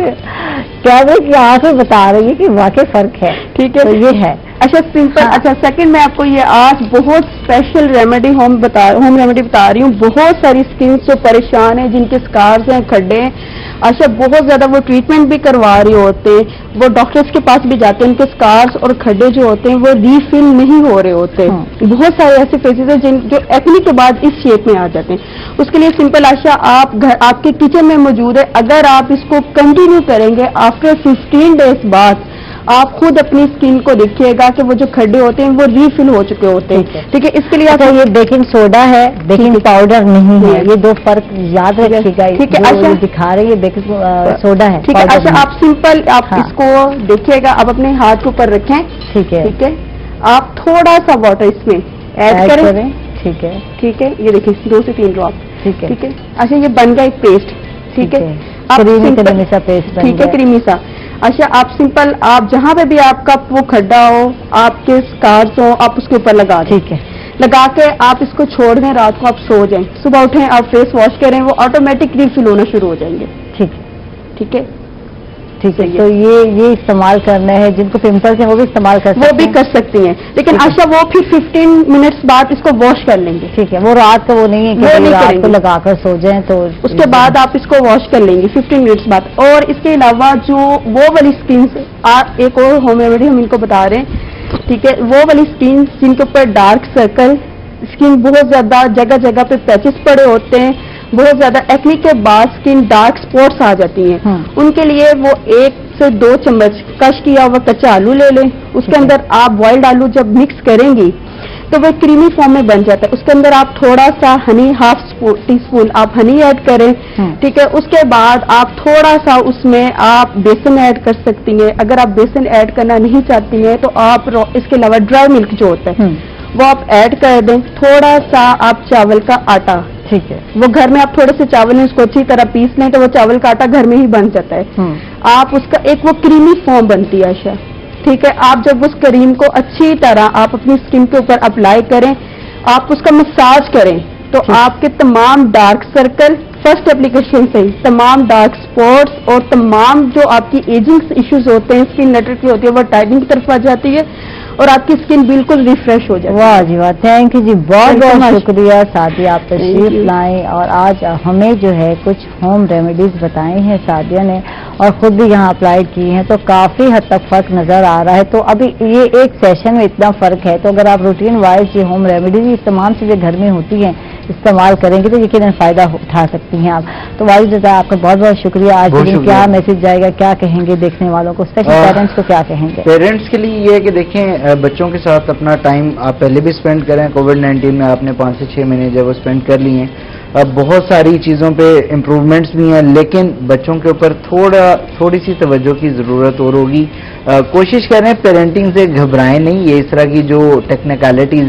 کیا کہ آپ بتا رہی ہے کہ واقعی فرق ہے, ٹھیک ہے, یہ ہے. اچھا سمپل, اچھا سیکنڈ میں آپ کو یہ آج بہت اسپیشل ریمیڈی ہوم بتا ہوم ریمیڈی بتا رہی ہوں. بہت ساری اسکنس جو پریشان ہیں, جن کے اسکارز ہیں, کھڈے ہیں, اچھا بہت زیادہ وہ ٹریٹمنٹ بھی کروا رہے ہوتے ہیں, وہ ڈاکٹرز کے پاس بھی جاتے ہیں, ان کے اسکارز اور کھڈے جو ہوتے ہیں وہ ریفل نہیں ہو رہے ہوتے. بہت سارے ایسے فیسز ہیں جن جو ایکنی کے بعد اس شیپ میں آ جاتے ہیں. اس کے لیے سمپل عائشہ آپ گھر آپ کے کچن میں موجود ہے, اگر آپ اس کو کنٹینیو کریں گے آفٹر ففٹین ڈیز بعد آپ خود اپنی اسکن کو دیکھیے گا کہ وہ جو کھڈے ہوتے ہیں وہ ریفل ہو چکے ہوتے ہیں, ٹھیک ہے. اس کے لیے یہ بیکنگ سوڈا ہے, بیکنگ پاؤڈر نہیں ہے, یہ دو فرق یاد رکھیے گا. ٹھیک ہے, اچھا دکھا رہے یہ بیکنگ سوڈا ہے, ٹھیک ہے. اچھا آپ سمپل آپ اس کو دیکھیے گا, آپ اپنے ہاتھ کے اوپر رکھیں, ٹھیک ہے, ٹھیک ہے. آپ تھوڑا سا واٹر اس میں ایڈ کریں, ٹھیک ہے, ٹھیک ہے. یہ دیکھیں دو سے تین ڈراپ, ٹھیک ہے, ٹھیک ہے. اچھا یہ بن گیا ایک پیسٹ, ٹھیک ہے, کریمی سا پیسٹ, ٹھیک ہے, کریمی سا. اچھا آپ سمپل آپ جہاں پہ بھی آپ کا وہ کھڈا ہو, آپ کے اسکارز ہو, آپ اس کے اوپر لگا دیں, ٹھیک ہے. لگا کے آپ اس کو چھوڑ دیں, رات کو آپ سو جائیں, صبح اٹھیں آپ فیس واش کریں, وہ آٹومیٹک ریفل ہونا شروع ہو جائیں گے, ٹھیک ہے, ٹھیک ہے, ٹھیک ہے. تو یہ یہ استعمال کرنا ہے, جن کو پمپلس ہیں وہ بھی استعمال کر وہ بھی کر سکتی ہیں, لیکن عائشہ وہ پھر ففٹین منٹس بعد اس کو واش کر لیں گے, ٹھیک ہے. وہ رات کا وہ نہیں ہے کہ رات کو لگا کر سو جائیں, تو اس کے بعد آپ اس کو واش کر لیں گے ففٹین منٹس بعد. اور اس کے علاوہ جو وہ والی اسکینس, آپ ایک اور ہوم ریمیڈی ہم ان کو بتا رہے ہیں, ٹھیک ہے. وہ والی اسکینس جن کے اوپر ڈارک سرکل, اسکن بہت زیادہ جگہ جگہ پہ پیچز پڑے ہوتے ہیں, بہت زیادہ ایکنی کے بعد اسکن ڈارک اسپاٹس آ جاتی ہیں, ان کے لیے وہ ایک سے دو چمچ کش کیا ہوا کچا آلو لے لیں, اس کے اندر آپ بوائلڈ آلو جب مکس کریں گی تو وہ کریمی فارم میں بن جاتا ہے. اس کے اندر آپ تھوڑا سا ہنی, ہاف ٹی اسپون آپ ہنی ایڈ کریں, ٹھیک ہے. اس کے بعد آپ تھوڑا سا اس میں آپ بیسن ایڈ کر سکتی ہیں. اگر آپ بیسن ایڈ کرنا نہیں چاہتی ہیں تو آپ اس کے علاوہ ڈرائی ملک جو ہوتا ہے وہ آپ ایڈ کر دیں. تھوڑا سا آپ چاول کا آٹا, ٹھیک ہے, وہ گھر میں آپ تھوڑے سے چاول اس کو اچھی طرح پیس لیں تو وہ چاول کا آٹا گھر میں ہی بن جاتا ہے. آپ اس کا ایک وہ کریمی فارم بنتی ہے عائشہ, ٹھیک ہے. آپ جب اس کریم کو اچھی طرح آپ اپنی اسکن کے اوپر اپلائی کریں, آپ اس کا مساج کریں, تو آپ کے تمام ڈارک سرکل فرسٹ اپلیکیشن سے ہی تمام ڈارک اسپاٹس اور تمام جو آپ کی ایجنگ ایشوز ہوتے ہیں, اسکن لیٹر کی ہوتی ہے, وہ ٹائٹنگ کی طرف آ جاتی ہے اور آپ کی اسکن بالکل ریفریش ہو جائے. واہ جی واہ, تھینک یو جی, بہت بہت شکریہ سعدیہ, آپ تشریف لائیں اور آج ہمیں جو ہے کچھ ہوم ریمیڈیز بتائی ہیں سعدیہ نے اور خود بھی یہاں اپلائی کی ہیں, تو کافی حد تک فرق نظر آ رہا ہے. تو ابھی یہ ایک سیشن میں اتنا فرق ہے, تو اگر آپ روٹین وائز یہ ہوم ریمیڈیز اس تمام چیزیں گھر میں ہوتی ہیں استعمال کریں گے تو یقیناً فائدہ اٹھا سکتی ہیں آپ. تو واجد رضا آپ کا بہت بہت شکریہ. آج دن کیا میسج جائے گا, کیا کہیں گے دیکھنے والوں کو, اسپیشلی پیرنٹس کو کیا کہیں گے؟ پیرنٹس کے لیے یہ ہے کہ دیکھیں بچوں کے ساتھ اپنا ٹائم آپ پہلے بھی اسپینڈ کریں. کووڈ نائنٹین میں آپ نے پانچ سے چھ مہینے جب وہ اسپینڈ کر لی ہیں, اب بہت ساری چیزوں پہ امپروومنٹس بھی ہیں, لیکن بچوں کے اوپر تھوڑا تھوڑی سی توجہ کی ضرورت اور ہوگی. کوشش کریں پیرنٹنگ سے گھبرائیں نہیں, یہ اس طرح کی جو ٹیکنیکلٹیز ہیں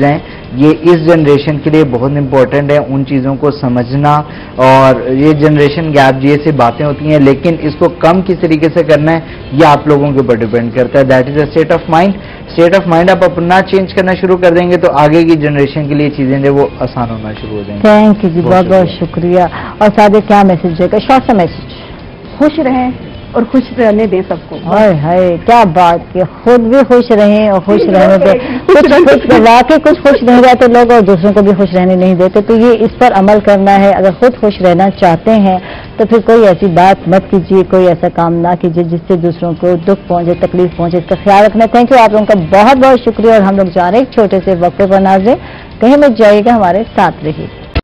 یہ اس جنریشن کے لیے بہت امپورٹنٹ ہے، ان چیزوں کو سمجھنا. اور یہ جنریشن گیپ یہ سے باتیں ہوتی ہیں، لیکن اس کو کم کس طریقے سے کرنا ہے یہ آپ لوگوں کے اوپر ڈیپینڈ کرتا ہے. That is a state of mind. State of mind آپ اپنا چینج کرنا شروع کر دیں گے تو آگے کی جنریشن کے لیے چیزیں جو وہ آسان ہونا شروع ہو جائیں گی. تھینک یو جی، بہت بہت شکریہ. اور سادہ کیا میسج ہے؟ شارٹ سا میسج. خوش رہیں اور خوش رہنے دیں سب کو. ہائے ہائے کیا بات کی، خود بھی خوش رہیں اور خوش رہنے دیں. کچھ خوش واقعی کچھ خوش نہیں رہتے لوگ اور دوسروں کو بھی خوش رہنے نہیں دیتے، تو یہ اس پر عمل کرنا ہے. اگر خود خوش رہنا چاہتے ہیں تو پھر کوئی ایسی بات مت کیجیے، کوئی ایسا کام نہ کیجیے جس سے دوسروں کو دکھ پہنچے، تکلیف پہنچے. اس کا خیال رکھنا. تھینک یو آپ لوگوں کا بہت بہت شکریہ. اور ہم لوگ جا رہے ہیں ایک چھوٹے سے وقفے پر. ناظرین کہیں مت جائیے گا، ہمارے ساتھ رہیے.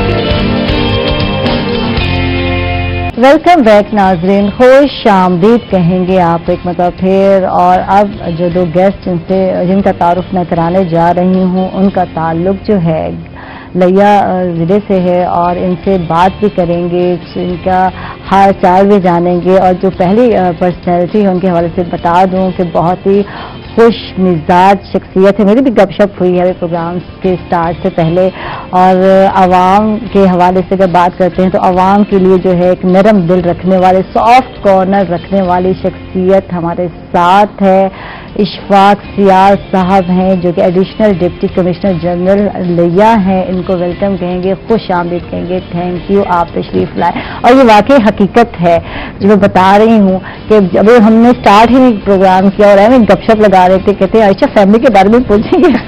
ویلکم بیک ناظرین، خوش آمدید کہیں گے آپ ایک مرتبہ پھر. اور اب جو دو گیسٹ جن سے جن کا تعارف میں کرانے جا رہی ہوں ان کا تعلق جو ہے لیا ضلع سے ہے، اور ان سے بات بھی کریں گے، ان کا حال چال بھی جانیں گے. اور جو پہلی پرسنالٹی ہے ان کے حوالے سے بتا دوں کہ بہت ہی خوش مزاج شخصیت ہے. میری بھی گپ شپ ہوئی ہے پروگرام کے سٹارٹ سے پہلے. اور عوام کے حوالے سے اگر بات کرتے ہیں تو عوام کے لیے جو ہے ایک نرم دل رکھنے والے، سافٹ کارنر رکھنے والی شخصیت ہمارے ساتھ ہے. اشفاق سیال صاحب ہیں جو کہ ایڈیشنل ڈپٹی کمشنر جنرل لیا ہیں. ان کو ویلکم کہیں گے، خوش آمدید کہیں گے. تھینک یو آپ تشریف لائے. اور یہ واقعی حقیقت ہے جو میں بتا رہی ہوں کہ جب ہم نے سٹارٹ ہی پروگرام کیا اور ہمیں گپ شپ لگا رہے تھے، کہتے ہیں عائشہ فیملی کے بارے میں پوچھیں گے.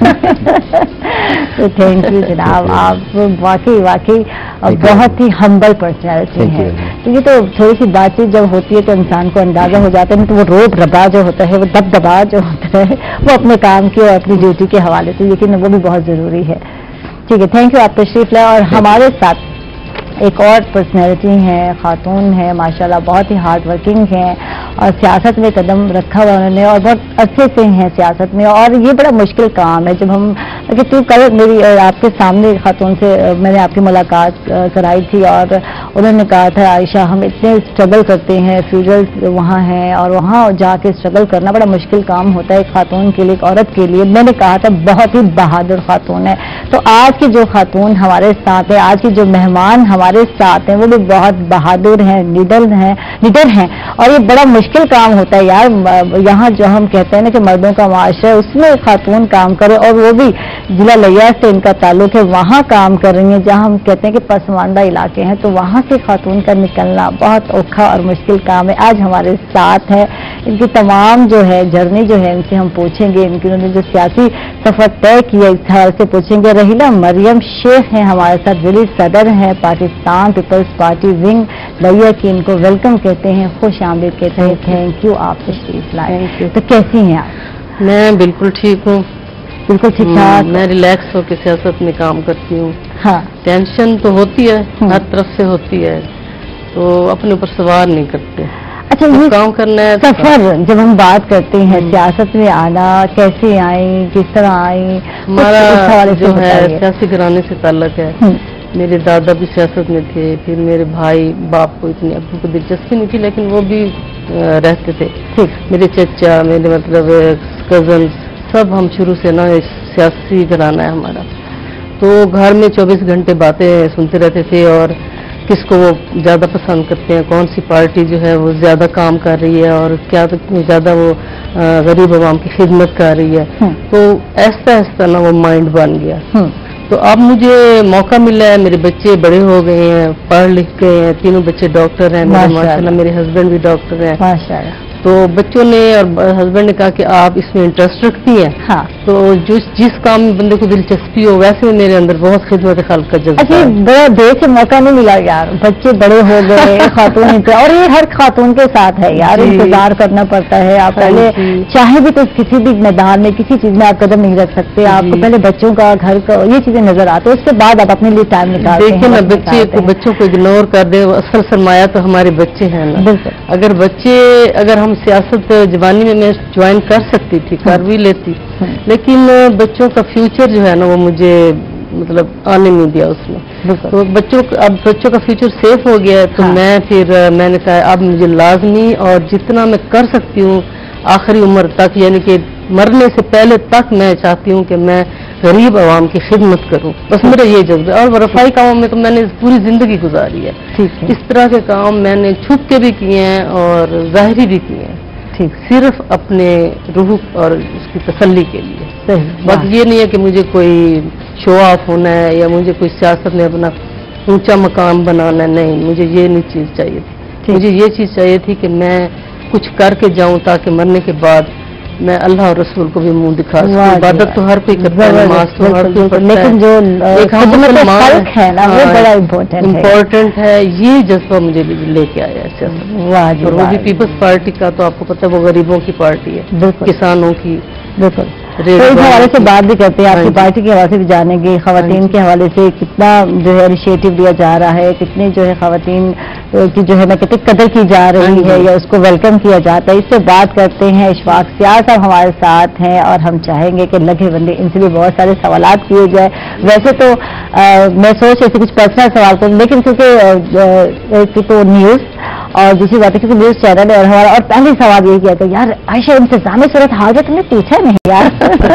تو تھینک یو جناب، آپ واقعی واقعی بہت ہی ہمبل پرسنالٹی ہیں. تو یہ تو تھوڑی سی بات چیت جب ہوتی ہے تو انسان کو اندازہ ہو جاتا ہے. تو وہ روب ربا جو ہوتا ہے، وہ دب دبا جو ہوتا ہے وہ اپنے کام کی اور اپنی ڈیوٹی کے حوالے سے، لیکن وہ بھی بہت ضروری ہے. ٹھیک ہے، تھینک یو آپ تشریف لائے. اور ہمارے ساتھ ایک اور پرسنالٹی ہیں، خاتون ہیں ماشاءاللہ، بہت ہی ہارڈ ورکنگ ہیں اور سیاست میں قدم رکھا ہوا انہوں نے اور بہت عرصے سے ہیں سیاست میں. اور یہ بڑا مشکل کام ہے. جب ہم کہ تو کل میری آپ کے سامنے خاتون سے میں نے آپ کی ملاقات کرائی تھی اور انہوں نے کہا تھا عائشہ ہم اتنے اسٹرگل کرتے ہیں، فیوڈل وہاں ہیں اور وہاں جا کے اسٹرگل کرنا بڑا مشکل کام ہوتا ہے ایک خاتون کے لیے، ایک عورت کے لیے. میں نے کہا تھا بہت ہی بہادر خاتون ہے. تو آج کی جو خاتون ہمارے ساتھ ہے، آج کی جو مہمان ہمارے ساتھ ہیں وہ بھی بہت بہادر ہیں، نڈر ہیں نڈر ہیں اور یہ بڑا مشکل کام ہوتا ہے یار. یہاں جو ہم کہتے ہیں نا کہ مردوں کا معاشرہ ہے اس میں خاتون کام کرے اور وہ بھی ضلع لیا سے ان کا تعلق ہے، وہاں کام کر رہی ہیں جہاں ہم کہتے ہیں کہ پسماندہ علاقے ہیں، تو وہاں سے خاتون کا نکلنا بہت اوکھا اور مشکل کام ہے. آج ہمارے ساتھ ہے، ان کی تمام جو ہے جرنی جو ہے ان سے ہم پوچھیں گے، ان کی انہوں نے جو سیاسی سفر طے کیا اس حوالے سے پوچھیں گے. رحیلہ مریم شیخ ہیں ہمارے ساتھ، ضلعی صدر ہیں پاکستان پیپلز پارٹی ونگ لیا کی. ان کو ویلکم کہتے ہیں، خوش آمدید کہتے ہیں. تھینک یو آپ تشریف لائے. تو کیسی ہیں آپ؟ میں بالکل ٹھیک ہوں، بالکل ٹھیک ٹھاک. میں ریلیکس ہو کے سیاست میں کام کرتی ہوں. ہاں ٹینشن تو ہوتی ہے، ہر طرف سے ہوتی ہے، تو اپنے اوپر سوار نہیں کرتے. اچھا، یہ کام کرنا ہے سفر جب ہم بات کرتے ہیں سیاست میں آنا، کیسے آئیں، کس طرح آئیں؟ ہمارا جو ہے سیاسی گھرانے سے تعلق ہے. میرے دادا بھی سیاست میں تھے، پھر میرے بھائی باپ کو اتنی ابو کو دلچسپی نہیں تھی لیکن وہ بھی رہتے تھے. میرے چچا، میرے مطلب کزنس سب ہم شروع سے نا سیاسی گھرانہ ہے ہمارا. تو گھر میں چوبیس گھنٹے باتیں سنتے رہتے تھے اور کس کو وہ زیادہ پسند کرتے ہیں، کون سی پارٹی جو ہے وہ زیادہ کام کر رہی ہے اور کیا زیادہ وہ غریب عوام کی خدمت کر رہی ہے. تو ایسا ایسا نا وہ مائنڈ بن گیا. تو اب مجھے موقع ملا ہے، میرے بچے بڑے ہو گئے ہیں، پڑھ لکھ گئے ہیں، تینوں بچے ڈاکٹر ہیں ماشاءاللہ، میرے ہسبینڈ بھی ڈاکٹر ہیں. تو بچوں نے اور ہسبینڈ نے کہا کہ آپ اس میں انٹرسٹ رکھتی ہیں. ہاں. تو جس جس کام میں بندے کو دلچسپی ہو ویسے میرے اندر بہت خدمت خلق کا جذبہ. اچھا، بڑا دیر سے موقع نہیں ملا یار، بچے بڑے ہو گئے، خاتون اور یہ ہر خاتون کے ساتھ ہے یار، انتظار کرنا پڑتا ہے. آپ پہلے چاہے بھی تو کسی بھی میدان میں کسی چیز میں آپ قدم نہیں رکھ سکتے. آپ کو پہلے بچوں کا، گھر کا، یہ چیزیں نظر آتی ہیں، اس کے بعد آپ اپنے لیے ٹائم نکالتے ہیں. دیکھیں نا، بچے کو بچوں کو اگنور کر دیں، اصل سرمایہ تو ہمارے بچے ہیں نا. بالکل. اگر بچے اگر ہم سیاست جوانی میں میں جوائن کر سکتی تھی، کر بھی لیتی، لیکن بچوں کا فیوچر جو ہے نا وہ مجھے مطلب آنے نہیں دیا اس میں. تو بچوں اب بچوں کا فیوچر سیف ہو گیا ہے تو میں پھر میں نے کہا اب مجھے لازمی اور جتنا میں کر سکتی ہوں آخری عمر تک، یعنی کہ مرنے سے پہلے تک میں چاہتی ہوں کہ میں गरीब आवाम की खिदमत करूं, बस मेरा ये जज्बा है। और रफाई कामों में तो मैंने पूरी जिंदगी गुजारी है। ठीक है। इस तरह के काम मैंने छुप के भी किए हैं और जाहिरी भी किए हैं, ठीक, सिर्फ अपने रूह और उसकी तसल्ली के लिए। सही बस ये नहीं है कि मुझे कोई शो ऑफ होना है या मुझे कोई सियासत में अपना ऊंचा मकाम बनाना है, नहीं, मुझे ये नहीं चीज चाहिए थी। मुझे ये चीज चाहिए थी कि मैं कुछ करके जाऊं ताकि मरने के बाद मैं अल्लाह और रसूल को भी मुंह दिखा सकूं। इबादत तो हर कोई करता है, नमाज तो हर कोई पढ़ता है, लेकिन जो एक हम मुसलमान है ना, वो बड़ा इम्पोर्टेंट है। इम्पोर्टेंट है, ये जज्बा मुझे भी लेके आया है सियासत। वाह जी, और वो भी पीपल्स पार्टी का, तो आपको पता है वो गरीबों की पार्टी है, किसानों की। बिल्कुल, तो इस हवाले से बात भी करते हैं, आपकी पार्टी के हवाले से भी जानेंगे, खवातीन के हवाले से कितना जो है इनिशिएटिव लिया जा रहा है, कितने जो है खवातीन की जो है मैं कहती कदर की जा रही है या उसको वेलकम किया जाता है, इससे बात करते हैं। इशफाक सियार साहब हमारे साथ हैं और हम चाहेंगे कि लगे बंदे इनसे भी बहुत सारे सवालात किए जाए। वैसे तो आ, मैं सोच रही थी कुछ पर्सनल सवाल करूँ, लेकिन क्योंकि एक तो न्यूज़ और दूसरी बात है क्योंकि न्यूज चैनल है और हमारा, और पहले सवाल यही किया था यार आयशा इंतजामी सूरत हाल जो तुमने पूछा नहीं यार।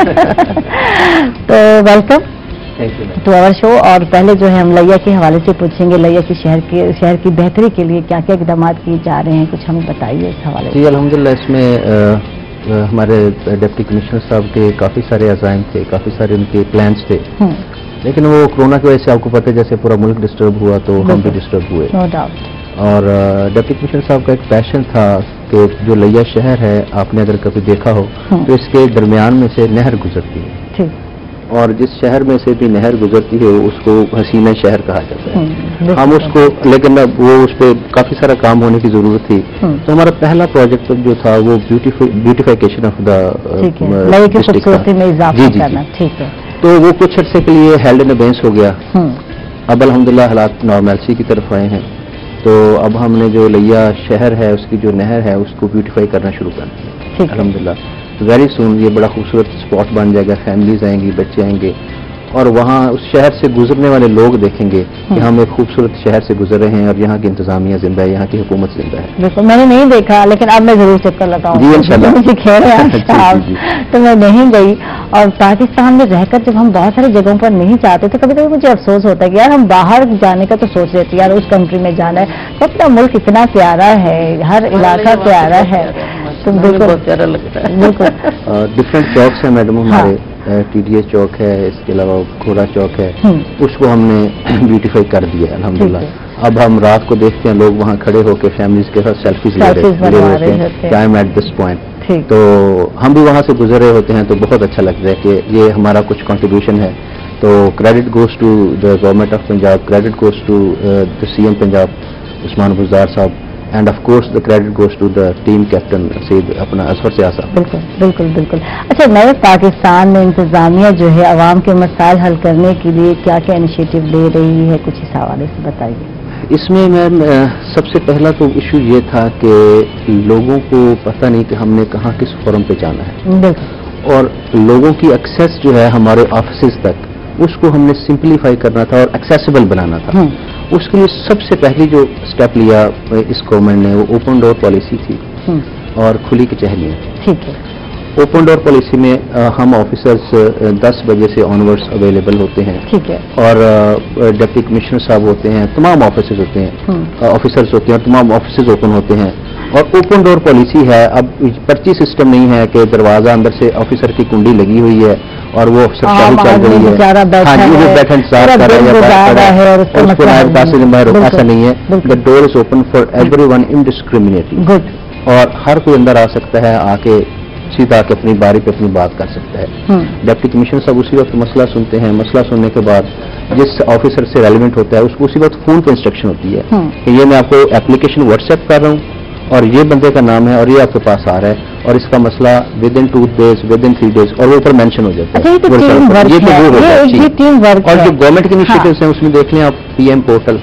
तो वेलकम टू आवर शो। और पहले जो है हम लैया के हवाले से पूछेंगे, लैया की शहर के शहर की बेहतरी के लिए क्या क्या इकदाम किए जा रहे हैं, कुछ हमें बताइए इस हवाले से। जी अल्हम्दुलिल्लाह, इसमें आ, हमारे डिप्टी कमिश्नर साहब के काफ़ी सारे अज़ाइम थे, काफ़ी सारे उनके प्लान्स थे, लेकिन वो कोरोना की वजह से आपको पता है जैसे पूरा मुल्क डिस्टर्ब हुआ तो हम भी डिस्टर्ब हुए। No doubt. और डिप्टी कमिश्नर साहब का एक पैशन था कि जो लैया शहर है, आपने अगर कभी देखा हो तो इसके दरमियान में से नहर गुजरती है, ठीक, और जिस शहर में से भी नहर गुजरती है उसको हसीना शहर कहा जाता है। हम उसको, लेकिन अब वो उस पर काफी सारा काम होने की जरूरत थी, तो हमारा पहला प्रोजेक्ट जो था वो ब्यूटिफिकेशन ऑफ द खूबसूरती में इजाफा करना, ठीक है। तो वो कुछ अर्से के लिए हेल्ड इन अबेंस हो गया। अब अल्हम्दुलिल्लाह हालात नॉर्मलसी की तरफ आए हैं, तो अब हमने जो लैया शहर है उसकी जो नहर है उसको ब्यूटीफाई करना शुरू कर दिया अल्हम्दुलिल्लाह। वेरी सून ये बड़ा खूबसूरत स्पॉट बन जाएगा, फैमिलीज आएंगी, बच्चे आएंगे, और वहाँ उस शहर से गुजरने वाले लोग देखेंगे कि हम एक खूबसूरत शहर से गुजर रहे हैं और यहाँ की इंतजामिया जिंदा है, यहाँ की हुकूमत जिंदा है। बिल्कुल, मैंने नहीं देखा लेकिन अब मैं जरूर चक्कर लगाऊंगी। जी इंशाल्लाह। मुझे खैर है तो मैं नहीं गई। और पाकिस्तान में रहकर जब हम बहुत सारी जगहों पर नहीं जाते तो कभी कभी मुझे अफसोस होता है कि यार हम बाहर जाने का तो सोच रहे थे, यार उस कंट्री में जाना है, तो अपना मुल्क इतना प्यारा है, हर इलाका प्यारा है, तो बिल्कुल प्यारा लगता है। बिल्कुल डिफरेंट चौक्स है मैडम हमारे, टीडीएस चौक है, इसके अलावा घोड़ा चौक है, उसको हमने ब्यूटीफाई कर दिया है अल्हम्दुलिल्लाह। अब हम रात को देखते हैं लोग वहाँ खड़े होकर फैमिलीज के साथ सेल्फीज ले रहे हैं कि I am at this point, तो हम भी वहाँ से गुजर रहे होते हैं, तो बहुत अच्छा लगता है कि ये हमारा कुछ कंट्रीब्यूशन है। तो credit goes to the government of Punjab, credit goes to the CM Punjab Usman Buzdar साहब, and of course the credit goes to the team captain Saeed अपना असफर सियासा। बिल्कुल बिल्कुल बिल्कुल। अच्छा, नए पाकिस्तान में इंतजामिया जो है आवाम के मसाइल हल करने के लिए क्या क्या इनिशिएटिव ले रही है, कुछ इस हवाले से बताइए। इसमें मैम सबसे पहला तो इशू ये था कि लोगों को पता नहीं कि हमने कहाँ किस फोरम पे जाना है, और लोगों की एक्सेस जो है हमारे ऑफिस तक उसको हमने सिंप्लीफाई करना था और एक्सेसिबल बनाना था। उसके लिए सबसे पहली जो स्टेप लिया इस गवर्नमेंट ने वो ओपन डोर पॉलिसी थी और खुली कचहरियाँ। ठीक है। ओपन डोर पॉलिसी में आ, हम ऑफिसर्स दस बजे से ऑनवर्ड्स अवेलेबल होते हैं, ठीक है, और डिप्टी कमिश्नर साहब होते हैं, तमाम ऑफिसर्स होते हैं, ऑफिसर्स होते हैं, और तमाम ऑफिसर्स ओपन होते हैं। और ओपन डोर पॉलिसी है, अब पर्ची सिस्टम नहीं है कि दरवाजा अंदर से ऑफिसर की कुंडी लगी हुई है और वो ऑफिसर चालू चल रही है, हाँ जी, वो बैठा इंतजार कर रहा है या उसको नायब कासिद बाहर, ऐसा नहीं है। The door is open for everyone indiscriminately, और हर कोई अंदर आ सकता है, आके सीधा आके अपनी बारी पे अपनी बात कर सकता है। डिप्टी कमिश्नर साहब उसी वक्त मसला सुनते हैं, मसला सुनने के बाद जिस ऑफिसर से रेलिवेंट होता है उसको उसी वक्त फोन पे इंस्ट्रक्शन होती है कि ये मैं आपको एप्लीकेशन व्हाट्सएप कर रहा हूँ और ये बंदे का नाम है और ये आपके पास आ रहा है और इसका मसला within two days, within three days, और वो ऊपर मेंशन हो जाता है। ये तो वो होता है। और जो गवर्नमेंट के इनिशिएटिव्स हैं उसमें देख लें आप, पीएम पोर्टल,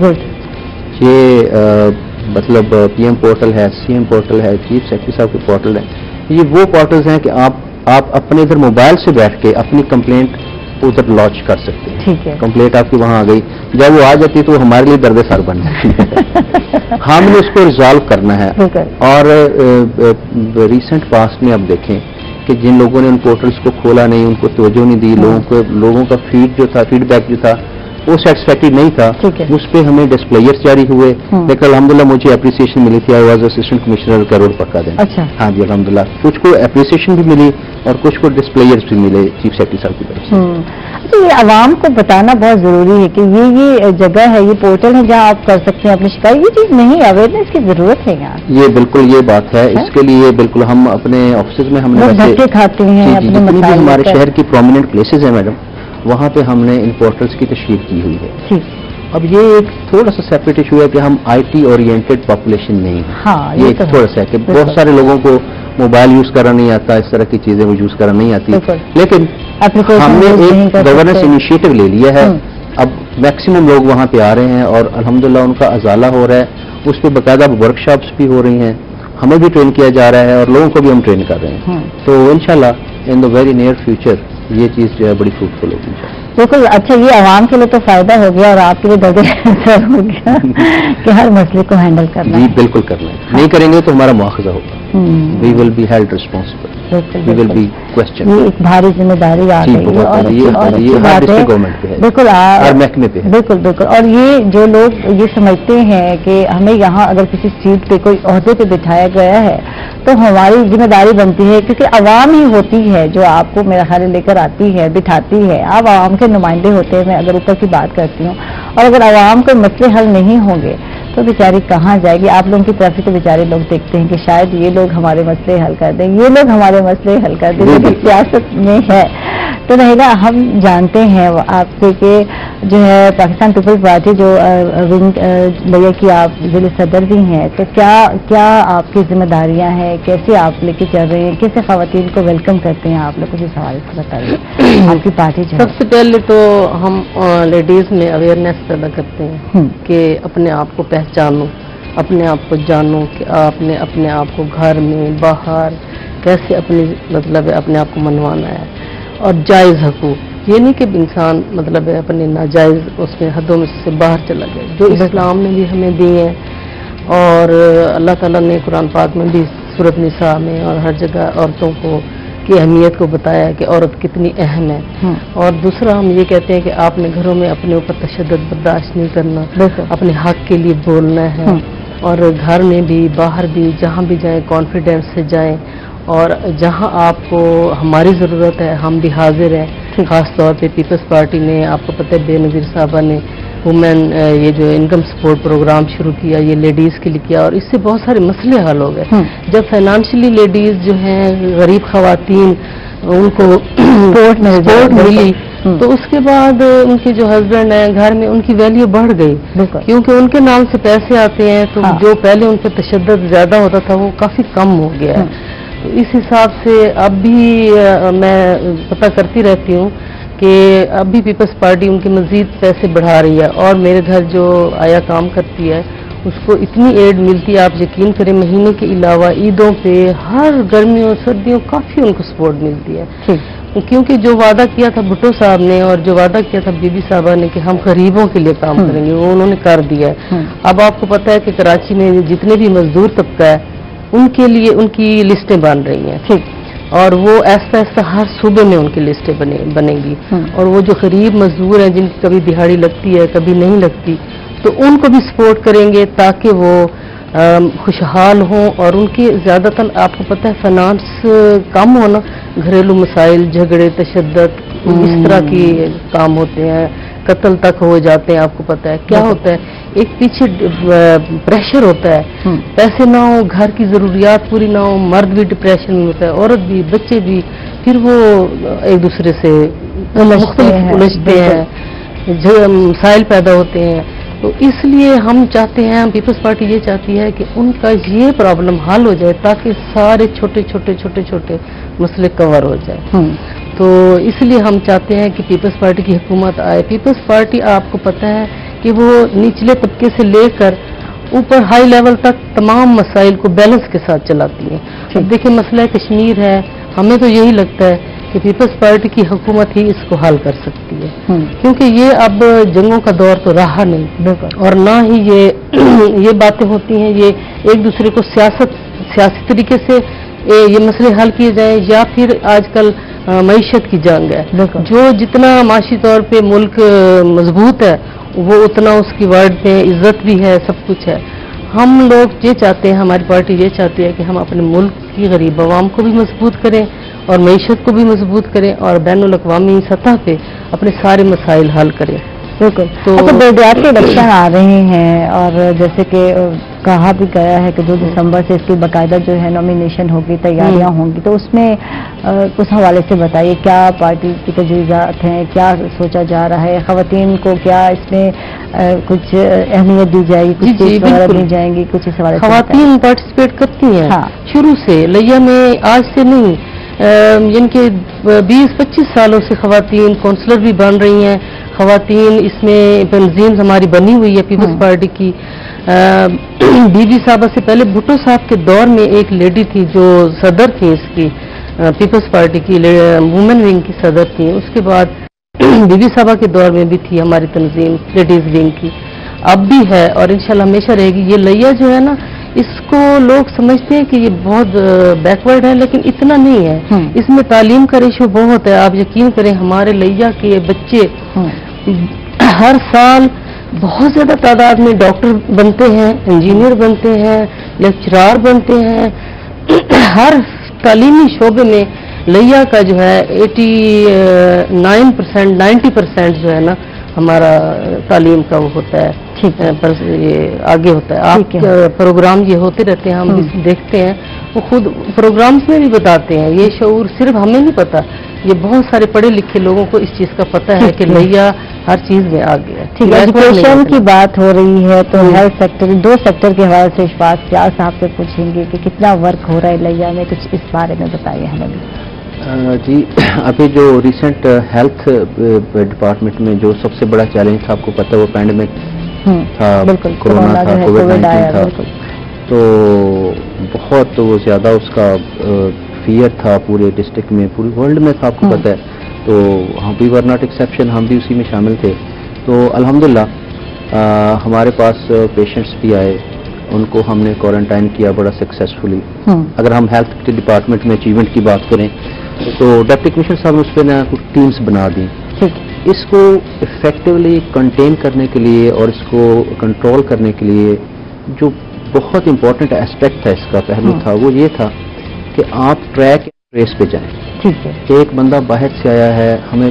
ये मतलब पीएम पोर्टल है, सीएम पोर्टल है, चीफ सेक्रेटरी साहब के पोर्टल है, ये वो पोर्टल्स हैं कि आप आप अपने इधर मोबाइल से बैठ के अपनी कंप्लेंट उधर लॉन्च कर सकते हैं। ठीक है। कंप्लेंट आपकी वहां आ गई, जब वो आ जाती है तो हमारे लिए दर्द सर बन जाती है। हमने उसको रिजॉल्व करना है। और रिसेंट पास्ट में अब देखें کہ جن لوگوں نے ان پورٹلس کو کھولا نہیں, ان کو توجہ نہیں دی, لوگوں کو لوگوں کا فیڈ جو تھا فیڈ بیک جو تھا وہ سیٹسفیکٹری نہیں تھا, اس پہ ہمیں ڈسپلیئرس جاری ہوئے. لیکن الحمدللہ مجھے اپریسیشن ملی تھی, I was assistant commissioner Kahror Pakka then. اچھا, ہاں جی الحمدللہ کچھ کو اپریسیشن بھی ملی اور کچھ کو ڈسپلیئرس بھی ملے چیف سیکرٹری صاحب کی طرف سے. اچھا, یہ عوام کو بتانا بہت ضروری ہے کہ یہ یہ جگہ ہے, یہ پورٹل ہے جہاں آپ کر سکتے ہیں اپنی شکایت. یہ چیز نہیں, اویئرنیس کی ضرورت ہے یہاں. یہ بالکل یہ بات ہے, اس کے لیے بالکل ہم اپنے آفسز میں ہم نے دھکے کھاتے ہیں اپنے مسائل. ہمارے شہر کی پرومیننٹ پلیسز ہیں میڈم, وہاں پہ ہم نے ان پورٹلس کی تشہیر کی ہوئی ہے. اب یہ ایک تھوڑا سا سیپریٹ ایشو ہے کہ ہم آئی ٹی اورینٹیڈ پاپولیشن نہیں ہیں. ہاں, یہ ایک تھوڑا سا ہے کہ بہت سارے لوگوں کو موبائل یوز کرنا نہیں آتا, اس طرح کی چیزیں وہ یوز کرنا نہیں آتی, لیکن ہم نے ایک گورننس انیشیٹو لے لیا ہے. اب میکسیمم لوگ وہاں پہ آ رہے ہیں اور الحمدللہ ان کا ازالہ ہو رہا ہے, اس پہ باقاعدہ ورک شاپس بھی ہو رہی ہیں, ہمیں بھی ٹرین کیا جا رہا ہے اور لوگوں کو بھی ہم ٹرین کر رہے ہیں. تو انشاءاللہ in the very near future یہ چیز جو ہے بڑی فروٹفل ہوگی انشاءاللہ. بالکل. اچھا, یہ عوام کے لیے تو فائدہ ہو گیا اور آپ کے لیے درد سر ہو گیا کہ ہر مسئلے کو ہینڈل کرنا ہے. جی بالکل کرنا ہے, نہیں کریں گے تو ہمارا مواخذہ ہوگا. We will be held responsible, we will be question. یہ ایک بھاری ذمہ داری آ گئی ہے اور بالکل ہر محکمے پہ. بالکل بالکل. اور یہ جو لوگ یہ سمجھتے ہیں کہ ہمیں یہاں اگر کسی سیٹ پہ کوئی عہدے پہ بٹھایا گیا ہے تو ہماری ذمہ داری بنتی ہے, کیونکہ عوام ہی ہوتی ہے جو آپ کو میرا خیال لے کر آتی ہے, بٹھاتی ہے. آپ عوام کے نمائندے ہوتے ہیں, میں اگر اوپر کی بات کرتی ہوں, اور اگر عوام کے مسئلے حل نہیں ہوں گے تو بیچاری کہاں جائے گی. آپ لوگوں کی طرف سے تو بیچارے لوگ دیکھتے ہیں کہ شاید یہ لوگ ہمارے مسئلے حل کر دیں, یہ لوگ ہمارے مسئلے حل کر دیں, لیکن سیاست میں ہے تو نہیں نا. ہم جانتے ہیں آپ سے کہ جو ہے پاکستان پیپلز پارٹی جو ونگ بھیا کی آپ ضلع صدر بھی ہیں, تو کیا کیا آپ کی ذمہ داریاں ہیں, کیسے آپ لے کے چل رہے ہیں, کیسے خواتین کو ویلکم کرتے ہیں آپ لوگ, کچھ سوال سے بتائیے. آپ کی پارٹی جو سب سے پہلے تو ہم لیڈیز میں اویئرنیس پیدا کرتے ہیں کہ اپنے آپ کو پہچانو, اپنے آپ کو جانو کہ آپ نے اپنے آپ کو گھر میں باہر کیسے اپنی مطلب اپنے آپ کو منوانا ہے, اور جائز حقوق. یہ نہیں کہ انسان مطلب ہے اپنے ناجائز اس میں حدوں میں سے باہر چلا جائے, جو اسلام نے بھی ہمیں دی ہیں اور اللہ تعالیٰ نے قرآن پاک میں بھی سورۃ نساء میں اور ہر جگہ عورتوں کو کی اہمیت کو بتایا کہ عورت کتنی اہم ہے. اور دوسرا ہم یہ کہتے ہیں کہ آپ نے گھروں میں اپنے اوپر تشدد برداشت نہیں کرنا, اپنے حق کے لیے بولنا ہے, اور گھر میں بھی باہر بھی جہاں بھی جائیں کانفیڈنس سے جائیں, اور جہاں آپ کو ہماری ضرورت ہے ہم بھی حاضر ہیں. خاص طور پہ پیپلز پارٹی نے آپ کو پتہ ہے بے نظیر صاحبہ نے وومین یہ جو انکم سپورٹ پروگرام شروع کیا, یہ لیڈیز کے لیے کیا, اور اس سے بہت سارے مسئلے حل ہو گئے. جب فائنانشلی لیڈیز جو ہیں غریب خواتین ان کو سپورٹ ملی تو اس کے بعد ان کے جو ہسبینڈ ہیں گھر میں ان کی ویلیو بڑھ گئی, کیونکہ ان کے نام سے پیسے آتے ہیں تو جو پہلے ان پہ تشدد زیادہ ہوتا تھا وہ کافی کم ہو گیا ہے. تو اس حساب سے اب بھی میں پتہ کرتی رہتی ہوں کہ اب بھی پیپلز پارٹی ان کے مزید پیسے بڑھا رہی ہے, اور میرے گھر جو آیا کام کرتی ہے اس کو اتنی ایڈ ملتی ہے, آپ یقین کریں مہینے کے علاوہ عیدوں پہ ہر گرمیوں سردیوں کافی ان کو سپورٹ ملتی ہے. کیونکہ جو وعدہ کیا تھا بھٹو صاحب نے اور جو وعدہ کیا تھا بی بی صاحبہ نے کہ ہم غریبوں کے لیے کام کریں گے, وہ انہوں نے کر دیا ہے. اب آپ کو پتہ ہے کہ کراچی میں جتنے بھی مزدور طبقہ ہے ان کے لیے ان کی لسٹیں بن رہی ہیں, اور وہ ایسا ایسا ہر صوبے میں ان کی لسٹیں بنے بنے گی. اور وہ جو غریب مزدور ہیں جن کی کبھی دہاڑی لگتی ہے کبھی نہیں لگتی, تو ان کو بھی سپورٹ کریں گے تاکہ وہ خوشحال ہوں. اور ان کی زیادہ تر آپ کو پتہ ہے فائنانس کم ہونا, گھریلو مسائل جھگڑے تشدد اس طرح کی کام ہوتے ہیں, قتل تک ہو جاتے ہیں. آپ کو پتہ ہے کیا ہوتا ہے, ایک پیچھے پریشر ہوتا ہے, پیسے نہ ہو, گھر کی ضروریات پوری نہ ہو, مرد بھی ڈپریشن میں ہوتا ہے, عورت بھی, بچے بھی, پھر وہ ایک دوسرے سے مختلف الجھتے ہیں, مسائل پیدا ہوتے ہیں. تو اس لیے ہم چاہتے ہیں, پیپلز پارٹی یہ چاہتی ہے کہ ان کا یہ پرابلم حل ہو جائے تاکہ سارے چھوٹے چھوٹے چھوٹے چھوٹے مسئلے کور ہو جائے. تو اس لیے ہم چاہتے ہیں کہ پیپلز پارٹی کی حکومت آئے. پیپلز پارٹی آپ کو پتہ ہے کہ وہ نچلے طبقے سے لے کر اوپر ہائی لیول تک تمام مسائل کو بیلنس کے ساتھ چلاتی ہیں. اب دیکھیں مسئلہ کشمیر ہے, ہمیں تو یہی لگتا ہے کہ پیپلز پارٹی کی حکومت ہی اس کو حل کر سکتی ہے, کیونکہ یہ اب جنگوں کا دور تو رہا نہیں, اور نہ ہی یہ یہ باتیں ہوتی ہیں, یہ ایک دوسرے کو سیاست سیاسی طریقے سے یہ مسئلے حل کیے جائیں، یا پھر آج کل معیشت کی جنگ ہے. جو جتنا معاشی طور پہ ملک مضبوط ہے وہ اتنا اس کی ورڈ میں عزت بھی ہے، سب کچھ ہے. ہم لوگ یہ چاہتے ہیں، ہماری پارٹی یہ چاہتی ہے کہ ہم اپنے ملک کی غریب عوام کو بھی مضبوط کریں اور معیشت کو بھی مضبوط کریں اور بین الاقوامی سطح پہ اپنے سارے مسائل حل کریں. بالکل. تو بلدیات کے الیکشن آ رہے ہیں اور جیسے کہ کہا بھی گیا ہے کہ دو دسمبر سے اس کی باقاعدہ جو ہے نامینیشن ہوگی، تیاریاں ہوں گی، تو اس میں اس حوالے سے بتائیے کیا پارٹی کی تجویزات ہیں، کیا سوچا جا رہا ہے، خواتین کو کیا اس میں کچھ اہمیت دی جائے گی، کچھ چیز وغیرہ دی جائیں گی، کچھ اس حوالے سے؟ خواتین پارٹیسپیٹ کرتی ہیں شروع سے، لیا میں آج سے نہیں، جن کے بیس پچیس سالوں سے خواتین کونسلر بھی بن رہی ہیں. خواتین اس میں تنظیم ہماری بنی ہوئی ہے پیپلز پارٹی کی. بی بی صاحبہ سے پہلے بھٹو صاحب کے دور میں ایک لیڈی تھی جو صدر تھی اس کی پیپلز پارٹی کی، وومن ونگ کی صدر تھی. اس کے بعد بی بی صاحبہ کے دور میں بھی تھی ہماری تنظیم لیڈیز ونگ کی، اب بھی ہے اور انشاءاللہ ہمیشہ رہے گی. یہ لیا جو ہے نا، اس کو لوگ سمجھتے ہیں کہ یہ بہت بیکورڈ ہے، لیکن اتنا نہیں ہے. اس میں تعلیم کا ریشو بہت ہے. آپ یقین کریں ہمارے لیا کے بچے ہر سال بہت زیادہ تعداد میں ڈاکٹر بنتے ہیں، انجینئر بنتے ہیں، لیکچرار بنتے ہیں. ہر تعلیمی شعبے میں لیا کا جو ہے eighty nine percent ninety percent جو ہے نا ہمارا تعلیم کا وہ ہوتا ہے، یہ آگے ہوتا ہے. آپ پروگرام یہ ہوتے رہتے ہیں، ہم بھی دیکھتے ہیں، وہ خود پروگرامز میں بھی بتاتے ہیں. یہ شعور صرف ہمیں نہیں پتا، یہ بہت سارے پڑھے لکھے لوگوں کو اس چیز کا پتہ ہے کہ لیا ہر چیز میں آگے ہے. ایجوکیشن کی بات ہو رہی ہے تو ہیلتھ سیکٹر، دو سیکٹر کے حوالے سے اشفاق سیال صاحب سے پوچھیں گے کہ کتنا ورک ہو رہا ہے لیا میں، کچھ اس بارے میں بتائیے ہمیں بھی. جی، ابھی جو ریسنٹ ہیلتھ ڈپارٹمنٹ میں جو سب سے بڑا چیلنج تھا، آپ کو پتہ ہے وہ پینڈیمک تھا، کورونا تھا، کووڈ نائنٹین تھا. تو بہت وہ زیادہ اس کا فیئر تھا پورے ڈسٹرکٹ میں، پوری ورلڈ میں تھا، آپ کو پتہ ہے. تو ہم بھی ور ناٹ ایکسیپشن، ہم بھی اسی میں شامل تھے. تو الحمدللہ ہمارے پاس پیشنٹس بھی آئے، ان کو ہم نے کوارنٹائن کیا بڑا سکسیسفلی. اگر ہم ہیلتھ ڈپارٹمنٹ میں اچیومنٹ کی بات کریں تو ڈپٹی کمشنر صاحب نے اس پہ کچھ ٹیمز بنا دی. اس کو افیکٹولی کنٹین کرنے کے لیے اور اس کو کنٹرول کرنے کے لیے جو بہت امپورٹنٹ اسپیکٹ تھا، اس کا پہلو تھا، وہ یہ تھا کہ آپ ٹریک ریس پہ جائیں. ایک بندہ باہر سے آیا ہے، ہمیں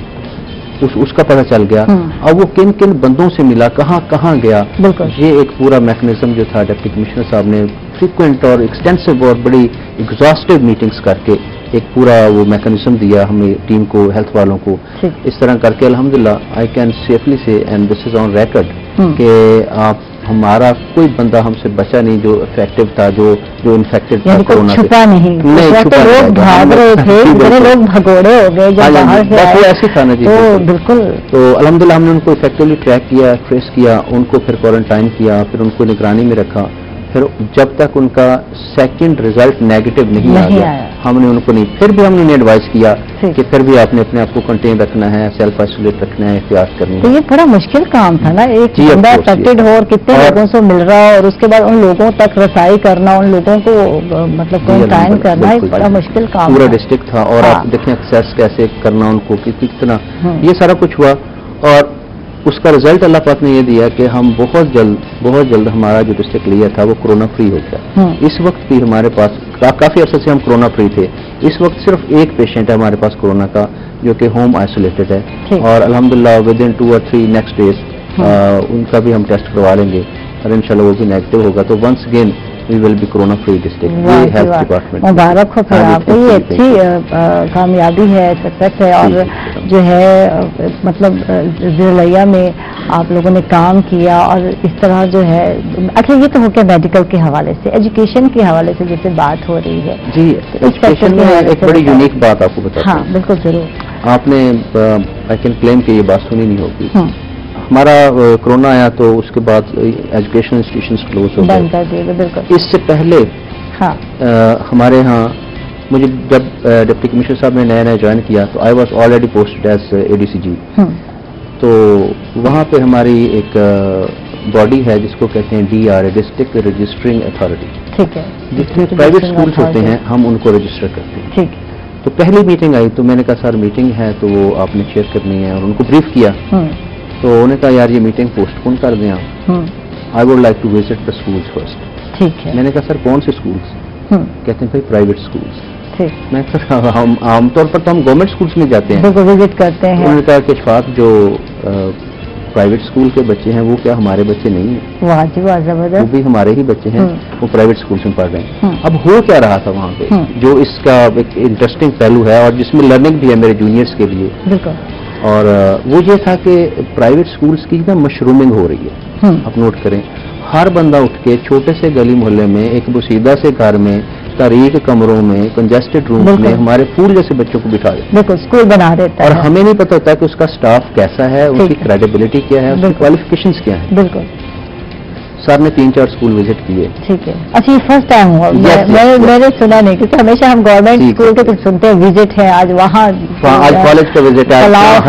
اس, اس کا پتہ چل گیا، اب وہ کن کن بندوں سے ملا، کہاں کہاں گیا. یہ ایک پورا میکنزم جو تھا ڈپٹی کمشنر صاحب نے فریکوینٹ اور ایکسٹینسو اور بڑی ایگزاسٹو میٹنگز کر کے ایک پورا وہ میکنزم دیا ہمیں ٹیم کو، ہیلتھ والوں کو. اس طرح کر کے الحمدللہ I can safely say and this is on record کہ آپ ہمارا کوئی بندہ ہم سے بچا نہیں جو افیکٹو تھا، جو جو انفیکٹڈ تھا کورونا سے. چھپا نہیں، لوگ بھاگ رہے تھے، اتنے لوگ بھگوڑے ہو گئے جب باہر سے آئے. وہ ایسے تھا نا جی، بالکل. تو الحمدللہ ہم نے ان کو افیکٹولی ٹریک کیا، ٹریس کیا، ان کو پھر کوارنٹائن کیا، پھر ان کو نگرانی میں رکھا. پھر جب تک ان کا سیکنڈ ریزلٹ نیگیٹو نہیں آ گیا ہم نے ان کو نہیں، پھر بھی ہم نے ایڈوائز کیا کہ پھر بھی آپ نے اپنے آپ کو کنٹین رکھنا ہے، سیلف آئسولیٹ رکھنا ہے، احتیاط کرنی ہے. تو یہ بڑا مشکل کام تھا نا، ایک بندہ افیکٹڈ ہو اور کتنے لوگوں سے مل رہا اور اس کے بعد ان لوگوں تک رسائی کرنا، ان لوگوں کو مطلب کوارنٹائن کرنا، ایک بڑا مشکل کام پورا ڈسٹرکٹ تھا. اور آپ دیکھیں ایکسیس کیسے کرنا ان کو، کتنا یہ سارا کچھ ہوا. اور اس کا رزلٹ اللہ پاک نے یہ دیا کہ ہم بہت جلد بہت جلد ہمارا جو ڈسٹرکٹ لیا تھا وہ کورونا فری ہو گیا. اس وقت بھی ہمارے پاس کافی عرصے سے ہم کورونا فری تھے. اس وقت صرف ایک پیشنٹ ہے ہمارے پاس کورونا کا جو کہ ہوم آئسولیٹڈ ہے، اور الحمدللہ ود ان ٹو اور تھری نیکسٹ ڈیز ان کا بھی ہم ٹیسٹ کروا لیں گے اور انشاءاللہ وہ بھی نیگیٹو ہوگا. تو once again we will be corona free district. یہ ہیلتھ ڈپارٹمنٹ مبارک ہو پھر آپ کو، یہ اچھی کامیابی ہے، سکسیس ہے. اور جو ہے مطلب ضلع میں آپ لوگوں نے کام کیا اور اس طرح جو ہے. اچھا یہ تو ہو گیا میڈیکل کے حوالے سے. ایجوکیشن کے حوالے سے جیسے بات ہو رہی ہے جی، ایجوکیشن میں ایک بڑی یونیک بات آپ کو بتاتا ہوں. ہاں بالکل ضرور. آپ نے آئی کین کلیم کہ یہ بات سنی نہیں ہوگی. ہمارا کورونا آیا تو اس کے بعد ایجوکیشن انسٹیٹیوشنز کلوز ہو گئے. بالکل. اس سے پہلے ہمارے ہاں مجھے جب ڈپٹی کمشنر صاحب نے نیا نیا جوائن کیا تو I was already posted as A D C G. تو وہاں پہ ہماری ایک बॉडी है जिसको कहते हैं D R A, district registering authority. ठीक है। जितने प्राइवेट स्कूल्स होते हैं हम उनको रजिस्टर करते हैं। ठीक। तो पहली मीटिंग आई तो मैंने कहा सर मीटिंग है तो वो आपने चेयर करनी है, और उनको ब्रीफ किया। तो उन्होंने कहा यार ये मीटिंग पोस्टपोन कर दें आप, I would like to visit the schools first. ठीक है। मैंने कहा सर कौन से स्कूल्स? कहते हैं भाई प्राइवेट स्कूल्स। ठीक। मैं कहा हम आमतौर पर तो हम गवर्नमेंट स्कूल्स में जाते हैं, विजिट करते हैं। उन्होंने कहा कि इशफाक जो प्राइवेट स्कूल के बच्चे हैं वो क्या हमारे बच्चे नहीं हैं? वाह जी वाह, जबरदस्त। वो भी हमारे ही बच्चे हैं, वो प्राइवेट स्कूल में पढ़ रहे हैं। अब हो क्या रहा था वहाँ पे जो इसका एक इंटरेस्टिंग पहलू है और जिसमें लर्निंग भी है मेरे जूनियर्स के लिए, बिल्कुल, और वो ये था कि प्राइवेट स्कूल्स की ना मशरूमिंग हो रही है। आप नोट करें, हर बंदा उठ के छोटे से गली मोहल्ले में एक बुसीदा से घर में तारीक कमरों में कंजेस्टेड रूम में हमारे फूल जैसे बच्चों को बिठा देते, बिल्कुल स्कूल बना देता है, और हमें नहीं पता होता कि उसका स्टाफ कैसा है, उसकी क्रेडिबिलिटी क्या है, उसकी क्वालिफिकेशंस क्या है। बिल्कुल। सर ने तीन चार स्कूल विजिट किए। ठीक है। अच्छा ये फर्स्ट टाइम हुआ? मैंने सुना नहीं, क्योंकि हमेशा हम गवर्नमेंट स्कूल के कुछ सुनते हैं विजिट है, आज वहाँ आज कॉलेज का विजिट है,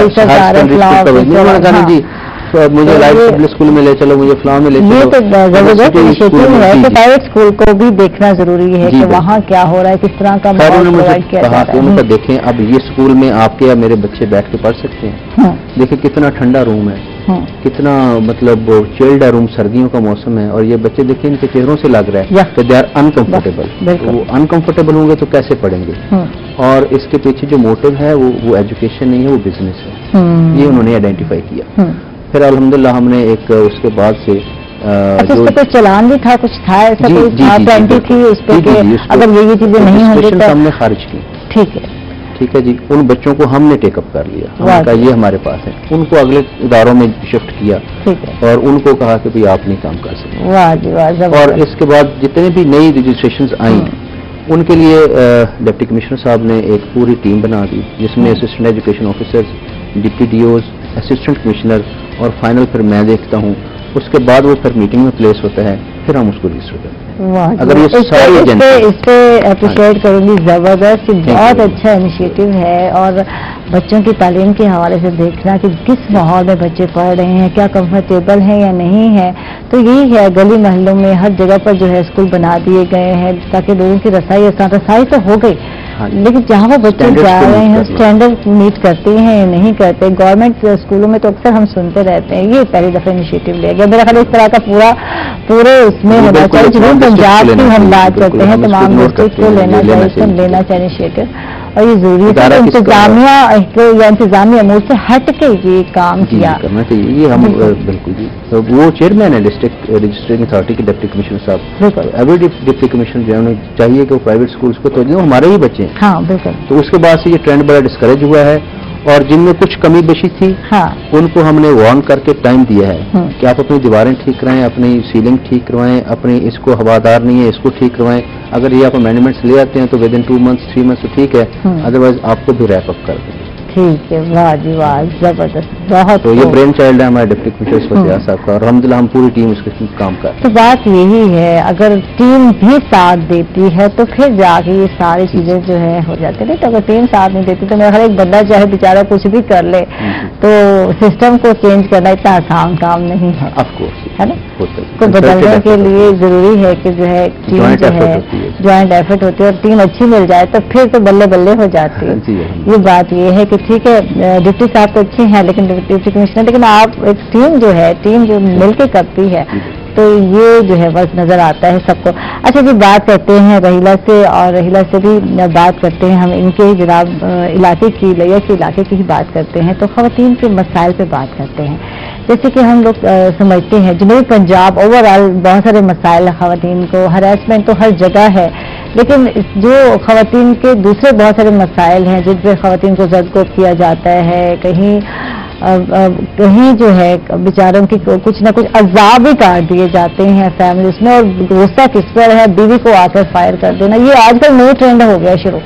जी तो मुझे लाइफ पब्लिक स्कूल में ले चलो, मुझे फ्लावर में ले चलो। ये तो जबरदस्त इनिशिएटिव है कि प्राइवेट स्कूल को भी देखना जरूरी है कि वहाँ क्या हो रहा है, किस तरह का माहौल प्रोवाइड किया जा रहा है। उन्होंने देखें अब ये स्कूल में आपके या मेरे बच्चे बैठ के पढ़ सकते हैं। देखिए कितना ठंडा रूम है, कितना मतलब चिल्ड रूम, सर्दियों का मौसम है, और ये बच्चे देखिए इनके चेहरों से लग रहा है कि दे आर अनकंफर्टेबल। वो अनकंफर्टेबल होंगे तो कैसे पढ़ेंगे? और इसके पीछे जो मोटिव है वो वो एजुकेशन नहीं है, वो बिजनेस है। ये उन्होंने आइडेंटिफाई किया। फिर अल्हम्दुलिल्लाह हमने एक उसके बाद से अच्छा, जो कोई चलान भी था, कुछ था ऐसा, कोई पेनल्टी थी उस पर कि अगर ये ये चीजें नहीं होंगी तो हमने खारिज की। ठीक है। ठीक है जी। उन बच्चों को हमने टेकअप कर लिया, हमने कहा ये हमारे पास है, उनको अगले इदारों में शिफ्ट किया। ठीक है। और उनको कहा कि भाई आप नहीं काम कर सकते। वाह जी वाह। और इसके बाद जितने भी नई रजिस्ट्रेशन आई उनके लिए डिप्टी कमिश्नर साहब ने एक पूरी टीम बना दी, जिसमें assistant education officers, deputy DOs, assistant commissioner और फाइनल फिर मैं देखता हूँ। उसके बाद वो फिर मीटिंग में प्लेस होता है, फिर हम उसको रजिस्टर करते हैं। अगर ये सारी जनता इस पे अप्रिशिएट करूंगी, जबरदस्त, बहुत अच्छा इनिशिएटिव है। और बच्चों की तालीम के हवाले से देखना कि किस माहौल में बच्चे पढ़ रहे हैं, क्या कंफर्टेबल है या नहीं है, तो यही है। गली महलों में हर जगह पर जो है स्कूल बना दिए गए हैं ताकि लोगों की रसाई आसान रसाई तो हो गई, लेकिन जहाँ वो बच्चे जा रहे हैं स्टैंडर्ड मीट करते हैं या नहीं करते। गवर्नमेंट स्कूलों में तो अक्सर हम सुनते रहते हैं, ये पहली दफा इनिशिएटिव लिया गया। मेरा ख्याल इस तरह का पूरा पूरे उसमें होना चाहिए। जरूर पंजाब की हम बात करते हैं, तमाम डिस्ट्रिक्ट को लेना चाहिए, लेना चाहिए इनिशिएटिव, और ये जरूरी है। इंतजामिया या इंतजामी अमूर से हट के ये काम किया करना चाहिए। ये हम बिल्कुल जी, तो वो चेयरमैन है डिस्ट्रिक्ट रजिस्ट्रिंग अथॉरिटी के डिप्टी कमिश्नर साहब, एवरी डिप्टी कमिश्नर जो है चाहिए कि वो प्राइवेट स्कूल्स को, तो हमारे ही बच्चे हैं। हाँ बिल्कुल। तो उसके बाद से ये ट्रेंड बड़ा डिस्करेज हुआ है, और जिनमें कुछ कमी बेशी थी हाँ। उनको हमने वार्न करके टाइम दिया है कि आप अपनी दीवारें ठीक कराएं, अपनी सीलिंग ठीक करवाएं, अपनी इसको हवादार नहीं है इसको ठीक करवाएं। अगर ये आप अमेंडमेंट्स ले आते हैं तो within two months three months तो ठीक है, अदरवाइज आपको भी रैप अप कर देंगे। ठीक है। वाह जी वाह, जबरदस्त, बहुत। तो ये ब्रेन चाइल्ड है हमारे डिप्टी कमिश्नर फतियाह साहब का, और अल्हम्दुलिल्लाह हम पूरी टीम उसके काम कर। तो बात यही है, अगर टीम भी साथ देती है तो फिर जाके ये सारी चीजें जो है हो जाती है। तो अगर टीम साथ नहीं देती तो मेरा हर एक बंदा चाहे बेचारा कुछ भी कर ले, तो सिस्टम को चेंज करना इतना आसान काम नहीं है, ऑफकोर्स है ना। को बदलने के लिए जरूरी है कि जो है टीम जो है ज्वाइंट एफर्ट होती है, और टीम अच्छी मिल जाए तो फिर तो बल्ले बल्ले हो जाती है। ये बात ये है कि ठीक है डिप्टी साहब तो अच्छे हैं, लेकिन डिप्टी कमिश्नर, लेकिन आप एक टीम जो है, टीम जो मिलके करती है, तो ये जो है बस नजर आता है सबको। अच्छा जी, बात करते हैं रहीला से, और रहीला से भी बात करते हैं हम इनके जनाब इलाके की, लिया के इलाके की ही बात करते हैं। तो खवातीन के मसाइल पे बात करते हैं। जैसे कि हम लोग समझते हैं जनूबी पंजाब ओवरऑल बहुत सारे मसाइल खवातीन को, हरासमेंट तो हर जगह है, लेकिन जो खवातीन के दूसरे बहुत सारे मसाइल हैं जिन पर खवातीन को ज़दकोब किया जाता है, कहीं अब, अब, कहीं जो है बेचारों की कुछ ना कुछ अजाब भी काट दिए जाते हैं फैमिली उसमें, और गुस्सा किस पर है, बीवी को आकर फायर कर देना। ये आजकल नई ट्रेंड हो गया शुरू।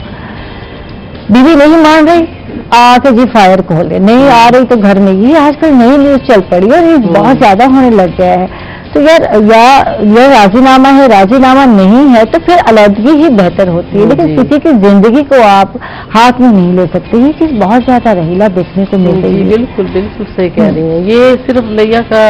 बीवी नहीं मान रही, आके जी फायर खोले, नहीं आ रही तो घर में, ये आजकल नई न्यूज चल पड़ी और ये बहुत ज्यादा होने लग गया है। तो यार या ये राजीनामा है, राजीनामा नहीं है तो फिर अलग ही बेहतर होती है, लेकिन किसी की जिंदगी को आप हाथ में नहीं ले सकते। ये चीज बहुत ज्यादा रहीला देखने को मिल रही है। बिल्कुल बिल्कुल सही कह रही हैं। ये सिर्फ लिया का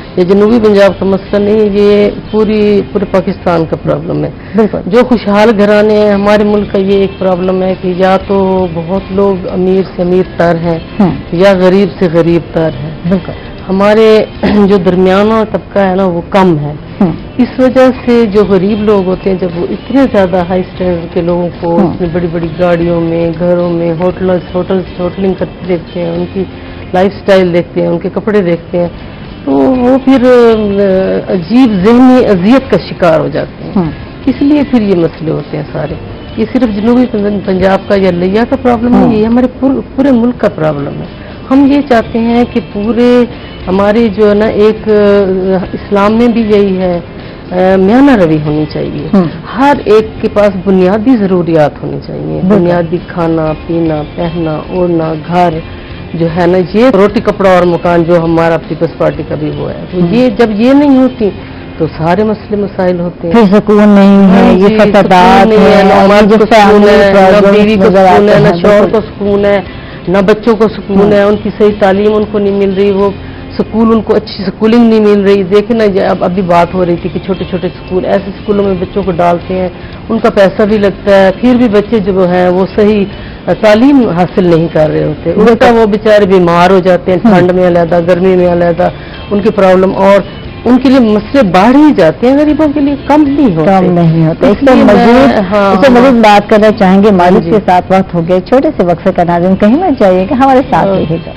ये जनूबी पंजाब का मसला नहीं है, ये पूरी पूरे पाकिस्तान का प्रॉब्लम है। जो खुशहाल घराने हैं, हमारे मुल्क का ये एक प्रॉब्लम है कि या तो बहुत लोग अमीर से अमीर तर हैं या गरीब से गरीब तर हैं। हमारे जो दरमियाना तबका है ना वो कम है। इस वजह से जो गरीब लोग होते हैं, जब वो इतने ज्यादा हाई स्टैंडर्ड के लोगों को इतनी बड़ी बड़ी गाड़ियों में, घरों में, होटल्स होटल्स होटलिंग करते देखते हैं, उनकी लाइफस्टाइल देखते हैं, उनके कपड़े देखते हैं, तो वो फिर अजीब ज़हनी अजियत का शिकार हो जाते हैं। इसलिए फिर ये मसले होते हैं सारे। ये सिर्फ जनूबी पंजाब का या लिया का प्रॉब्लम नहीं है, ये हमारे पूरे मुल्क का प्रॉब्लम है। हम ये चाहते हैं कि पूरे हमारे जो है ना, एक इस्लाम में भी यही है, म्याना रवि होनी चाहिए। हर एक के पास बुनियादी ज़रूरियात होनी चाहिए, बुनियादी खाना पीना, पहनना, ओढ़ना, घर जो है ना, ये रोटी कपड़ा और मकान जो हमारा पीपल्स पार्टी का भी वो है। तो ये जब ये नहीं होती तो सारे मसले मसाइल होते हैं। फिर सुकून नहीं है, ये फसादात है, न बीवी को सुकून है, न शौहर को सुकून है, न बच्चों को सुकून है, उनकी सही तालीम उनको नहीं मिल रही, वो स्कूल उनको अच्छी स्कूलिंग नहीं मिल रही। देखे ना, अब अभी बात हो रही थी कि छोटे छोटे स्कूल, ऐसे स्कूलों में बच्चों को डालते हैं, उनका पैसा भी लगता है, फिर भी बच्चे जो हैं वो सही तालीम हासिल नहीं कर रहे होते, उल्टा वो बेचारे बीमार हो जाते हैं, ठंड में अलहदा, गर्मी में अलहदा, उनकी प्रॉब्लम, और उनके लिए मसले बढ़ ही जाते हैं, गरीबों के लिए कम नहीं होते। कम नहीं होते। इससे मजीद इससे मजीद बात करना चाहेंगे। मालिक के साथ वक्त हो गए, छोटे से वक्त का नाज़रीन कहीं ना चाहिए कि हमारे साथ रहिएगा।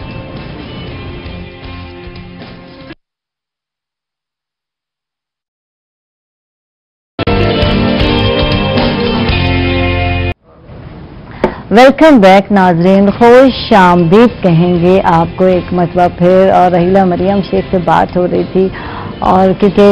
वेलकम बैक नाजरीन, खुश आमदीद कहेंगे आपको एक मरतबा फिर। और रहीला मरियम शेख से बात हो रही थी, और क्योंकि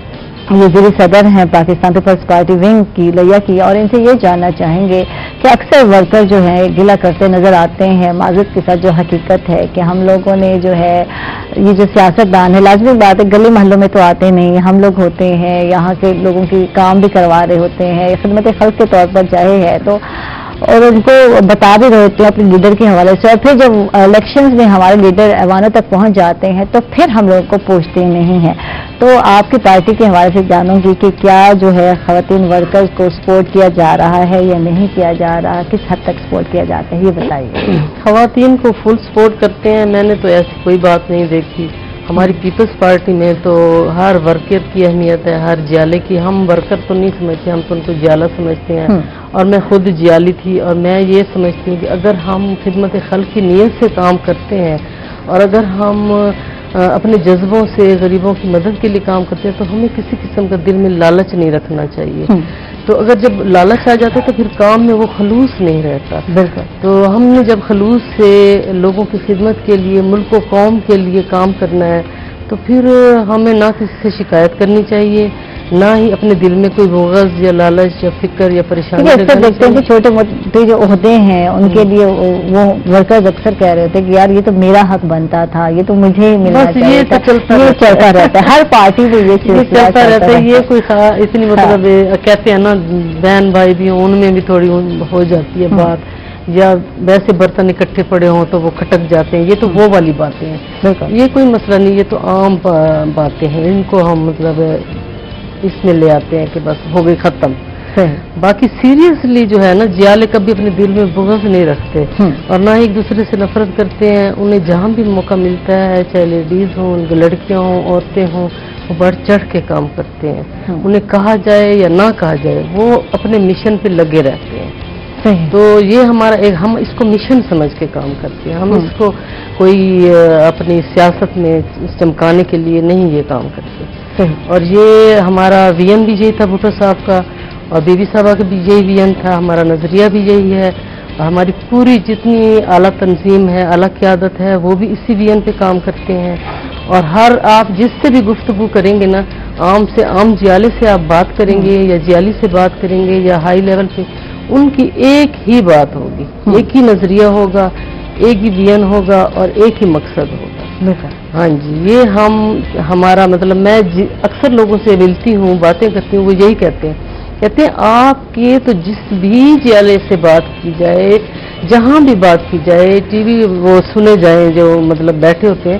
ये वज़ीर सदर हैं पाकिस्तान पीपल्स पार्टी विंग की लिया की, और इनसे ये जानना चाहेंगे कि अक्सर वर्कर जो है गिला करते नजर आते हैं। माज़रत के साथ जो हकीकत है कि हम लोगों ने जो है, ये जो सियासतदान है, लाजमी बात है गली मोहल्लों में तो आते नहीं, हम लोग होते हैं यहाँ के लोगों की काम भी करवा रहे होते हैं, खिदमत खल्क के तौर पर चाहे है तो, और उनको बता भी रहे होते हैं अपने लीडर के हवाले से। और फिर जब इलेक्शंस में हमारे लीडर ऐवानों तक पहुंच जाते हैं तो फिर हम लोगों को पूछते नहीं हैं। तो आपकी पार्टी के हवाले से जानूंगी कि क्या जो है खवातीन वर्कर्स को सपोर्ट किया जा रहा है या नहीं किया जा रहा, किस हद तक सपोर्ट किया जाता है, ये बताइए। खवातीन को फुल सपोर्ट करते हैं, मैंने तो ऐसी कोई बात नहीं देखी। हमारी पीपल्स पार्टी में तो हर वर्कर की अहमियत है, हर जियाले की। हम वर्कर तो नहीं समझते, हम तो उनको जियाला समझते हैं, और मैं खुद जियाली थी। और मैं ये समझती हूँ कि अगर हम खिदमत खल्क की नीयत से काम करते हैं, और अगर हम अपने जज्बों से गरीबों की मदद के लिए काम करते हैं, तो हमें किसी किस्म का दिल में लालच नहीं रखना चाहिए। तो अगर जब लालच आ जाता है तो फिर काम में वो खलूस नहीं रहता। बिल्कुल। तो हमने जब खलूस से लोगों की खिदमत के लिए, मुल्क व कौम के लिए काम करना है, तो फिर हमें ना किसी से शिकायत करनी चाहिए, ना ही अपने दिल में कोई बुग़्ज़ या लालच या फिक्र या परेशानी। अक्सर देखते हैं कि छोटे मोटे जो ओहदे हैं उनके लिए वो वर्कर्स अक्सर कह रहे थे कि यार ये तो मेरा हक बनता था, ये तो मुझे ही मिलना चाहिए। ये तो चलता ये चलता रहता है, हर पार्टी में ये चलता रहता है। ये कोई इतनी मतलब कहते हैं ना, बहन भाई भी उनमें भी थोड़ी हो जाती है बात, या वैसे बर्तन इकट्ठे पड़े हों तो वो खटक जाते हैं, ये तो वो वाली बातें हैं। ये कोई मसला नहीं, ये तो आम बातें हैं, इनको हम मतलब इसमें ले आते हैं कि बस हो गई खत्म। बाकी सीरियसली जो है ना, जियाले कभी अपने दिल में बुग़्ज़ नहीं रखते, और ना ही एक दूसरे से नफरत करते हैं। उन्हें जहाँ भी मौका मिलता है, चाहे लेडीज हों, लड़कियां हों, औरतें हों, वो बढ़ चढ़ के काम करते हैं। उन्हें कहा जाए या ना कहा जाए, वो अपने मिशन पे लगे रहते हैं। तो ये हमारा एक, हम इसको मिशन समझ के काम करते हैं, हम इसको कोई अपनी सियासत में चमकाने के लिए नहीं ये काम करते। और ये हमारा विजन भी यही था भुट्टो साहब का, और बीबी साहबा का भी यही विजन था, हमारा नजरिया भी यही है, और हमारी पूरी जितनी आला तंजीम है, आला क़यादत है, वो भी इसी विजन पे काम करते हैं। और हर आप जिससे भी गुफ्तगू करेंगे ना, आम से आम जियाले से आप बात करेंगे या जियाली से बात करेंगे या हाई लेवल पे, उनकी एक ही बात होगी, एक ही नजरिया होगा, एक ही विजन होगा और एक ही मकसद होगा। हाँ जी, ये हम हमारा मतलब, मैं अक्सर लोगों से मिलती हूँ, बातें करती हूँ, वो यही कहते हैं कहते हैं आपके तो जिस भी जियाले से बात की जाए, जहाँ भी बात की जाए, टीवी वो सुने जाए जो मतलब बैठे होते हैं,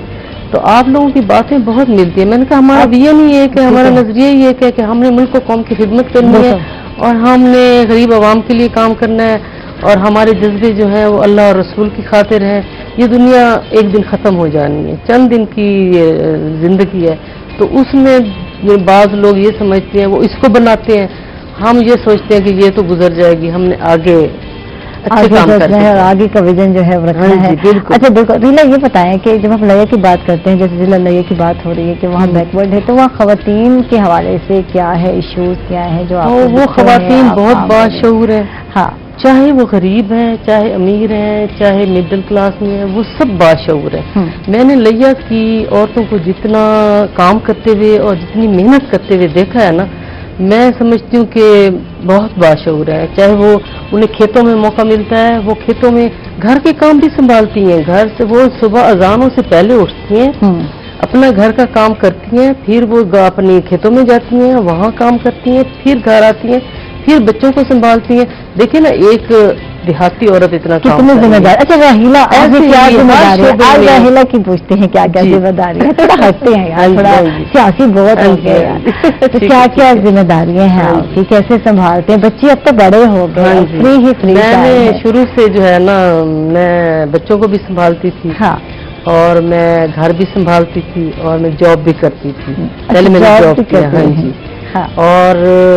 تو آپ لوگوں کی باتیں بہت ملتی ہیں. میں نے کہا ہمارا ویژن یہ ہے کہ ہمارا نظریہ یہ ہے کہ ہم نے ملک و قوم کی خدمت کرنی ہے اور ہم نے غریب عوام کے لیے کام کرنا ہے اور ہمارے جذبے جو ہیں وہ اللہ اور رسول کی خاطر ہیں. یہ دنیا ایک دن ختم ہو جانی ہے, چند دن کی زندگی ہے, تو اس میں بعض لوگ یہ سمجھتے ہیں وہ اس کو بناتے ہیں, ہم یہ سوچتے ہیں کہ یہ تو گزر جائے گی, ہم نے آگے آگے چلنا ہے اور آگے کا ویژن جو ہے وہ رکھنا ہے. اچھا بالکل ریلا یہ بتائیں کہ جب ہم لیا کی بات کرتے ہیں, جیسے ضلع لیا کی بات ہو رہی ہے کہ وہاں بیکورڈ ہے, تو وہاں خواتین کے حوالے سے کیا ہے ایشوز کیا ہے جو وہ خواتین بہت باشعور ہیں, ہاں چاہے وہ غریب ہیں, چاہے امیر ہیں, چاہے مڈل کلاس میں ہیں, وہ سب باشعور ہیں. میں نے لیا کی عورتوں کو جتنا کام کرتے ہوئے اور جتنی محنت کرتے ہوئے دیکھا ہے نا, میں سمجھتی ہوں کہ بہت باشعور ہے. چاہے وہ انہیں کھیتوں میں موقع ملتا ہے, وہ کھیتوں میں گھر کے کام بھی سنبھالتی ہیں, گھر سے وہ صبح اذانوں سے پہلے اٹھتی ہیں, اپنا گھر کا کام کرتی ہیں, پھر وہ اپنی کھیتوں میں جاتی ہیں, وہاں کام کرتی ہیں, پھر گھر آتی ہیں, پھر بچوں کو سنبھالتی ہیں. دیکھیں نا ایک دیہاتی عورت اتنا کام ذمہ دار. اچھا راہیلا کیا ذمہ داری ہے, آج راہیلا کی پوچھتے ہیں کیا کیا ذمہ داری ہے, تھوڑا ہٹتے ہیں یار, تھوڑا سیاسی بہت ہو گیا یار, تو کیا کیا ذمہ داریاں ہیں آپ کی, کیسے سنبھالتے ہیں؟ بچے اب تو بڑے ہو گئے, فری ہی فری. میں نے شروع سے جو ہے نا میں بچوں کو بھی سنبھالتی تھی, ہاں, اور میں گھر بھی سنبھالتی تھی اور میں جاب بھی کرتی تھی. پہلے میں نے جاب کیا, ہاں جی, اور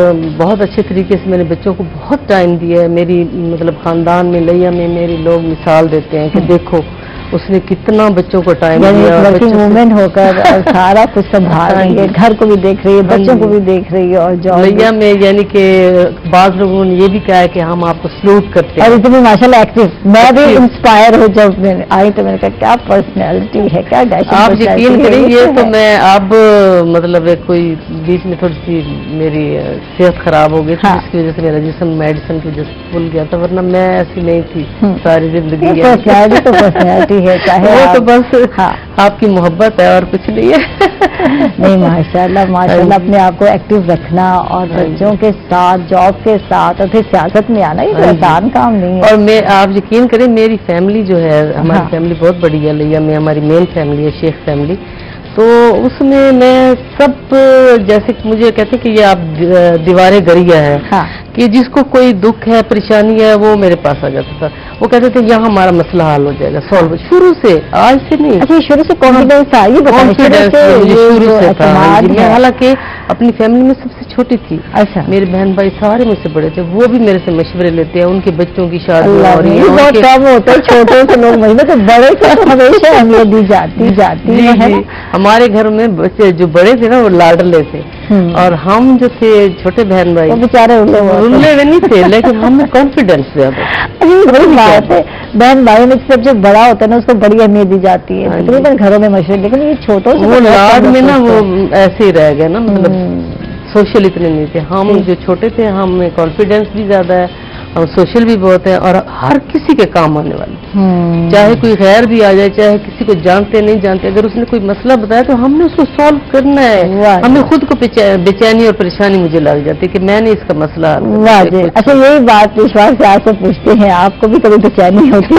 بہت اچھے طریقے سے میں نے بچوں کو بہت ٹائم دیا ہے. میری مطلب خاندان میں لیا میں میری لوگ مثال دیتے ہیں کہ دیکھو اس نے کتنا بچوں کو ٹائم دیا, ورکنگ وومن ہو کر سارا کچھ سنبھال رہی ہے, گھر کو بھی دیکھ رہی ہے, بچوں کو بھی دیکھ رہی ہے, اور جاب لیا میں یعنی کہ بعض لوگوں نے یہ بھی کہا ہے کہ ہم آپ کو سلوٹ کرتے ہیں, اور اتنی ماشاء اللہ ایکٹیو. میں بھی انسپائر ہوں, جب میں آئی تو میں نے کہا کیا پرسنالٹی ہے, کیا ڈیشنگ. آپ یقین کریں یہ تو میں اب مطلب کوئی بیچ میں تھوڑی سی میری صحت خراب ہو گئی تھی, جس کی وجہ سے میرا جسم میڈیسن کی وجہ سے پھول گیا تھا, ورنہ میں ایسی نہیں تھی ساری زندگی. تو پرسنالٹی ہے, چاہے وہ تو بس آپ کی محبت ہے اور کچھ نہیں ہے. نہیں ماشاء اللہ ماشاء اللہ, اپنے آپ کو ایکٹیو رکھنا اور بچوں کے ساتھ جاب کے ساتھ اور پھر سیاست میں آنا, یہ آسان کام نہیں ہے. اور میں آپ یقین کریں میری فیملی جو ہے, ہماری فیملی بہت بڑی ہے لیا میں, ہماری مین فیملی ہے شیخ فیملی, تو اس میں میں سب جیسے مجھے کہتے ہیں کہ یہ آپ دیواریں گریا ہے, کہ جس کو کوئی دکھ ہے پریشانی ہے وہ میرے پاس آ جاتا تھا. وہ کہتے تھے یہاں ہمارا مسئلہ حل ہو جائے گا, سالو, شروع سے, آج سے نہیں. اچھا شروع سے کانفیڈینس تھا, یہ کانفیڈینس شروع سے تھا. میں حالانکہ اپنی فیملی میں سب سے چھوٹی تھی. اچھا میرے بہن بھائی سارے مجھ سے بڑے تھے, وہ بھی میرے سے مشورے لیتے ہیں, ان کے بچوں کی شادی ہو رہی ہے. بہت کم ہوتا ہے چھوٹے سے لوگ, مہینے تو بڑے سے ہمیشہ اہمیت دی جاتی جاتی ہے. ہمارے گھر میں بچے جو بڑے تھے نا وہ لاڈلے تھے, اور ہم جو تھے چھوٹے بہن بھائی بیچارے رلے ہوئے نہیں تھے, لیکن ہمیں کانفیڈینس زیادہ. بہن بھائی میں سب جو بڑا ہوتا ہے نا اس کو بڑی اہمیت دی جاتی ہے, تقریباً گھروں میں مشورے, لیکن یہ چھوٹوں سے وہ لاڈ میں نا وہ ایسے ہی رہ گئے نا, مطلب سوشل اتنے نہیں تھے. ہم جو چھوٹے تھے ہمیں کانفیڈینس بھی زیادہ ہے اور سوشل بھی بہت ہے, اور ہر کسی کے کام آنے والے, چاہے کوئی غیر بھی آ جائے, چاہے کسی کو جانتے نہیں جانتے, اگر اس نے کوئی مسئلہ بتایا تو ہم نے اس کو سالو کرنا ہے. ہمیں خود کو بے چینی اور پریشانی مجھے لگ جاتی ہے کہ میں نے اس کا مسئلہ. اچھا یہی بات وشواس سے آپ سے پوچھتے ہیں, آپ کو بھی کبھی بے چینی ہوتی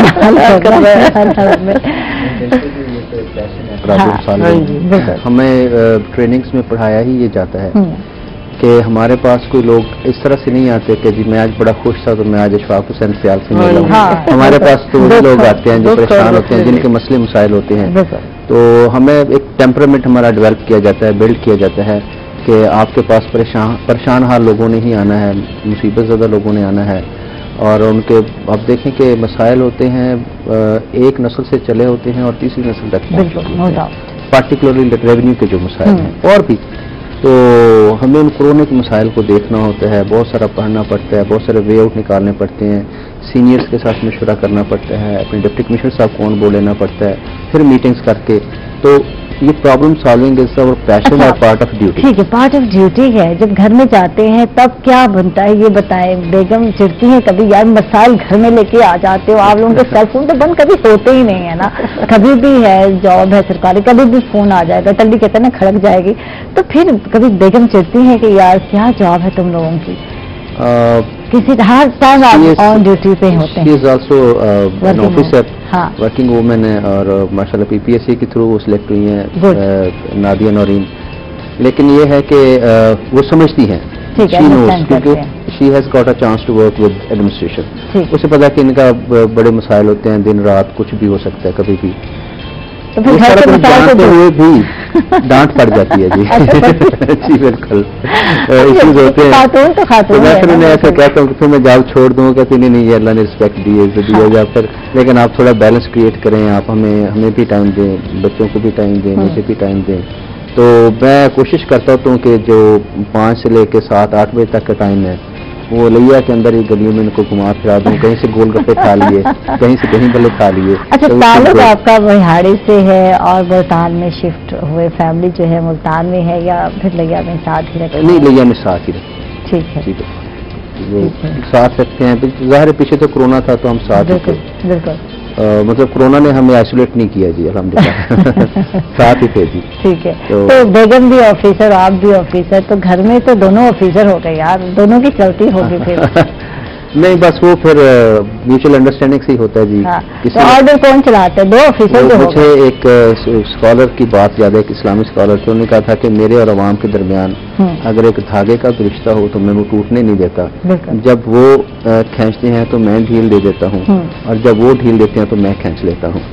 ہے؟ ہمیں ٹریننگز میں پڑھایا ہی یہ جاتا ہے کہ ہمارے پاس کوئی لوگ اس طرح سے نہیں آتے کہ جی میں آج بڑا خوش تھا تو میں آج اشفاق حسین سیال سے مل رہا ہوں. ہمارے پاس تو وہی لوگ آتے ہیں جو پریشان ہوتے ہیں, جن کے مسئلے مسائل ہوتے ہیں. تو ہمیں ایک ٹیمپرامنٹ ہمارا ڈیولپ کیا جاتا ہے, بلڈ کیا جاتا ہے کہ آپ کے پاس پریشان پریشان حال لوگوں نے ہی آنا ہے, مصیبت زدہ لوگوں نے آنا ہے, اور ان کے آپ دیکھیں کہ مسائل ہوتے ہیں ایک نسل سے چلے ہوتے ہیں اور تیسری نسل تک, پارٹیکولرلی ریونیو کے جو مسائل ہیں اور بھی. تو ہمیں ان کرونک مسائل کو دیکھنا ہوتا ہے, بہت سارا پڑھنا پڑتا ہے, بہت سارے وے آؤٹ نکالنے پڑتے ہیں, سینئرز کے ساتھ مشورہ کرنا پڑتا ہے, اپنے ڈپٹی کمشنر صاحب کو ان کو لینا پڑتا ہے, پھر میٹنگز کر کے. تو یہ پرابلم سالونگ از اور پیشن اور پارٹ آف ڈیوٹی. ٹھیک ہے, پارٹ آف ڈیوٹی ہے. جب گھر میں جاتے ہیں تب کیا بنتا ہے یہ بتائیں. بیگم چڑھتی ہیں کبھی, یار مسائل گھر میں لے کے آ جاتے ہو, آپ لوگوں کے سیل فون تو بند کبھی ہوتے ہی نہیں ہے نا, کبھی بھی ہے جاب ہے سرکاری, کبھی بھی فون آ جائے گا, ٹلی کہتے ہیں نا کھڑک جائے گی, تو پھر کبھی بیگم چڑھتی ہیں کہ یار کیا جاب ہے تم لوگوں کی؟ किसी हर टाइम आप ऑन ड्यूटी पे होते हैं? She is also an officer, हाँ, वर्किंग वूमेन है और माशाल्लाह पीपीएससी के थ्रू वो सिलेक्ट हुई हैं नादिया नौरीन। लेकिन ये है कि वो समझती हैं, शी नोस, क्योंकि she has got a chance to work with administration. उसे पता है कि इनका बड़े मसाइल होते हैं, दिन रात कुछ भी हो सकता है कभी भी, तो फिर घर के जानते हुए भी डांट पड़ जाती है जी। जी बिल्कुल, इश्यूज होते हैं। खातून तो खातून, मैं फिर उन्हें ऐसा कहता हूँ कि फिर मैं जॉब छोड़ दूँ, कहती नहीं नहीं ये अल्लाह ने रिस्पेक्ट दी है, इज्जत दी है या फिर, लेकिन आप थोड़ा बैलेंस क्रिएट करें, आप हमें हमें भी टाइम दें, बच्चों को भी टाइम दें, मुझे भी टाइम दें। तो मैं कोशिश करता हूँ कि जो पाँच से लेकर सात आठ बजे तक का टाइम है वो लिया के अंदर ही गलियों में इनको घुमा फिरा दूँ, कहीं से गोलगप्पे खा लिए, कहीं से कहीं बल्ले खा लिए। अच्छा, ताल्लुक आपका बिहाड़ी से है और मुल्तान में शिफ्ट हुए, फैमिली जो है मुल्तान में है या फिर लिया में साथ ही रखते? नहीं, लिया में साथ ही रखते। ठीक है, ठीक है, वो साथ रखते हैं। ज़ाहिर पीछे तो कोरोना था तो हम साथ ही थे। बिल्कुल, मतलब कोरोना ने हमें आइसोलेट नहीं किया जी, अल्हम्दुलिल्लाह। साथ ही थे जी। ठीक है। तो, तो बेगम भी ऑफिसर, आप भी ऑफिसर, तो घर में तो दोनों ऑफिसर हो गए यार, दोनों की चलती होगी फिर। नहीं, बस वो फिर म्यूचुअल अंडरस्टैंडिंग से ही होता है जी। हाँ, तो ऑर्डर कौन चलाते हैं? दो ऑफिसर जो मुझे एक स्कॉलर की बात याद है, एक इस्लामी स्कॉलर थे, उन्होंने कहा था कि मेरे और अवाम के दरमियान अगर एक धागे का भी रिश्ता हो तो मैं वो टूटने नहीं देता। जब वो खींचते हैं तो मैं ढील दे देता हूँ और जब वो ढील देते हैं तो मैं खींच लेता हूँ।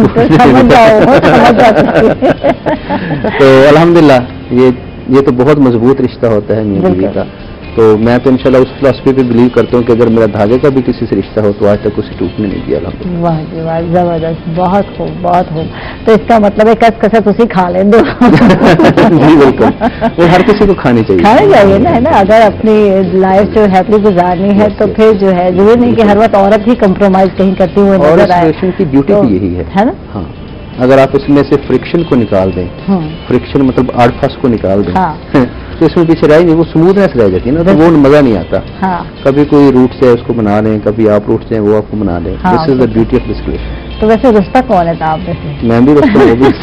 तो अल्हम्दुलिल्लाह ये ये तो बहुत मजबूत रिश्ता होता है मियां बीवी का। तो मैं तो इंशाल्लाह उस फिलॉसफी पे बिलीव करता हूँ कि अगर मेरा धागे का भी किसी से रिश्ता हो तो आज तक उसे टूटने नहीं दिया अल्हम्दुलिल्लाह। वाह जी वाह, जबरदस्त, बहुत खूब, बहुत खूब। तो इसका मतलब है कस कसर उसी खा ले दो। जी बिल्कुल, वो हर किसी को खानी चाहिए, खानी चाहिए ना, है ना। अगर अपनी लाइफ जो हैप्पी गुजारनी है तो फिर जो है जरूरी नहीं कि हर वक्त औरत ही कम्प्रोमाइज कहीं करती हुई नजर आए। की ब्यूटी भी यही है, है ना। हाँ, अगर आप इसमें से फ्रिक्शन को निकाल दें, फ्रिक्शन मतलब आड़फस को निकाल दें, हाँ। तो इसमें पीछे रह वो स्मूथनेस रह जाती है ना, तो वो मजा नहीं आता। हाँ। कभी कोई रूट से उसको बना लें, कभी आप रूट से वो आपको बना लें। This is the beauty of this relation. तो वैसे रुस्ता कौन है आप में? मैं भी रुस्ता, वो भी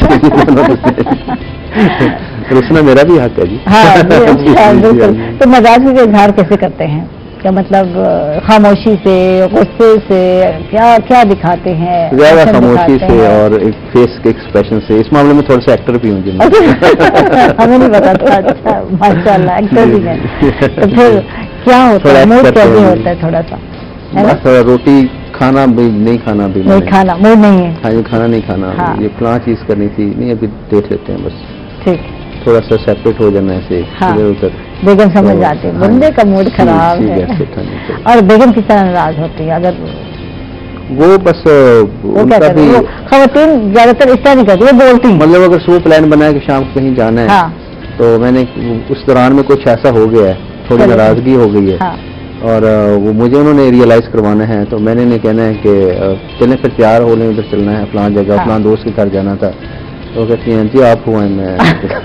रुस्ना मेरा भी हक है जी। हाँ, बिल्कुल। तो मजाज का इजहार कैसे करते हैं? क्या मतलब खामोशी से, गुस्से से, क्या क्या दिखाते हैं? ज्यादा खामोशी से और एक फेस के एक्सप्रेशन से। इस मामले में थोड़ा सा एक्टर भी हूँ जी। हमें नहीं पता था। अच्छा, माशाल्लाह, एक्टर भी है। तो फिर क्या होता है, मूड कैसे होता है? थोड़ा सा बस रोटी खाना भी नहीं खाना भी नहीं खाना, मूड नहीं है। हाँ, ये खाना नहीं खाना, हाँ। ये फलां चीज करनी थी, नहीं अभी देख लेते हैं बस। ठीक, थोड़ा सा सेपरेट हो जाना ऐसे, हाँ। इधर उधर। बेगम समझ जाती है बंदे का मूड खराब है। और बेगम किस तरह नाराज होती है? अगर वो बस उनका भी खवातीन ज्यादातर इस तरह नहीं करती, वो बोलती है। मतलब अगर सुबह प्लान बनाया कि शाम को कहीं जाना है, हाँ। तो मैंने उस दौरान में कुछ ऐसा हो गया है, थोड़ी नाराजगी हो गई है, हाँ। और वो मुझे उन्होंने रियलाइज करवाना है, तो मैंने नहीं कहना है कि चलें फिर तैयार हो लें, उधर चलना है फलां जगह, हाँ। फलां दोस्त के घर जाना था। तो कहती हैं जी आप हुआ मैं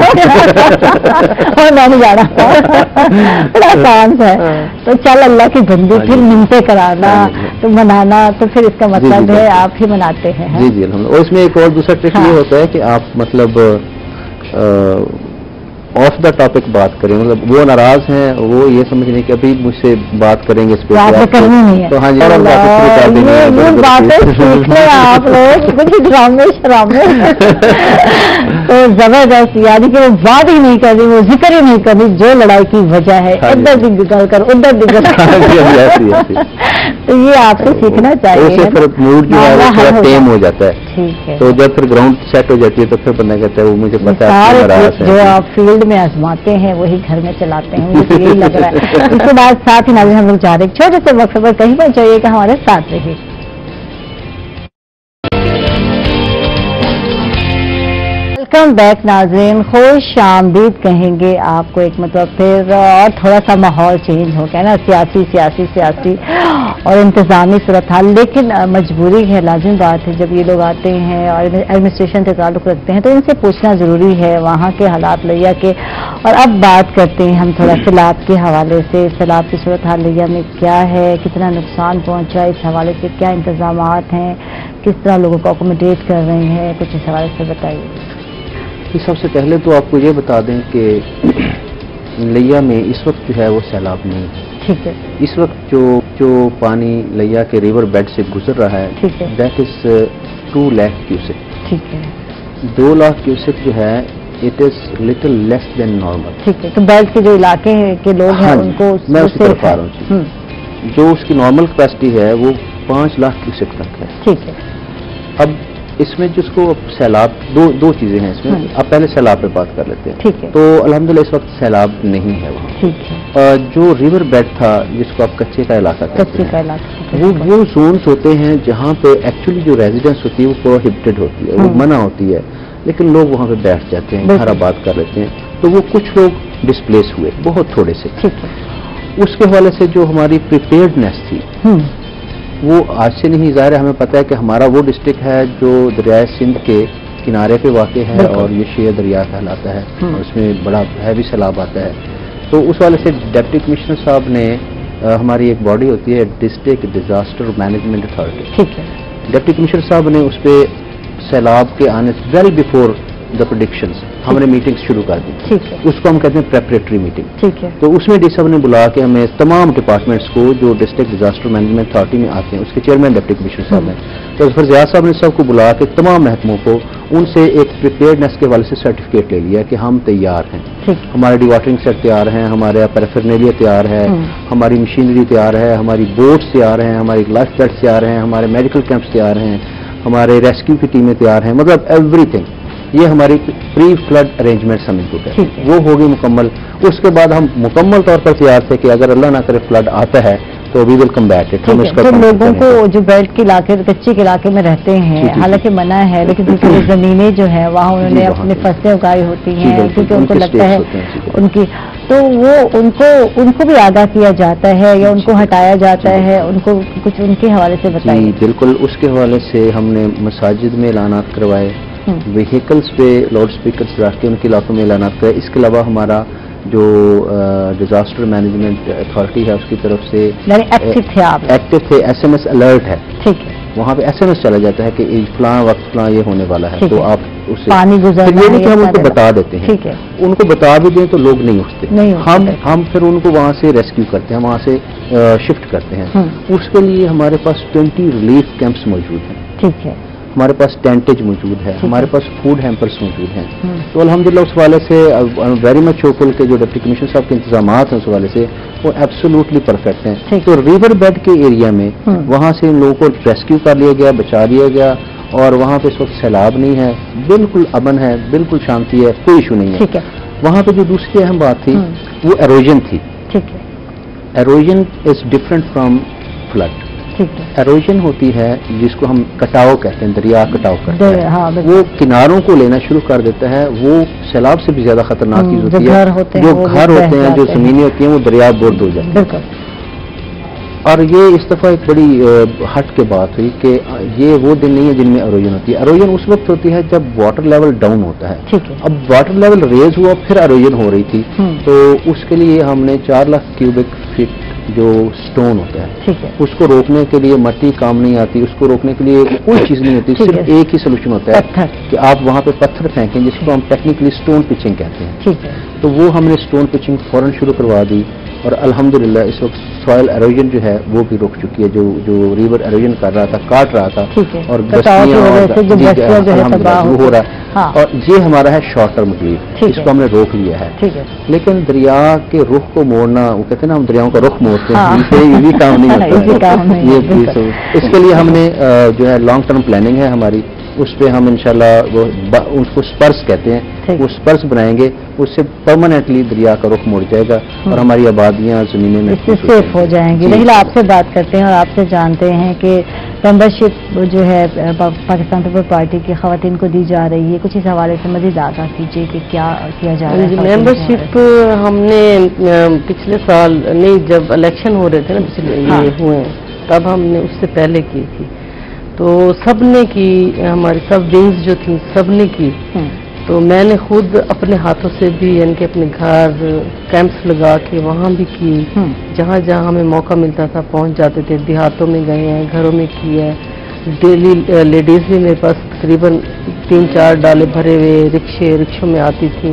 मैं नहीं जा रहा, बड़ा आसान है। तो चल अल्लाह की बंदी, फिर मिलते कराना तो मनाना, तो फिर इसका मतलब है आप ही मनाते हैं। जी जी अल्हम्दुलिल्लाह। और इसमें एक और दूसरा ट्रिक ये होता है कि आप मतलब ऑफ द टॉपिक बात करें, मतलब वो नाराज हैं, वो ये समझने कि अभी मुझसे बात करेंगे इस पे, करनी नहीं है। तो हाँ जी, ये बातें सीख ले आप लोग, कुछ ड्रामे शरामे। तो जबरदस्त, यानी कि वो बात ही नहीं करनी, वो जिक्र ही नहीं करनी जो लड़ाई की वजह है, इधर भी निकल कर उधर निकल। तो ये आपको सीखना चाहिए। फिर मूड जो है वो थोड़ा टेम हो जाता है। ठीक है। तो जब फिर ग्राउंड सेट हो जाती है तो फिर बंदा कहता है वो मुझे पता है जो आप फील्ड में आजमाते हैं वही घर में चलाते हैं, मुझे यही लग रहा है। इसके बाद साथ ही नाज़रीन हम लोग जा रहे हैं छोटे से वक्त पर, कहीं पर चाहिए कि हमारे साथ रहिए। वेलकम बैक नाज़रीन, खुश आमदीद कहेंगे आपको एक मतलब फिर, और थोड़ा सा माहौल चेंज हो गया ना, सियासी सियासी सियासी और इंतजामी सूरत हाल, लेकिन मजबूरी है, लाजिम बात है, जब ये लोग आते हैं और एडमिनिस्ट्रेशन से ताल्लुक़ रखते हैं तो इनसे पूछना ज़रूरी है वहाँ के हालात लिया के। और अब बात करते हैं हम थोड़ा सैलाब के हवाले से, सैलाब की सूरत हाल लिया में क्या है, कितना नुकसान पहुँचा, इस हवाले से क्या इंतजाम हैं, किस तरह लोगों को अकोमोडेट कर रहे हैं, कुछ इस हवाले से बताइए। सबसे पहले तो आपको ये बता दें कि लिया में इस वक्त जो है वो सैलाब नहीं है। ٹھیک ہے. اس وقت جو جو پانی لیا کے ریور بیڈ سے گزر رہا ہے ٹھیک ہے. That is two lakh cusec. ٹھیک ہے. دو لاکھ کیوسک جو ہے it is little less than normal. ٹھیک ہے. تو بیلٹ کے جو علاقے کے لوگ ہیں ان کو میں اس کی طرف آ رہا ہوں. جو اس کی نارمل کیپیسٹی ہے وہ پانچ لاکھ کیوسک تک ہے. ٹھیک ہے. اب اس میں جس کو سیلاب دو دو چیزیں ہیں اس میں. اب پہلے سیلاب پہ بات کر لیتے ہیں. ٹھیک ہے. تو الحمدللہ اس وقت سیلاب نہیں ہے وہاں. ٹھیک ہے. جو ریور بیڈ تھا جس کو آپ کچے کا علاقہ کہتے کچے کا ہیں علاقہ وہ وہ زونس ہوتے ہیں جہاں پہ ایکچولی جو ریزیڈنس ہوتی ہے وہ پروہیبٹڈ ہوتی ہے, وہ منع ہوتی ہے, لیکن لوگ وہاں پہ بیٹھ جاتے ہیں, گھر آباد کر لیتے ہیں. تو وہ کچھ لوگ ڈسپلیس ہوئے, بہت تھوڑے سے. ٹھیک ہے. اس کے حوالے سے جو ہماری پریپیئرڈنیس تھی وہ آج سے نہیں. ظاہر ہے ہمیں پتہ ہے کہ ہمارا وہ ڈسٹرکٹ ہے جو دریائے سندھ کے کنارے پہ واقع ہے اور یہ شیعہ دریا کہلاتا ہے اور اس میں بڑا ہیوی سیلاب آتا ہے. تو اس والے سے ڈپٹی کمشنر صاحب نے ہماری ایک باڈی ہوتی ہے ڈسٹرکٹ ڈیزاسٹر مینجمنٹ اتھارٹی. ٹھیک ہے. ڈپٹی کمشنر صاحب نے اس پہ سیلاب کے آنے سے ویل بیفور دا پریڈکشنز ہم نے میٹنگ شروع کر دی. ٹھیک ہے. اس کو ہم کہتے ہیں پریپریٹری میٹنگ. ٹھیک ہے. تو اس میں ڈی صاحب نے بلا کے ہمیں تمام ڈپارٹمنٹس کو جو ڈسٹرکٹ ڈیزاسٹر مینجمنٹ اتھارٹی میں آتے ہیں اس کے چیئرمین ڈپٹی کمشنر صاحب ہیں, تو فرزیات صاحب نے سب کو بلا کے تمام محکموں کو ان سے ایک پریپیئرڈنیس کے حوالے سے سرٹیفکیٹ لے لیا کہ ہم تیار ہیں. ہمارے ڈی واٹرنگ سیٹ تیار ہیں, ہمارے پیرافرنیلیا تیار ہے, ہماری مشینری تیار ہے, ہماری بوٹس تیار ہیں, ہماری لائف جیٹس تیار ہیں, ہمارے میڈیکل کیمپس تیار ہیں, ہمارے ریسکیو کی ٹیمیں تیار ہیں. مطلب ایوری تھنگ. یہ ہماری پری فلڈ ارینجمنٹس ہم ان کو کہتے ہیں, وہ ہوگی مکمل. اس کے بعد ہم مکمل طور پر تیار تھے کہ اگر اللہ نہ کرے فلڈ آتا ہے تو وی ول کم بیک. ہم اس کا لوگوں کو جو بیلٹ کے علاقے کچے کے علاقے میں رہتے ہیں حالانکہ منع ہے لیکن دوسری زمینیں جو ہیں وہاں انہوں نے اپنی فصلیں اگائی ہوتی ہیں کیونکہ ان کو لگتا ہے ان کی, تو وہ ان کو ان کو بھی آگاہ کیا جاتا ہے یا ان کو ہٹایا جاتا ہے, ان کو کچھ ان کے حوالے سے بتائیے. جی بالکل. اس کے حوالے سے ہم نے مساجد میں اعلانات کروائے, وہیکلس پہ لاؤڈ اسپیکرس رکھ کے ان کے علاقوں میں اعلانات کرے. اس کے علاوہ ہمارا جو ڈیزاسٹر مینجمنٹ اتھارٹی ہے اس کی طرف سے ایکٹیو تھے, ایس ایم ایس الرٹ ہے. ٹھیک ہے. وہاں پہ ایس ایم ایس چلا جاتا ہے کہ فلاں وقت فلاں یہ ہونے والا ہے, تو آپ اسے پانی گزر یہ نہیں کہ ہم ان کو بتا دیتے ہیں. ٹھیک ہے. ان کو بتا بھی دیں تو لوگ نہیں اٹھتے. ہم ہم پھر ان کو وہاں سے ریسکیو کرتے ہیں, وہاں سے شفٹ کرتے ہیں. اس کے لیے ہمارے پاس ٹوینٹی ریلیف کیمپس موجود ہیں. ٹھیک ہے. ہمارے پاس ٹینٹیج موجود ہے, ہمارے پاس فوڈ ہیمپرس موجود ہیں. تو الحمدللہ اس حوالے سے ویری مچ ہوپفل کے جو ڈپٹی کمشنر صاحب کے انتظامات ہیں اس حوالے سے وہ ایبسولوٹلی پرفیکٹ ہیں. تو ریور بیڈ کے ایریا میں وہاں سے ان لوگوں کو ریسکیو کر لیا گیا, بچا لیا گیا, اور وہاں پہ اس وقت سیلاب نہیں ہے, بالکل امن ہے, بالکل شانتی ہے, کوئی ایشو نہیں ہے. وہاں پہ جو دوسری اہم بات تھی وہ ایروجن تھی. Erosion is different from flood. Erosion ہوتی ہے جس کو ہم کٹاؤ کہتے ہیں, دریا کٹاؤ کرتا ہے, وہ کناروں کو لینا شروع کر دیتا ہے. وہ سیلاب سے بھی زیادہ خطرناک چیز ہوتی ہے. جو گھر ہوتے ہیں, جو زمینیں ہوتی ہیں, وہ دریا بورڈ ہو جاتی ہیں. اور یہ اس دفعہ ایک بڑی ہٹ کے بات ہوئی کہ یہ وہ دن نہیں ہے جن میں ایروجن ہوتی ہے. ایروجن اس وقت ہوتی ہے جب واٹر لیول ڈاؤن ہوتا ہے. اب واٹر لیول ریز ہوا پھر ایروجن ہو رہی تھی, تو اس کے لیے ہم نے چار لاکھ کیوبک فٹ جو سٹون ہوتا ہے اس کو روکنے کے لیے مٹی کام نہیں آتی. اس کو روکنے کے لیے کوئی چیز نہیں ہوتی, صرف ایک ہی سولوشن ہوتا ہے کہ آپ وہاں پہ پتھر پھینکیں, جس کو ہم ٹیکنیکلی سٹون پچنگ کہتے ہیں. تو وہ ہم نے سٹون پچنگ فوراً شروع کروا دی, اور الحمدللہ اس وقت سوائل ایروجن جو ہے وہ بھی رک چکی ہے. جو جو ریور ایروجن کر رہا تھا, کاٹ رہا تھا, اور ہو رہا ہے. اور یہ ہمارا ہے شارٹ ٹرم ریلیف, اس کو ہم نے روک لیا ہے. لیکن دریا کے رخ کو موڑنا, وہ کہتے ہیں نا ہم دریاؤں کا رخ موڑتے ہیں, یہ بھی کام نہیں ہوتا ہے. یہ اس کے لیے ہم نے جو ہے لانگ ٹرم پلاننگ ہے ہماری, اس پہ ہم انشاءاللہ وہ اس کو سپرس کہتے ہیں, وہ سپرس بنائیں گے, اس سے پرماننٹلی دریا کا رخ مڑ جائے گا اور ہماری آبادیاں زمینیں میں سیف ہو جائیں گی. رحیلہ آپ سے بات کرتے ہیں اور آپ سے جانتے ہیں کہ ممبرشپ جو ہے پاکستان پیپلز پارٹی کی خواتین کو دی جا رہی ہے, کچھ اس حوالے سے مزید آگاہ کیجیے کہ کیا کیا جا رہا ہے. ممبرشپ ہم نے پچھلے سال نہیں, جب الیکشن ہو رہے تھے نا پچھلے یہ ہوئے, تب ہم نے اس سے پہلے کی تھی, تو سب نے کی, ہماری سب ونگز جو تھیں سب نے کی. تو میں نے خود اپنے ہاتھوں سے بھی یعنی کہ اپنے گھر کیمپس لگا کے وہاں بھی کی, جہاں جہاں ہمیں موقع ملتا تھا پہنچ جاتے تھے. دیہاتوں میں گئے ہیں, گھروں میں کی ہے. ڈیلی لیڈیز بھی میرے پاس تقریباً تین چار ڈالے بھرے ہوئے رکشے رکشوں میں آتی تھیں,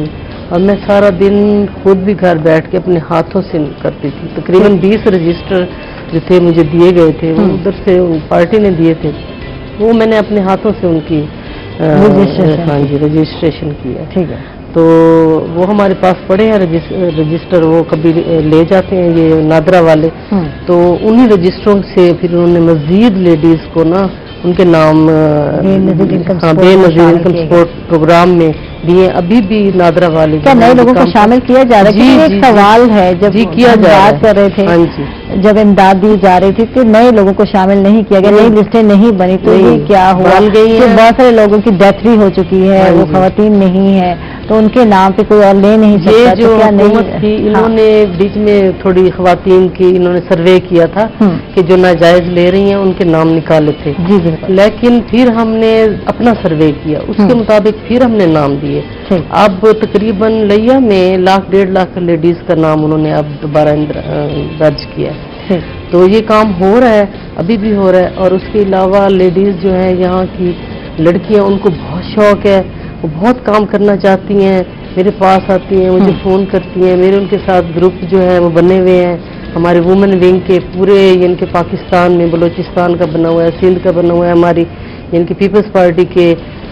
اور میں سارا دن خود بھی گھر بیٹھ کے اپنے ہاتھوں سے کرتی تھی. تقریباً بیس رجسٹر جو تھے مجھے دیے گئے تھے، وہ ادھر سے پارٹی نے دیے تھے، وہ میں نے اپنے ہاتھوں سے ان کی ہاں جی رجسٹریشن کیا. ٹھیک ہے. تو وہ ہمارے پاس پڑے ہیں رجسٹر، وہ کبھی لے جاتے ہیں یہ نادرا والے، تو انہی رجسٹروں سے پھر انہوں نے مزید لیڈیز کو نا ان کے نام بے نظیر انکم سپورٹ پروگرام میں دیے. ابھی بھی نادرا والے کیا نئے لوگوں کو شامل کیا جا رہا ہے؟ جی ایک سوال ہے، جب کیا بات کر رہے تھے جب امداد دی جا رہی تھی کہ نئے لوگوں کو شامل نہیں کیا گیا، نئی لسٹیں نہیں بنی، تو یہ کیا ہوا کہ بہت سارے لوگوں کی ڈیتھ بھی ہو چکی ہے، وہ خواتین نہیں ہے، تو ان کے نام پہ کوئی اور لے نہیں سکتا. یہ جو حکومت تھی انہوں نے بیچ میں تھوڑی خواتین کی انہوں نے سروے کیا تھا کہ جو ناجائز لے رہی ہیں ان کے نام نکالے تھے، لیکن پھر ہم نے اپنا سروے کیا، اس کے مطابق پھر ہم نے نام دیے. اب تقریباً لیا میں لاکھ ڈیڑھ لاکھ لیڈیز کا نام انہوں نے اب دوبارہ درج کیا ہے. تو یہ کام ہو رہا ہے، ابھی بھی ہو رہا ہے. اور اس کے علاوہ لیڈیز جو ہیں یہاں کی لڑکیاں، ان کو بہت شوق ہے، وہ بہت کام کرنا چاہتی ہیں، میرے پاس آتی ہیں، مجھے فون کرتی ہیں. میرے ان کے ساتھ گروپ جو ہے وہ بنے ہوئے ہیں ہمارے وومن ونگ کے، پورے یعنی کہ پاکستان میں بلوچستان کا بنا ہوا ہے، سندھ کا بنا ہوا ہے، ہماری یعنی کہ پیپلز پارٹی کے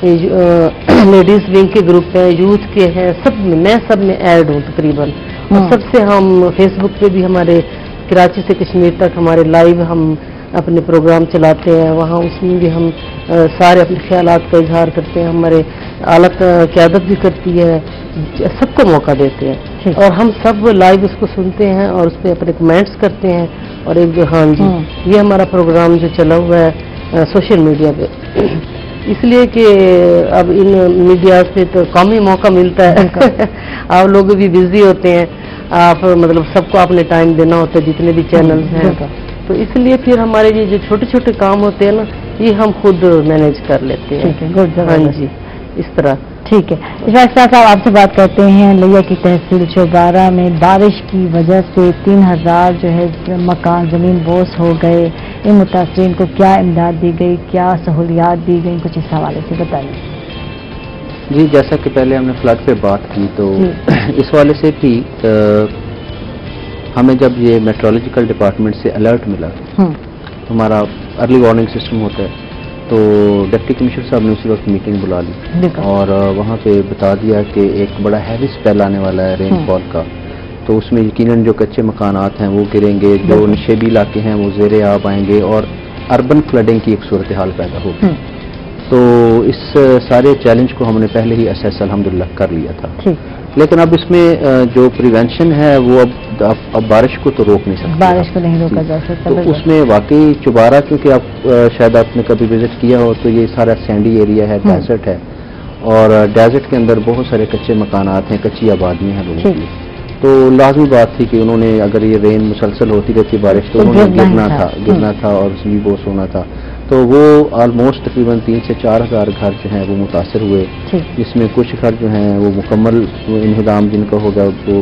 لیڈیز ونگ کے گروپ ہیں، یوتھ کے ہیں، سب میں میں سب میں ایڈ ہوں تقریباً. اور سب سے ہم فیس بک پہ بھی ہمارے کراچی سے کشمیر تک ہمارے لائیو ہم اپنے پروگرام چلاتے ہیں، وہاں اس میں بھی ہم سارے اپنے خیالات کا اظہار کرتے ہیں. ہمارے اعلیٰ قیادت بھی کرتی ہے، سب کو موقع دیتے ہیں اور ہم سب لائیو اس کو سنتے ہیں اور اس پہ اپنے کمنٹس کرتے ہیں. اور ایک جو ہاں جی یہ ہمارا پروگرام جو چلا ہوا ہے سوشل میڈیا پہ، اس لیے کہ اب ان میڈیا سے تو کم ہی موقع ملتا ہے. آپ لوگ بھی بزی ہوتے ہیں، آپ مطلب سب کو اپنے ٹائم دینا ہوتا ہے جتنے بھی چینلز ہیں، تو اس لیے پھر ہمارے یہ جو چھوٹے چھوٹے کام ہوتے ہیں نا یہ ہم خود مینیج کر لیتے ہیں. ہاں جی اس طرح. ٹھیک ہے. اشفاق صاحب آپ سے بات کرتے ہیں. لیا کی تحصیل چوبارہ میں بارش کی وجہ سے تین ہزار جو ہے مکان زمین بوس ہو گئے. ان متاثرین کو کیا امداد دی گئی، کیا سہولیات دی گئی، کچھ اس حوالے سے بتائیے. جی جیسا کہ پہلے ہم نے فلڈ پہ بات کی تو اس والے سے بھی ہمیں جب یہ میٹرولوجیکل ڈپارٹمنٹ سے الرٹ ملا، ہمارا ارلی وارننگ سسٹم ہوتا ہے، تو ڈپٹی کمشنر صاحب نے اسی وقت میٹنگ بلا لی اور وہاں پہ بتا دیا کہ ایک بڑا ہیوی اسپیل آنے والا ہے رین فال کا. تو اس میں یقیناً جو کچے مکانات ہیں وہ گریں گے، جو نشیبی علاقے ہیں وہ زیر آب آئیں گے اور اربن فلڈنگ کی ایک صورتحال پیدا ہوگی. تو اس سارے چیلنج کو ہم نے پہلے ہی اسیس الحمدللہ کر لیا تھا. لیکن اب اس میں جو پریونشن ہے وہ اب اب بارش کو تو روک نہیں سکتے، بارش کو نہیں روکا جا سکتا. تو اس میں واقعی چوبارہ کیونکہ آپ شاید آپ نے کبھی وزٹ کیا ہو تو یہ سارا سینڈی ایریا ہے، ڈیزرٹ ہے، اور ڈیزرٹ کے اندر بہت سارے کچے مکانات ہیں، کچی آبادیاں ہیں لوگوں کی. تو لازمی بات تھی کہ انہوں نے اگر یہ رین مسلسل ہوتی رہتی بارش تو انہوں نے گرنا تھا گرنا تھا اور اس میں بوس ہونا تھا. تو وہ آلموسٹ تقریباً تین سے چار ہزار گھر جو ہیں وہ متاثر ہوئے، جس میں کچھ گھر جو ہیں وہ مکمل انہدام جن کا ہوگا وہ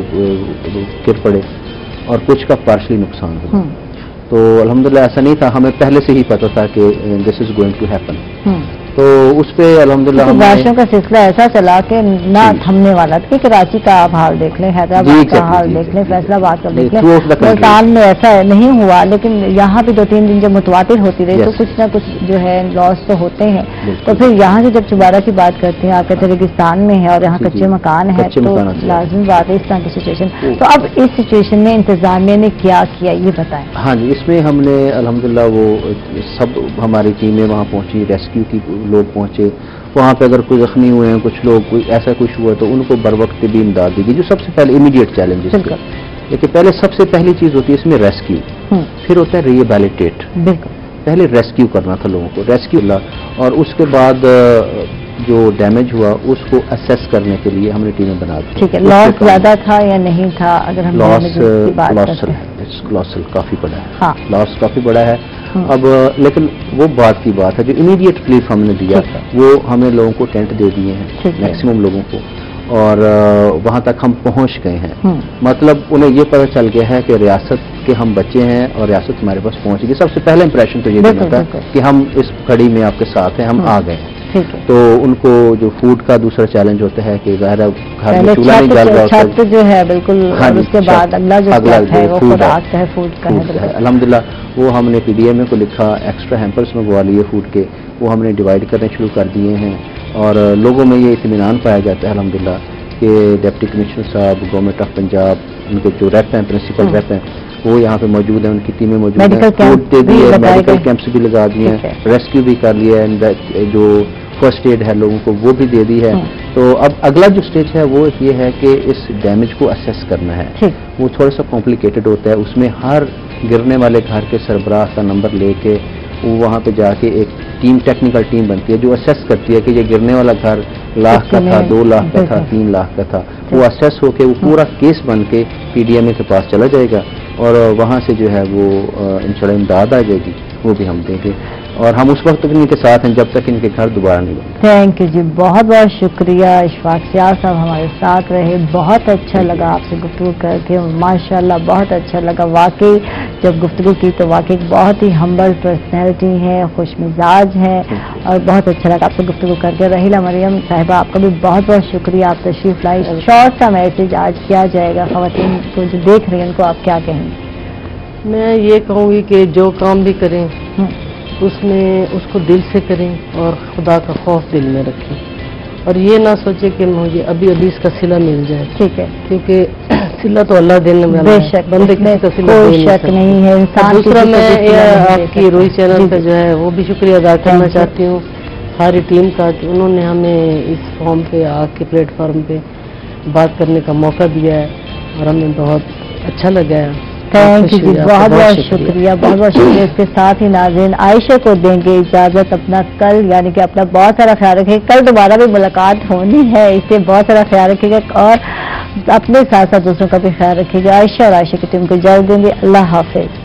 گر پڑے اور کچھ کا پارشلی نقصان ہوا. تو الحمدللہ ایسا نہیں تھا، ہمیں پہلے سے ہی پتا تھا کہ this is going to happen. تو اس پہ الحمدللہ بارشوں کا سلسلہ ایسا چلا کہ نہ تھمنے والا تھا. کہ کراچی کا آپ حال دیکھ لیں، حیدرآباد کا حال دیکھ لیں، فیصلہ آباد کا دیکھ لیں، ملتان میں ایسا نہیں ہوا لیکن یہاں بھی دو تین دن جب متواتر ہوتی رہی تو کچھ نہ کچھ جو ہے لاس تو ہوتے ہیں. تو پھر یہاں سے جب چوبارہ کی بات کرتے ہیں، آپ کہتے ہیں ریگستان میں ہے اور یہاں کچے مکان ہے تو لازمی بات ہے اس طرح کی سچویشن. تو اب اس سچویشن میں انتظامیہ نے کیا کیا یہ بتائیں. ہاں جی، اس میں ہم نے الحمدللہ وہ سب ہماری ٹیمیں وہاں پہنچی، ریسکیو کی لوگ پہنچے وہاں پہ. اگر کوئی زخمی ہوئے ہیں کچھ لوگ، کوئی ایسا کچھ ہوا تو ان کو بر وقت بھی امداد دی گئی، جو سب سے پہلے امیڈیٹ چیلنجز تھے. لیکن پہلے سب سے پہلی چیز ہوتی ہے اس میں ریسکیو، پھر ہوتا ہے ریہیبلیٹیٹ. پہلے ریسکیو کرنا تھا لوگوں کو، ریسکیو اور اس کے بعد جو ڈیمیج ہوا اس کو اسیس کرنے کے لیے ہم نے ٹیمیں بنا دی. ٹھیک ہے. لاس زیادہ تھا یا نہیں تھا؟ اگر ہم لاس لاس کافی بڑا ہے، لاس کافی بڑا ہے. اب لیکن وہ بات کی بات ہے جو امیڈیٹ ریلیف ہم نے دیا وہ ہمیں لوگوں کو ٹینٹ دے دیے ہیں، میکسیمم لوگوں کو، اور وہاں تک ہم پہنچ گئے ہیں. مطلب انہیں یہ پتہ چل گیا ہے کہ ریاست کے ہم بچے ہیں اور ریاست ہمارے پاس پہنچ گئی. سب سے پہلا امپریشن تو یہ دینا تھا کہ ہم اس کڑی میں آپ کے ساتھ ہیں، ہم آ گئے ہیں. ٹھیک ہے. تو ان کو جو فوڈ کا دوسرا چیلنج ہوتا ہے کہ ظاہر ہے گھر میں پہلے چولہا نہیں جل رہا چھت ہوتا ہے. جو ہے بالکل، ہاں اور جی، اس کے چھت. بعد اگلا جو اگلا step ہے جو وہ food خوراک کا ہے، فوڈ کا ہے. فوڈ کا ہے. بالکل. الحمدللہ وہ ہم نے پی ڈی ایم اے کو لکھا، ایکسٹرا ہیمپرس منگوا لیے فوڈ کے، وہ ہم نے ڈیوائڈ کرنے شروع کر دیے ہیں. اور لوگوں میں یہ اطمینان پایا جاتا ہے الحمدللہ کہ ڈپٹی کمشنر صاحب، گورنمنٹ آف پنجاب، ان کے جو ریپ ہیں، پرنسپل ریپ ہیں، وہ یہاں پہ موجود ہیں، ان کی ٹیمیں موجود ہیں. فوڈ دے دیے، میڈیکل کیمپس بھی لگا دیے ہیں، ریسکیو بھی کر لیا ہے، جو فرسٹ ایڈ ہے لوگوں کو وہ بھی دے دی ہے. تو اب اگلا جو سٹیج ہے وہ یہ ہے کہ اس ڈیمیج کو اسیس کرنا ہے. وہ تھوڑا سا کمپلیکیٹڈ ہوتا ہے. اس میں ہر گرنے والے گھر کے سربراہ کا نمبر لے کے وہ وہاں پہ جا کے ایک ٹیم، ٹیکنیکل ٹیم بنتی ہے جو اسیس کرتی ہے کہ یہ گرنے والا گھر لاکھ کا تھا، دو لاکھ کا تھا، تین لاکھ کا تھا. وہ اسیس ہو کے وہ پورا کیس بن کے پی ڈی ایم اے کے پاس چلا جائے گا اور وہاں سے جو ہے وہ انشاءاللہ امداد آ جائے گی، وہ بھی ہم دیں گے. اور ہم اس وقت تک ان کے ساتھ ہیں جب تک ان کے گھر دوبارہ نہیں بنتے. تھینک یو جی، بہت بہت شکریہ. اشفاق سیال صاحب ہمارے ساتھ رہے، بہت اچھا لگا آپ سے گفتگو کر کے، ماشاءاللہ بہت اچھا لگا. واقعی جب گفتگو کی تو واقعی بہت ہی ہمبل پرسنالٹی ہے، خوش مزاج ہے، اور بہت اچھا لگا آپ سے گفتگو کر کے. رحیلہ مریم صاحبہ آپ کا بھی بہت بہت شکریہ، آپ تشریف لائی. شارٹ سا میسج آج کیا جائے گا خواتین کو جو دیکھ رہی ہیں، ان کو آپ کیا کہیں گے؟ میں یہ کہوں گی کہ جو کام بھی کریں اس میں اس کو دل سے کریں اور خدا کا خوف دل میں رکھیں، اور یہ نہ سوچے کہ مجھے ابھی ابھی اس کا صلہ مل جائے. ٹھیک ہے، کیونکہ صلہ تو اللہ دینے والا بے ہے، شک بندے کسی کا صلہ کوئی دے شک نہیں ہے. انسان دوسرا کسی کو میں بھی صلہ نہیں دے آپ کی سکتا. روئی چینل جی کا جی. جو ہے وہ بھی شکریہ ادا کرنا Thank you. چاہتی ہوں ساری ٹیم کا کہ انہوں نے ہمیں اس فارم پہ آ کے پلیٹ فارم پہ بات کرنے کا موقع دیا ہے اور ہمیں بہت اچھا لگا ہے. تھینک یو جی، بہت بہت شکریہ، بہت بہت شکریہ. اس کے ساتھ ہی ناظرین عائشہ کو دیں گے اجازت. اپنا کل یعنی کہ اپنا بہت سارا خیال رکھے گا. کل دوبارہ بھی ملاقات ہونی ہے، اس سے بہت سارا خیال رکھے گا اور اپنے ساتھ ساتھ دوسروں کا بھی خیال رکھے گا. عائشہ اور عائشہ کی ٹیم کو اجازت دیں گے. اللہ حافظ.